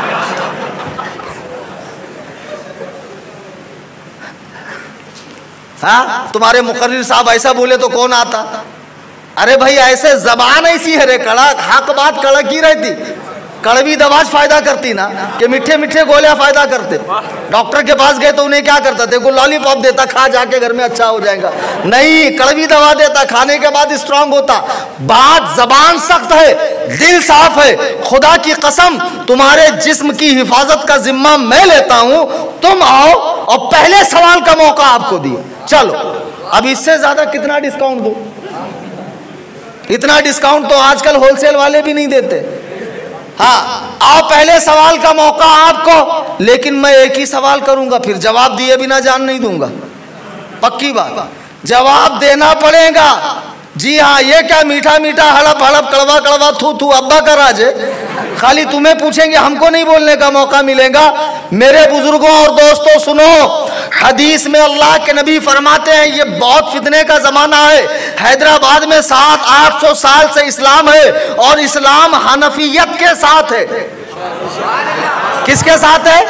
हाँ, तुम्हारे मुकर्रिर साहब ऐसा बोले तो कौन आता? अरे भाई ऐसे जबान ऐसी है रे कड़क, हक बात कड़क ही रहती। कड़वी दवाज फायदा करती ना, कि मीठे मीठे गोलियां फायदा करते। डॉक्टर के पास गए तो उन्हें क्या करता? देखो लॉलीपॉप देता, खा जाके घर में अच्छा हो जाएगा। नहीं, कड़वी दवा देता, खाने के बाद स्ट्रांग होता। बात जबान सख्त है, दिल साफ है। खुदा की कसम तुम्हारे जिस्म की हिफाजत का जिम्मा मैं लेता हूं। तुम आओ और पहले सवाल का मौका आपको दिया। चलो, अब इससे ज्यादा कितना डिस्काउंट दो? इतना डिस्काउंट तो आजकल होलसेल वाले भी नहीं देते। हाँ, आओ, पहले सवाल का मौका आपको, लेकिन मैं एक ही सवाल करूंगा, फिर जवाब दिए बिना जान नहीं दूंगा। पक्की बात, जवाब देना पड़ेगा। जी हाँ, ये क्या मीठा मीठा हड़प हड़प कड़वा कड़वा थू थू अब्बा का राज है? खाली तुम्हें पूछेंगे, हमको नहीं बोलने का मौका मिलेगा। मेरे बुजुर्गों और दोस्तों सुनो, हदीस में अल्लाह के नबी फरमाते हैं ये बहुत फितने का जमाना है। हैदराबाद में 700-800 साल से इस्लाम है, और इस्लाम हनफियत के साथ है। किसके साथ है?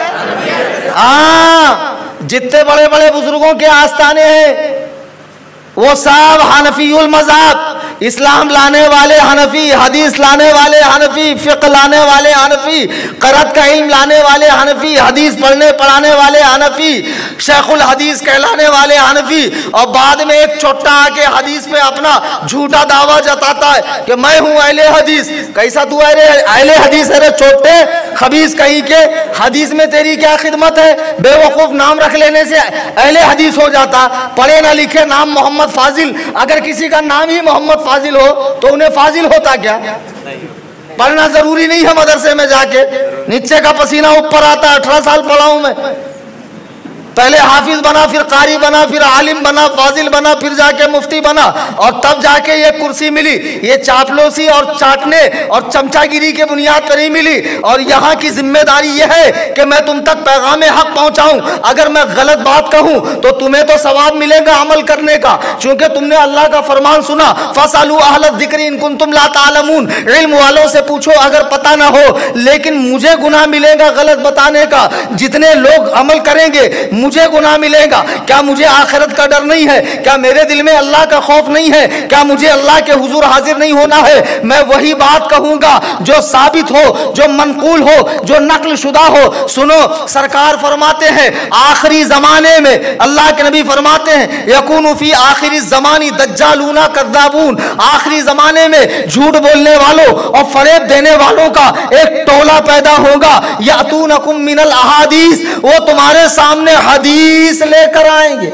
हाँ, जितने बड़े बड़े बुजुर्गों के आस्थाने हैं वो सब हनफीउल मज़हब, इस्लाम लाने वाले हनफी, हदीस लाने वाले हनफी, फ़िक़्ह लाने वाले हनफी, क़रात का इल्म लाने वाले हनफी, हदीस पढ़ने पढ़ाने वाले हनफी, शेखुल हदीस कहलाने वाले हनफी। और बाद में एक छोटा आके हदीस पे अपना झूठा दावा जताता है कि मैं हूँ अहले हदीस। कैसा तू अहले हदीस है रे छोटे खबीस कहीं के? हदीस में तेरी क्या खिदमत है? बेवकूफ़, नाम रख लेने से अहले हदीस हो जाता। पढ़े ना लिखे, नाम मोहम्मद फाजिल। अगर किसी का नाम ही मोहम्मद फाजिल हो तो उन्हें फाजिल होता क्या? पढ़ना जरूरी नहीं है मदरसे में जाके, नीचे का पसीना ऊपर आता है। 18 साल पढ़ा हूं मैं। पहले हाफिज बना, फिर कारी बना, फिर आलिम बना, फाजिल बना, फिर जाके मुफ्ती बना, और तब जाके ये कुर्सी मिली। ये चापलूसी और चाटने और चमचागिरी के बुनियाद पर नहीं मिली। और यहाँ की जिम्मेदारी यह है कि मैं तुम तक पैगाम हक पहुँचाऊँ। अगर मैं गलत बात कहूँ तो तुम्हें तो सवाब मिलेगा अमल करने का, क्योंकि तुमने अल्लाह का फरमान सुना, फसअलू अहल ज़िक्र इन कुंतुम ला तालमून। इल्म वालों से पूछो अगर पता ना हो। लेकिन मुझे गुनाह मिलेगा गलत बताने का। जितने लोग अमल करेंगे मुझे गुनाह मिलेगा। क्या मुझे आखिरत का डर नहीं है? क्या मेरे दिल में अल्लाह का खौफ नहीं है? क्या मुझे अल्लाह के हुजूर हाजिर नहीं होना है? मैं वही बात कहूंगा जो साबित हो, जो मनकूल हो, जो नकल शुदा हो। सुनो, सरकार फरमाते हैं आखिरी जमाने में, अल्लाह के नबी फरमाते हैं यकूनु फी आखिरी ज़मानी दज्जालूना कद्दाबून। आखिरी जमाने में झूठ बोलने वालों और फरेब देने वालों का एक टोला पैदा होगा। यातूनकुम मिनल अहादीस, वो तुम्हारे सामने हदीस लेकर आएंगे।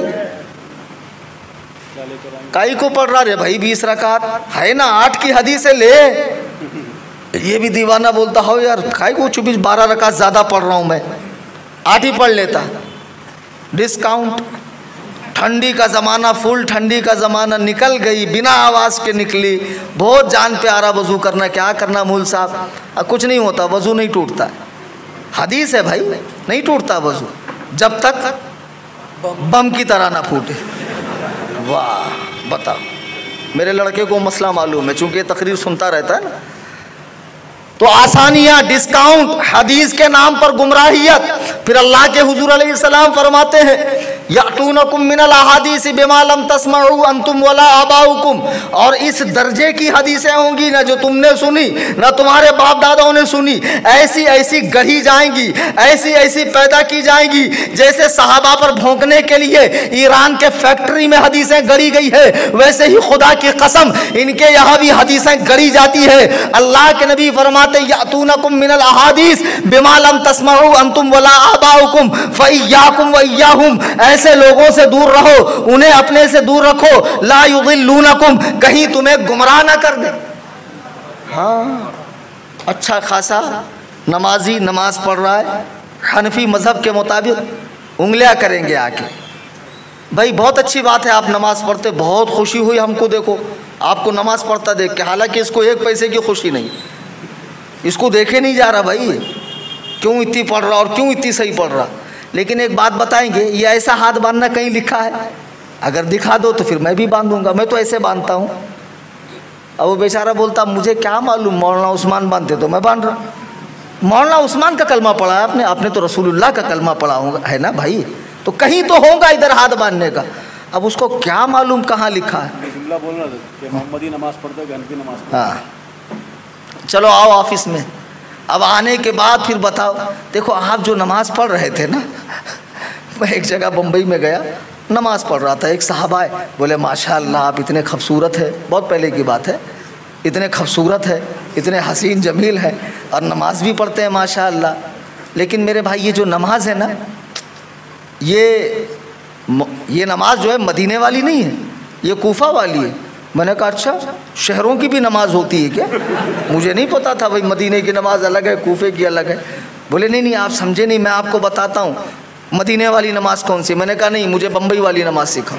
काई को पढ़ रहा रे भाई? 20 रकात है ना, 8 की हदीस ले। ये भी दीवाना बोलता हो यार, काई को 12 रकात ज्यादा पढ़ रहा हूं मैं, 8 ही पढ़ लेता। डिस्काउंट ठंडी का ज़माना, फुल ठंडी का ज़माना, निकल गई बिना आवाज़ के निकली, बहुत जान पे आ रहा वज़ू करना, क्या करना मूल साहब? कुछ नहीं होता, वज़ू नहीं टूटता है, हदीस है भाई, नहीं टूटता वज़ू जब तक बम की तरह ना फूटे। वाह बताओ, मेरे लड़के को मसला मालूम है, चूँकि तकरीर सुनता रहता है ना। तो आसानियाँ, डिस्काउंट, हदीस के नाम पर गुमराहियत। फिर अल्लाह के हुजूर अलैहिस्सलाम फरमाते हैं यातूनकुम मिनल अहादीस बिमा लम तस्मऊ अंतुम वला आबाउकुम, और इस दर्जे की हदीसें होंगी ना जो तुमने सुनी ना तुम्हारे बाप दादाओं ने सुनी, ऐसी ऐसी गढ़ी जाएंगी, ऐसी ऐसी पैदा की जाएंगी जैसे सहाबा पर भौंकने के लिए ईरान के फैक्ट्री में हदीसें गढ़ी गई है, वैसे ही खुदा की कसम इनके यहाँ भी हदीसें गढ़ी जाती है। अल्लाह के नबी फरमाते यातूनकुम मिनल अहादीस बिमा लम तस्मऊ अंतुम वला आबाउकुम फइय्याकुम व इय्याहुम, ऐसे लोगों से दूर रहो, उन्हें अपने से दूर रखो। ला युदिल्लूनकुम, कहीं तुम्हें गुमराह ना कर दे। हाँ, अच्छा खासा नमाजी नमाज पढ़ रहा है, हनफी मजहब के मुताबिक उंगलियां करेंगे आके। भाई बहुत अच्छी बात है आप नमाज पढ़ते, बहुत खुशी हुई हमको देखो आपको नमाज पढ़ता देख के, हालांकि इसको एक पैसे की खुशी नहीं, इसको देखे नहीं जा रहा भाई क्यों इतनी पढ़ रहा और क्यों इतनी सही पढ़ रहा। लेकिन एक बात बताएंगे, ये ऐसा हाथ बांधना कहीं लिखा है? अगर दिखा दो तो फिर मैं भी बांधूंगा, मैं तो ऐसे बांधता हूँ। अब वो बेचारा बोलता मुझे क्या मालूम, मौलाना उस्मान बांधते तो मैं बांध रहा हूँ। मौलाना उस्मान का कलमा पढ़ा है आपने, आपने तो रसूलुल्लाह का कलमा पढ़ा होगा, है ना भाई, तो कहीं तो होगा इधर हाथ बांधने का। अब उसको क्या मालूम कहाँ लिखा है। बोल रहा था कि मोहम्मदी नमाज पढ़ते हैं, हनफी नमाज पढ़ते। हाँ चलो आओ ऑफिस में। अब आने के बाद फिर बताओ, देखो आप जो नमाज़ पढ़ रहे थे ना, मैं एक जगह बम्बई में गया, नमाज़ पढ़ रहा था, एक साहब आए, बोले माशाअल्लाह आप इतने खूबसूरत है, बहुत पहले की बात है, इतने खूबसूरत है, इतने हसीन जमील है और नमाज भी पढ़ते हैं माशाअल्लाह। लेकिन मेरे भाई ये जो नमाज है ना, ये नमाज जो है मदीने वाली नहीं है, ये कूफा वाली है। मैंने कहा अच्छा शहरों की भी नमाज होती है क्या? मुझे नहीं पता था भाई, मदीने की नमाज अलग है, कूफे की अलग है। बोले नहीं नहीं आप समझे नहीं, मैं आपको बताता हूँ मदीने वाली नमाज कौन सी। मैंने कहा नहीं, मुझे बम्बई वाली नमाज सिखाओ।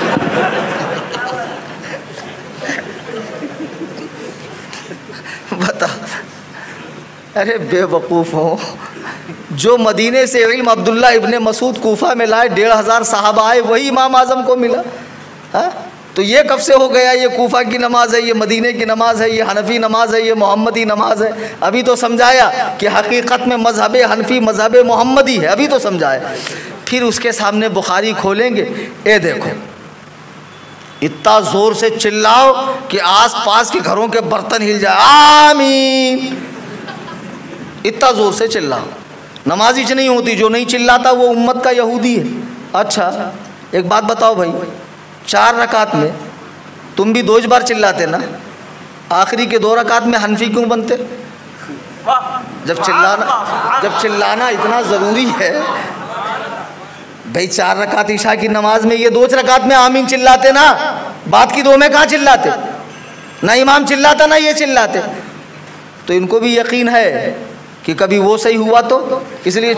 बता, अरे बेवकूफ़ हो, जो मदीने से इल्म अब्दुल्ला इब्ने मसूद कूफा में लाए, 1500 साहबा आए, वही इमाम आज़म को मिला। हाँ तो ये कब से हो गया ये कूफा की नमाज है, ये मदीने की नमाज है, ये हनफी नमाज है, ये मोहम्मदी नमाज है? अभी तो समझाया कि हकीकत में मजहब हनफी मजहब मोहम्मदी है, अभी तो समझाया। फिर उसके सामने बुखारी खोलेंगे, ए देखो इतना ज़ोर से चिल्लाओ कि आस पास के घरों के बर्तन हिल जाए, आमीन, इतना ज़ोर से चिल्लाओ। नमाजी नहीं होती, जो नहीं चिल्लाता वो उम्मत का यहूदी है। अच्छा एक बात बताओ भाई, 4 रकात में तुम भी 2 बार चिल्लाते ना, आखिरी के 2 रकात में हनफी क्यों बनते? जब चिल्लाना इतना ज़रूरी है भाई, 4 रकात ईशा की नमाज में ये 2 रकात में आमीन चिल्लाते ना, बात की 2 में कहाँ चिल्लाते? ना इमाम चिल्लाता ना ये चिल्लाते। तो इनको भी यकीन है कि कभी वो सही हुआ तो, इसलिए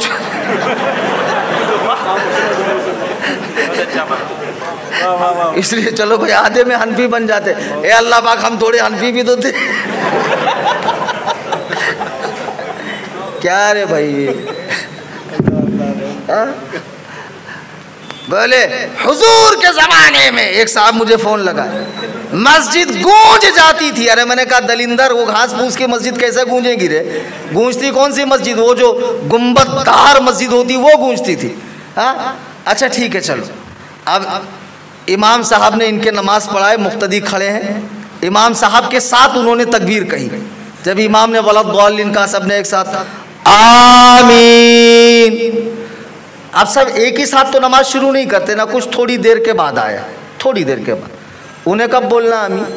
इसलिए चलो भाई आधे में हनफी बन जाते। ए अल्लाह पाक हम थोड़े हनफी भी तो थे। क्या रे भाई, बोले हुजूर के ज़माने में एक साहब मुझे फ़ोन लगा, मस्जिद गूंज जाती थी। अरे मैंने कहा दलिंदर, वो घास फूस की मस्जिद कैसे गूंजेगी रे? गूंजती कौन सी मस्जिद? वो जो गुंबददार मस्जिद होती वो गूंजती थी। हाँ अच्छा ठीक है चलो। अब इमाम साहब ने इनके नमाज पढ़ाए, मुक्तदी खड़े हैं, इमाम साहब के साथ उन्होंने तकबीर कही। जब इमाम ने वलद्दालिन कहा, सब ने एक साथ आमीन। अब सब एक ही साथ तो नमाज शुरू नहीं करते ना, कुछ थोड़ी देर के बाद आया, थोड़ी देर के बाद। उन्हें कब बोलना आमीन?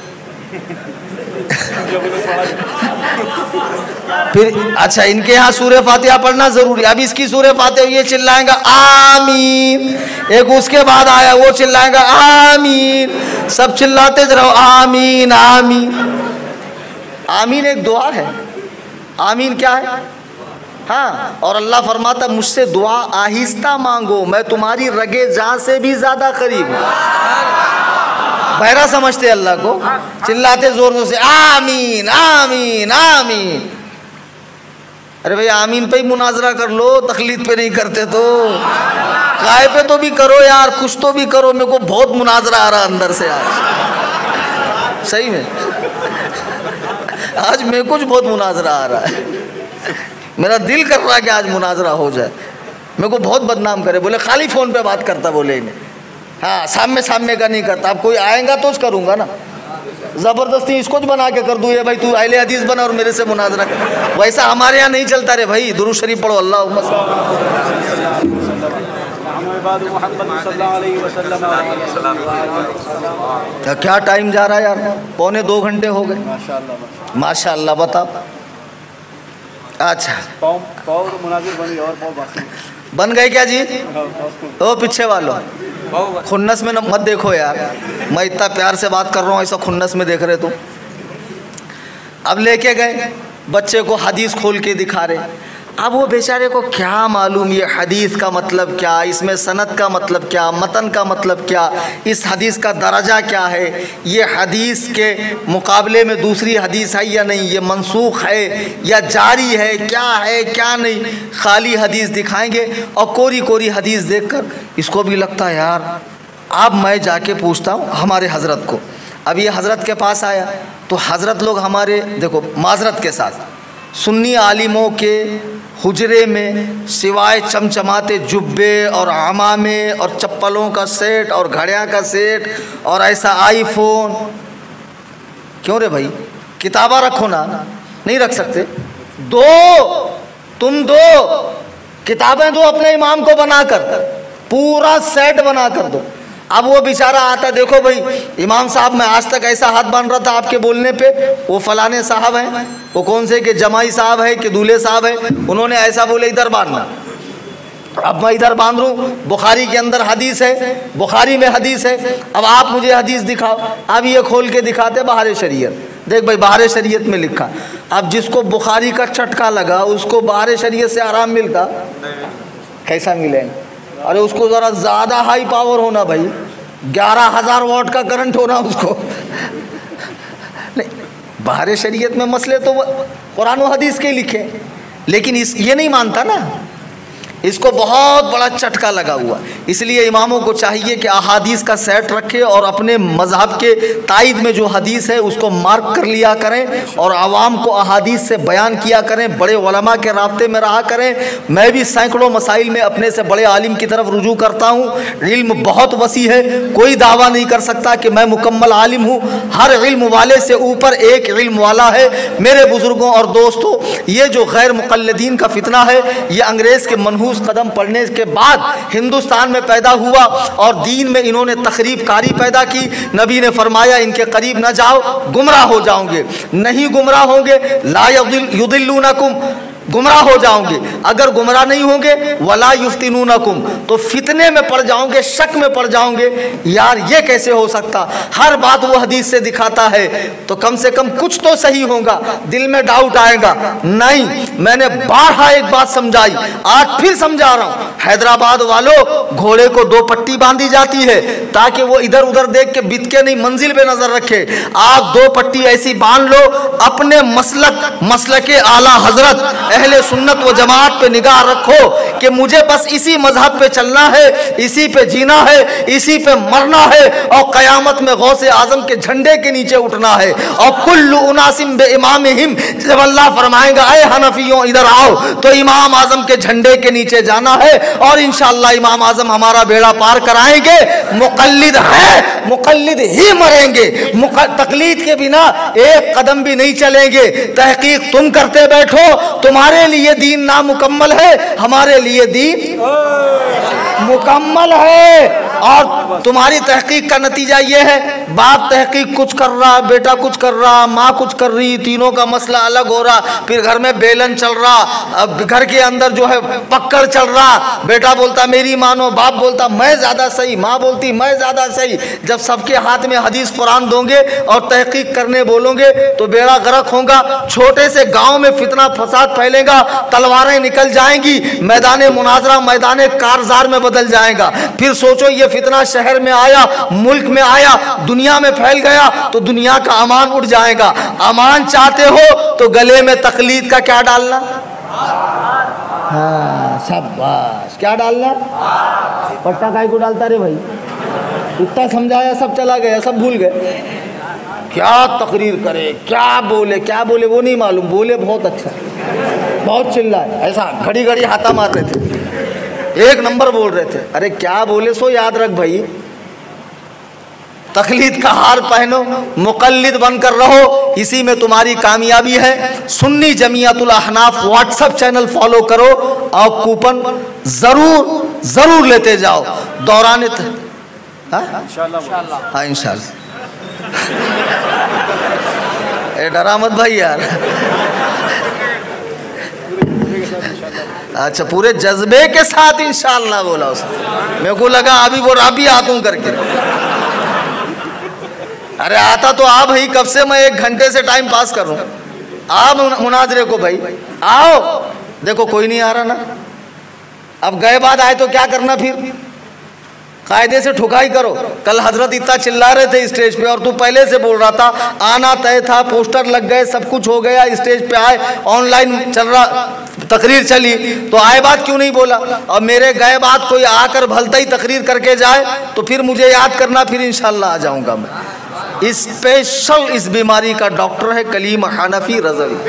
फिर अच्छा इनके यहाँ सूरह फातिहा पढ़ना जरूरी। अब इसकी सूरह फातिहा ये चिल्लाएंगा आमीन, एक उसके बाद आया वो चिल्लाएंगा आमीन, सब चिल्लाते रहो आमीन आमीन। आमीन एक दुआ है। आमीन क्या है? हाँ, और अल्लाह फरमाता मुझसे दुआ आहिस्ता मांगो, मैं तुम्हारी रगे जान से भी ज्यादा करीब हूँ। बहरा समझते अल्लाह को, चिल्लाते जोर जोर से आमीन आमीन आमीन। अरे भाई आमीन पे ही मुनाजरा कर लो, तकलीद पे नहीं करते तो काय पे तो भी करो यार, कुछ तो भी करो। मेरे को बहुत मुनाजरा आ रहा अंदर से आज, सही में आज मेरे को बहुत मुनाजरा आ रहा है। मेरा दिल कर रहा है कि आज मुनाजरा हो जाए। मेरे को बहुत बदनाम करे, बोले खाली फ़ोन पे बात करता, बोले इन्हें। हाँ, सामने सामने का नहीं करता। अब कोई आएगा तो करूँगा ना, ज़बरदस्ती इसको बना के कर दूँ ये भाई तू अहले हदीस बना और मेरे से मुनाजरा कर। वैसा हमारे यहाँ नहीं चलता रे भाई। दुरूद शरीफ पढ़ो, अल्लाहुम्मा क्या टाइम जा रहा है यार, 1.25 घंटे हो गए माशाअल्लाह। बताओ अच्छा बन गए क्या जी? ओ पीछे वालों, खुन्नस में मत देखो यार, मैं इतना प्यार से बात कर रहा हूँ, ऐसा खुन्नस में देख रहे तुम। अब लेके गए बच्चे को, हदीस खोल के दिखा रहे। अब वो बेचारे को क्या मालूम ये हदीस का मतलब क्या, इसमें सनद का मतलब क्या, मतन का मतलब क्या, इस हदीस का दर्जा क्या है, ये हदीस के मुकाबले में दूसरी हदीस है या नहीं, ये मनसूख है या जारी है, क्या है क्या नहीं। खाली हदीस दिखाएंगे और कोरी कोरी हदीस देखकर इसको भी लगता है यार। अब मैं जाके पूछता हूँ हमारे हज़रत को, अब ये हज़रत के पास आया तो हज़रत लोग हमारे, देखो माजरत के साथ, सुन्नी आलिमों के हुजरे में सिवाय चमचमाते जुब्बे और आमामे और चप्पलों का सेट और घड़ियाँ का सेट और ऐसा आईफोन, क्यों रे भाई किताबा रखो ना, नहीं रख सकते? दो, तुम दो किताबें दो अपने इमाम को बनाकर, पूरा सेट बना कर दो। अब वो बेचारा आता, देखो भाई इमाम साहब मैं आज तक ऐसा हाथ बांध रहा था आपके बोलने पे, वो फलाने साहब हैं, वो कौन से के जमाई साहब है कि दूल्हे साहब है, उन्होंने ऐसा बोले इधर बांधना। अब मैं इधर बांध लूँ, बुखारी के अंदर हदीस है, बुखारी में हदीस है, अब आप मुझे हदीस दिखाओ। अब ये खोल के दिखाते बाहर शरीयत, देख भाई बाहर शरीयत में लिखा। अब जिसको बुखारी का चटका लगा उसको बाहर शरीयत से आराम मिलता, कैसा मिलेगा? अरे उसको ज़रा ज़्यादा हाई पावर होना भाई, 11,000 वाट का करंट होना उसको। नहीं, बाहर शरीयत में मसले तो कुरान और हदीस के लिखे, लेकिन ये नहीं मानता ना, इसको बहुत बड़ा चटका लगा हुआ। इसलिए इमामों को चाहिए कि अहादीस का सेट रखें और अपने मज़हब के तायद में जो हदीस है उसको मार्क कर लिया करें और आवाम को अहादीस से बयान किया करें, बड़े उलमा के राब्ते में रहा करें। मैं भी सैकड़ों मसाइल में अपने से बड़े आलिम की तरफ रुजू करता हूँ। इल्म बहुत वसी है, कोई दावा नहीं कर सकता कि मैं मुकम्मल आलिम हूँ। हर इल्म वाले से ऊपर एक इल्म वाला है। मेरे बुज़ुर्गों और दोस्तों, ये जो गैर मुक़ल्लिदीन का फितना है, ये अंग्रेज़ के मनहूस कदम पड़ने के बाद हिंदुस्तान में पैदा हुआ और दीन में इन्होंने तखरीब कारी पैदा की। नबी ने फरमाया इनके करीब न जाओ, गुमराह हो जाओगे। नहीं गुमराह होंगे, ला युदिल्लूनकुम, गुमराह हो जाओगे। अगर गुमराह नहीं होंगे, वला युफ्तिनूनकुम, तो फितने में पड़ जाओगे, शक में पड़ जाओगे। यार ये कैसे हो सकता? हर बात वो हदीस से दिखाता है, तो कम से कम कुछ तो सही होगा। दिल में डाउट आएगा। नहीं, मैंने बारहा एक बात समझाई, आज फिर समझा रहा हूँ। हैदराबाद वालों, घोड़े को 2 पट्टी बांधी जाती है ताकि वो इधर उधर देख के बितके नहीं, मंजिल पे नजर रखे। आप 2 पट्टी ऐसी बांध लो, अपने मसलक आला हजरत अहले सुन्नत व जमात पे निगाह रखो कि मुझे बस इसी मजहब पे चलना है, इसी पे जीना है, इसी पे मरना है और क़यामत में गौसे आजम के झंडे के नीचे उठना है। और कुल्लु उनासिम बे इमामिहिम, जब अल्लाह फरमाएगा ऐ हनफियों इधर आओ, तो इमाम आजम के झंडे के नीचे जाना है और इंशाअल्लाह इमाम आजम हमारा बेड़ा पार कराएंगे। मुक़ल्लिद है, मुक़ल्लिद ही मरेंगे, तकलीद के बिना एक कदम भी नहीं चलेंगे। तहकीक तुम करते बैठो, तुम्हारे लिए दीन नामुकम्मल है, हमारे लिए दीन मुकम्मल है। और तुम्हारी तहकीक का नतीजा ये है, बाप तहकीक कुछ कर रहा, बेटा कुछ कर रहा, माँ कुछ कर रही, तीनों का मसला अलग हो रहा, फिर घर में बेलन चल रहा, अब घर के अंदर जो है पक्कड़ चल रहा, बेटा बोलता मेरी मानो, बाप बोलता मैं ज़्यादा सही, माँ बोलती मैं ज़्यादा सही। जब सबके हाथ में हदीस कुरान दोगे और तहकीक करने बोलोगे तो बेड़ा गर्क होगा। छोटे से गाँव में फितना फसाद फैलेगा, तलवारें निकल जाएंगी, मैदान मुनाजरा मैदान कारजार में बदल जाएगा। फिर सोचो ये फितना शहर में आया, मुल्क में आया, दुनिया में फैल गया तो दुनिया का अमान उड़ जाएगा। अमान चाहते हो तो गले में तकलीद का क्या डालना? हाँ शाबाश, क्या डालना? पट्टा काय को डालता रे भाई? इतना समझाया सब चला गया, सब भूल गए। क्या तकरीर करे, क्या बोले वो नहीं मालूम, बोले बहुत अच्छा, बहुत चिल्लाए, ऐसा घड़ी घड़ी हाथा मार रहे थे, एक नंबर बोल रहे थे। अरे क्या बोले सो याद रख भाई, तकलीद का हार पहनो, मुकल्लिद बनकर रहो, इसी में तुम्हारी कामयाबी है। सुन्नी जमीयतुल अहनाफ व्हाट्सएप चैनल फॉलो करो और कूपन जरूर लेते जाओ। दौरान इंशाल्लाह, इंशाल्लाह। ए डरा मत भाई यार। अच्छा, पूरे जज्बे के साथ इंशाल्लाह बोला उसने। मेरे को लगा अभी वो राबी आतूं करके। अरे आता तो आ भाई, कब से मैं 1 घंटे से टाइम पास कर रहा हूँ। आ मुनाजरे को भाई, आओ। देखो कोई नहीं आ रहा ना, अब गए बाद आए तो क्या करना, फिर कायदे से ठुकाई करो। कल हजरत इतना चिल्ला रहे थे स्टेज पे और तू पहले से बोल रहा था, आना तय था, पोस्टर लग गए, सब कुछ हो गया, स्टेज पे आए, ऑनलाइन चल रहा, तकरीर चली, तो आए बात क्यों नहीं बोला? और मेरे गए बात कोई आकर भलता ही तकरीर करके जाए तो फिर मुझे याद करना, फिर इंशाल्लाह आ जाऊंगा मैं। स्पेशल इस बीमारी का डॉक्टर है कलीम हनफी रज़वी।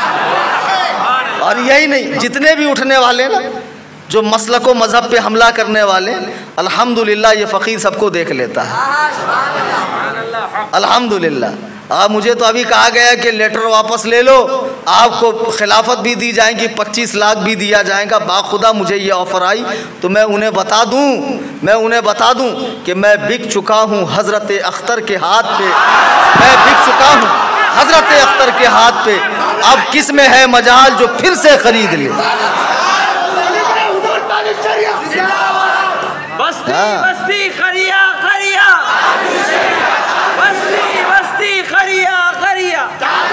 और यही नहीं, जितने भी उठने वाले ना जो मसलक व मज़हब पे हमला करने वाले, अल्हम्दुलिल्लाह ये फ़कीर सबको देख लेता है, अल्हम्दुलिल्लाह। मुझे तो अभी कहा गया कि लेटर वापस ले लो, आपको खिलाफत भी दी जाएगी, 25 लाख भी दिया जाएगा। बाखुदा मुझे ये ऑफ़र आई तो मैं उन्हें बता दूं कि मैं बिक चुका हूँ हज़रत अख्तर के हाथ पे, मैं बिक चुका हूँ हज़रत अख्तर के हाथ पे। अब किस में है मजाल जो फिर से खरीद ले। बस्ती खरिया खरिया, बस्ती खरिया खरिया।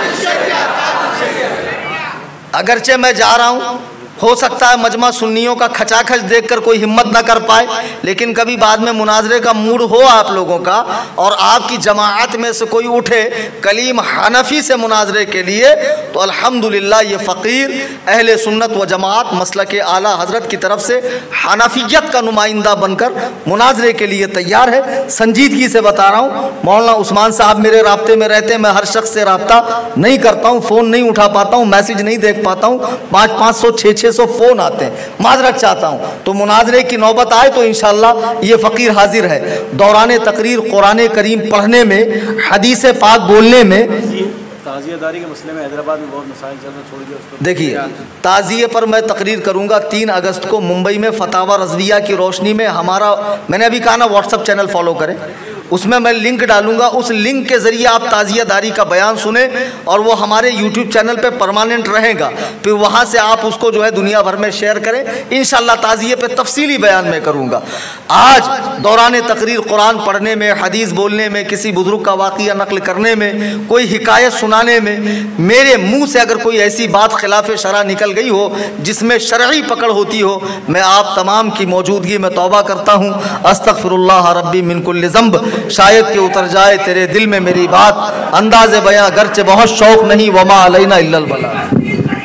अगरचे मैं जा रहा हूँ, हो सकता है मजमा सुन्नियों का खचाखच देखकर कोई हिम्मत ना कर पाए, लेकिन कभी बाद में मुनाजरे का मूड हो आप लोगों का और आपकी जमाअत में से कोई उठे कलीम हनफी से मुनाजरे के लिए, तो अल्हम्दुलिल्लाह ये फ़कीर अहले सुन्नत व जमात मसलक आला हज़रत की तरफ से हनफियत का नुमाइंदा बनकर मुनाजरे के लिए तैयार है। संजीदगी से बता रहा हूँ, मौलाना उस्मान साहब मेरे राब्ते में रहते हैं, मैं हर शख्स से रब्ता नहीं करता हूँ, फ़ोन नहीं उठा पाता हूँ, मैसेज नहीं देख पाता हूँ, 500 600 फ़ोन आते हैं, माजरत चाहता हूँ। तो मुनाजरे की नौबत आए तो इंशाअल्लाह ये फ़कीर हाजिर है। दौरान तकरीर कुरान करीम पढ़ने में, हदीस पाक बोलने में, ताज़ियादारी के मसले में हैदराबाद में बहुत मसाइल चल रहे, छोड़ दिया। देखिए, ताज़िये पर मैं तकरीर करूँगा 3 अगस्त को मुंबई में फतावा रज़विया की रोशनी में। हमारा, मैंने अभी कहा ना व्हाट्सअप चैनल फॉलो करें, उसमें मैं लिंक डालूंगा, उस लिंक के ज़रिए आप ताज़ियादारी का बयान सुने और वो हमारे यूट्यूब चैनल पे परमानेंट रहेगा। फिर वहाँ से आप उसको जो है दुनिया भर में शेयर करें। इंशाअल्लाह ताज़िये पे तफसीली बयान मैं करूँगा। आज दौरान तकरीर कुरान पढ़ने में, हदीस बोलने में, किसी बुज़ुर्ग का वाक़िया नक़ल करने में, कोई हिकायत सुनाने में, मेरे मुँह से अगर कोई ऐसी बात खिलाफ शरअ निकल गई हो जिसमें शरई पकड़ होती हो, मैं आप तमाम की मौजूदगी में तौबा करता हूँ। अस्तग़फिरुल्लाह रब्बी मिन कुल्लि ज़ंब, शायद कि उतर जाए तेरे दिल में मेरी बात, अंदाज़े बयां गर्चे बहुत शौक़ नहीं, वमा अलैना इल्लल बलाग।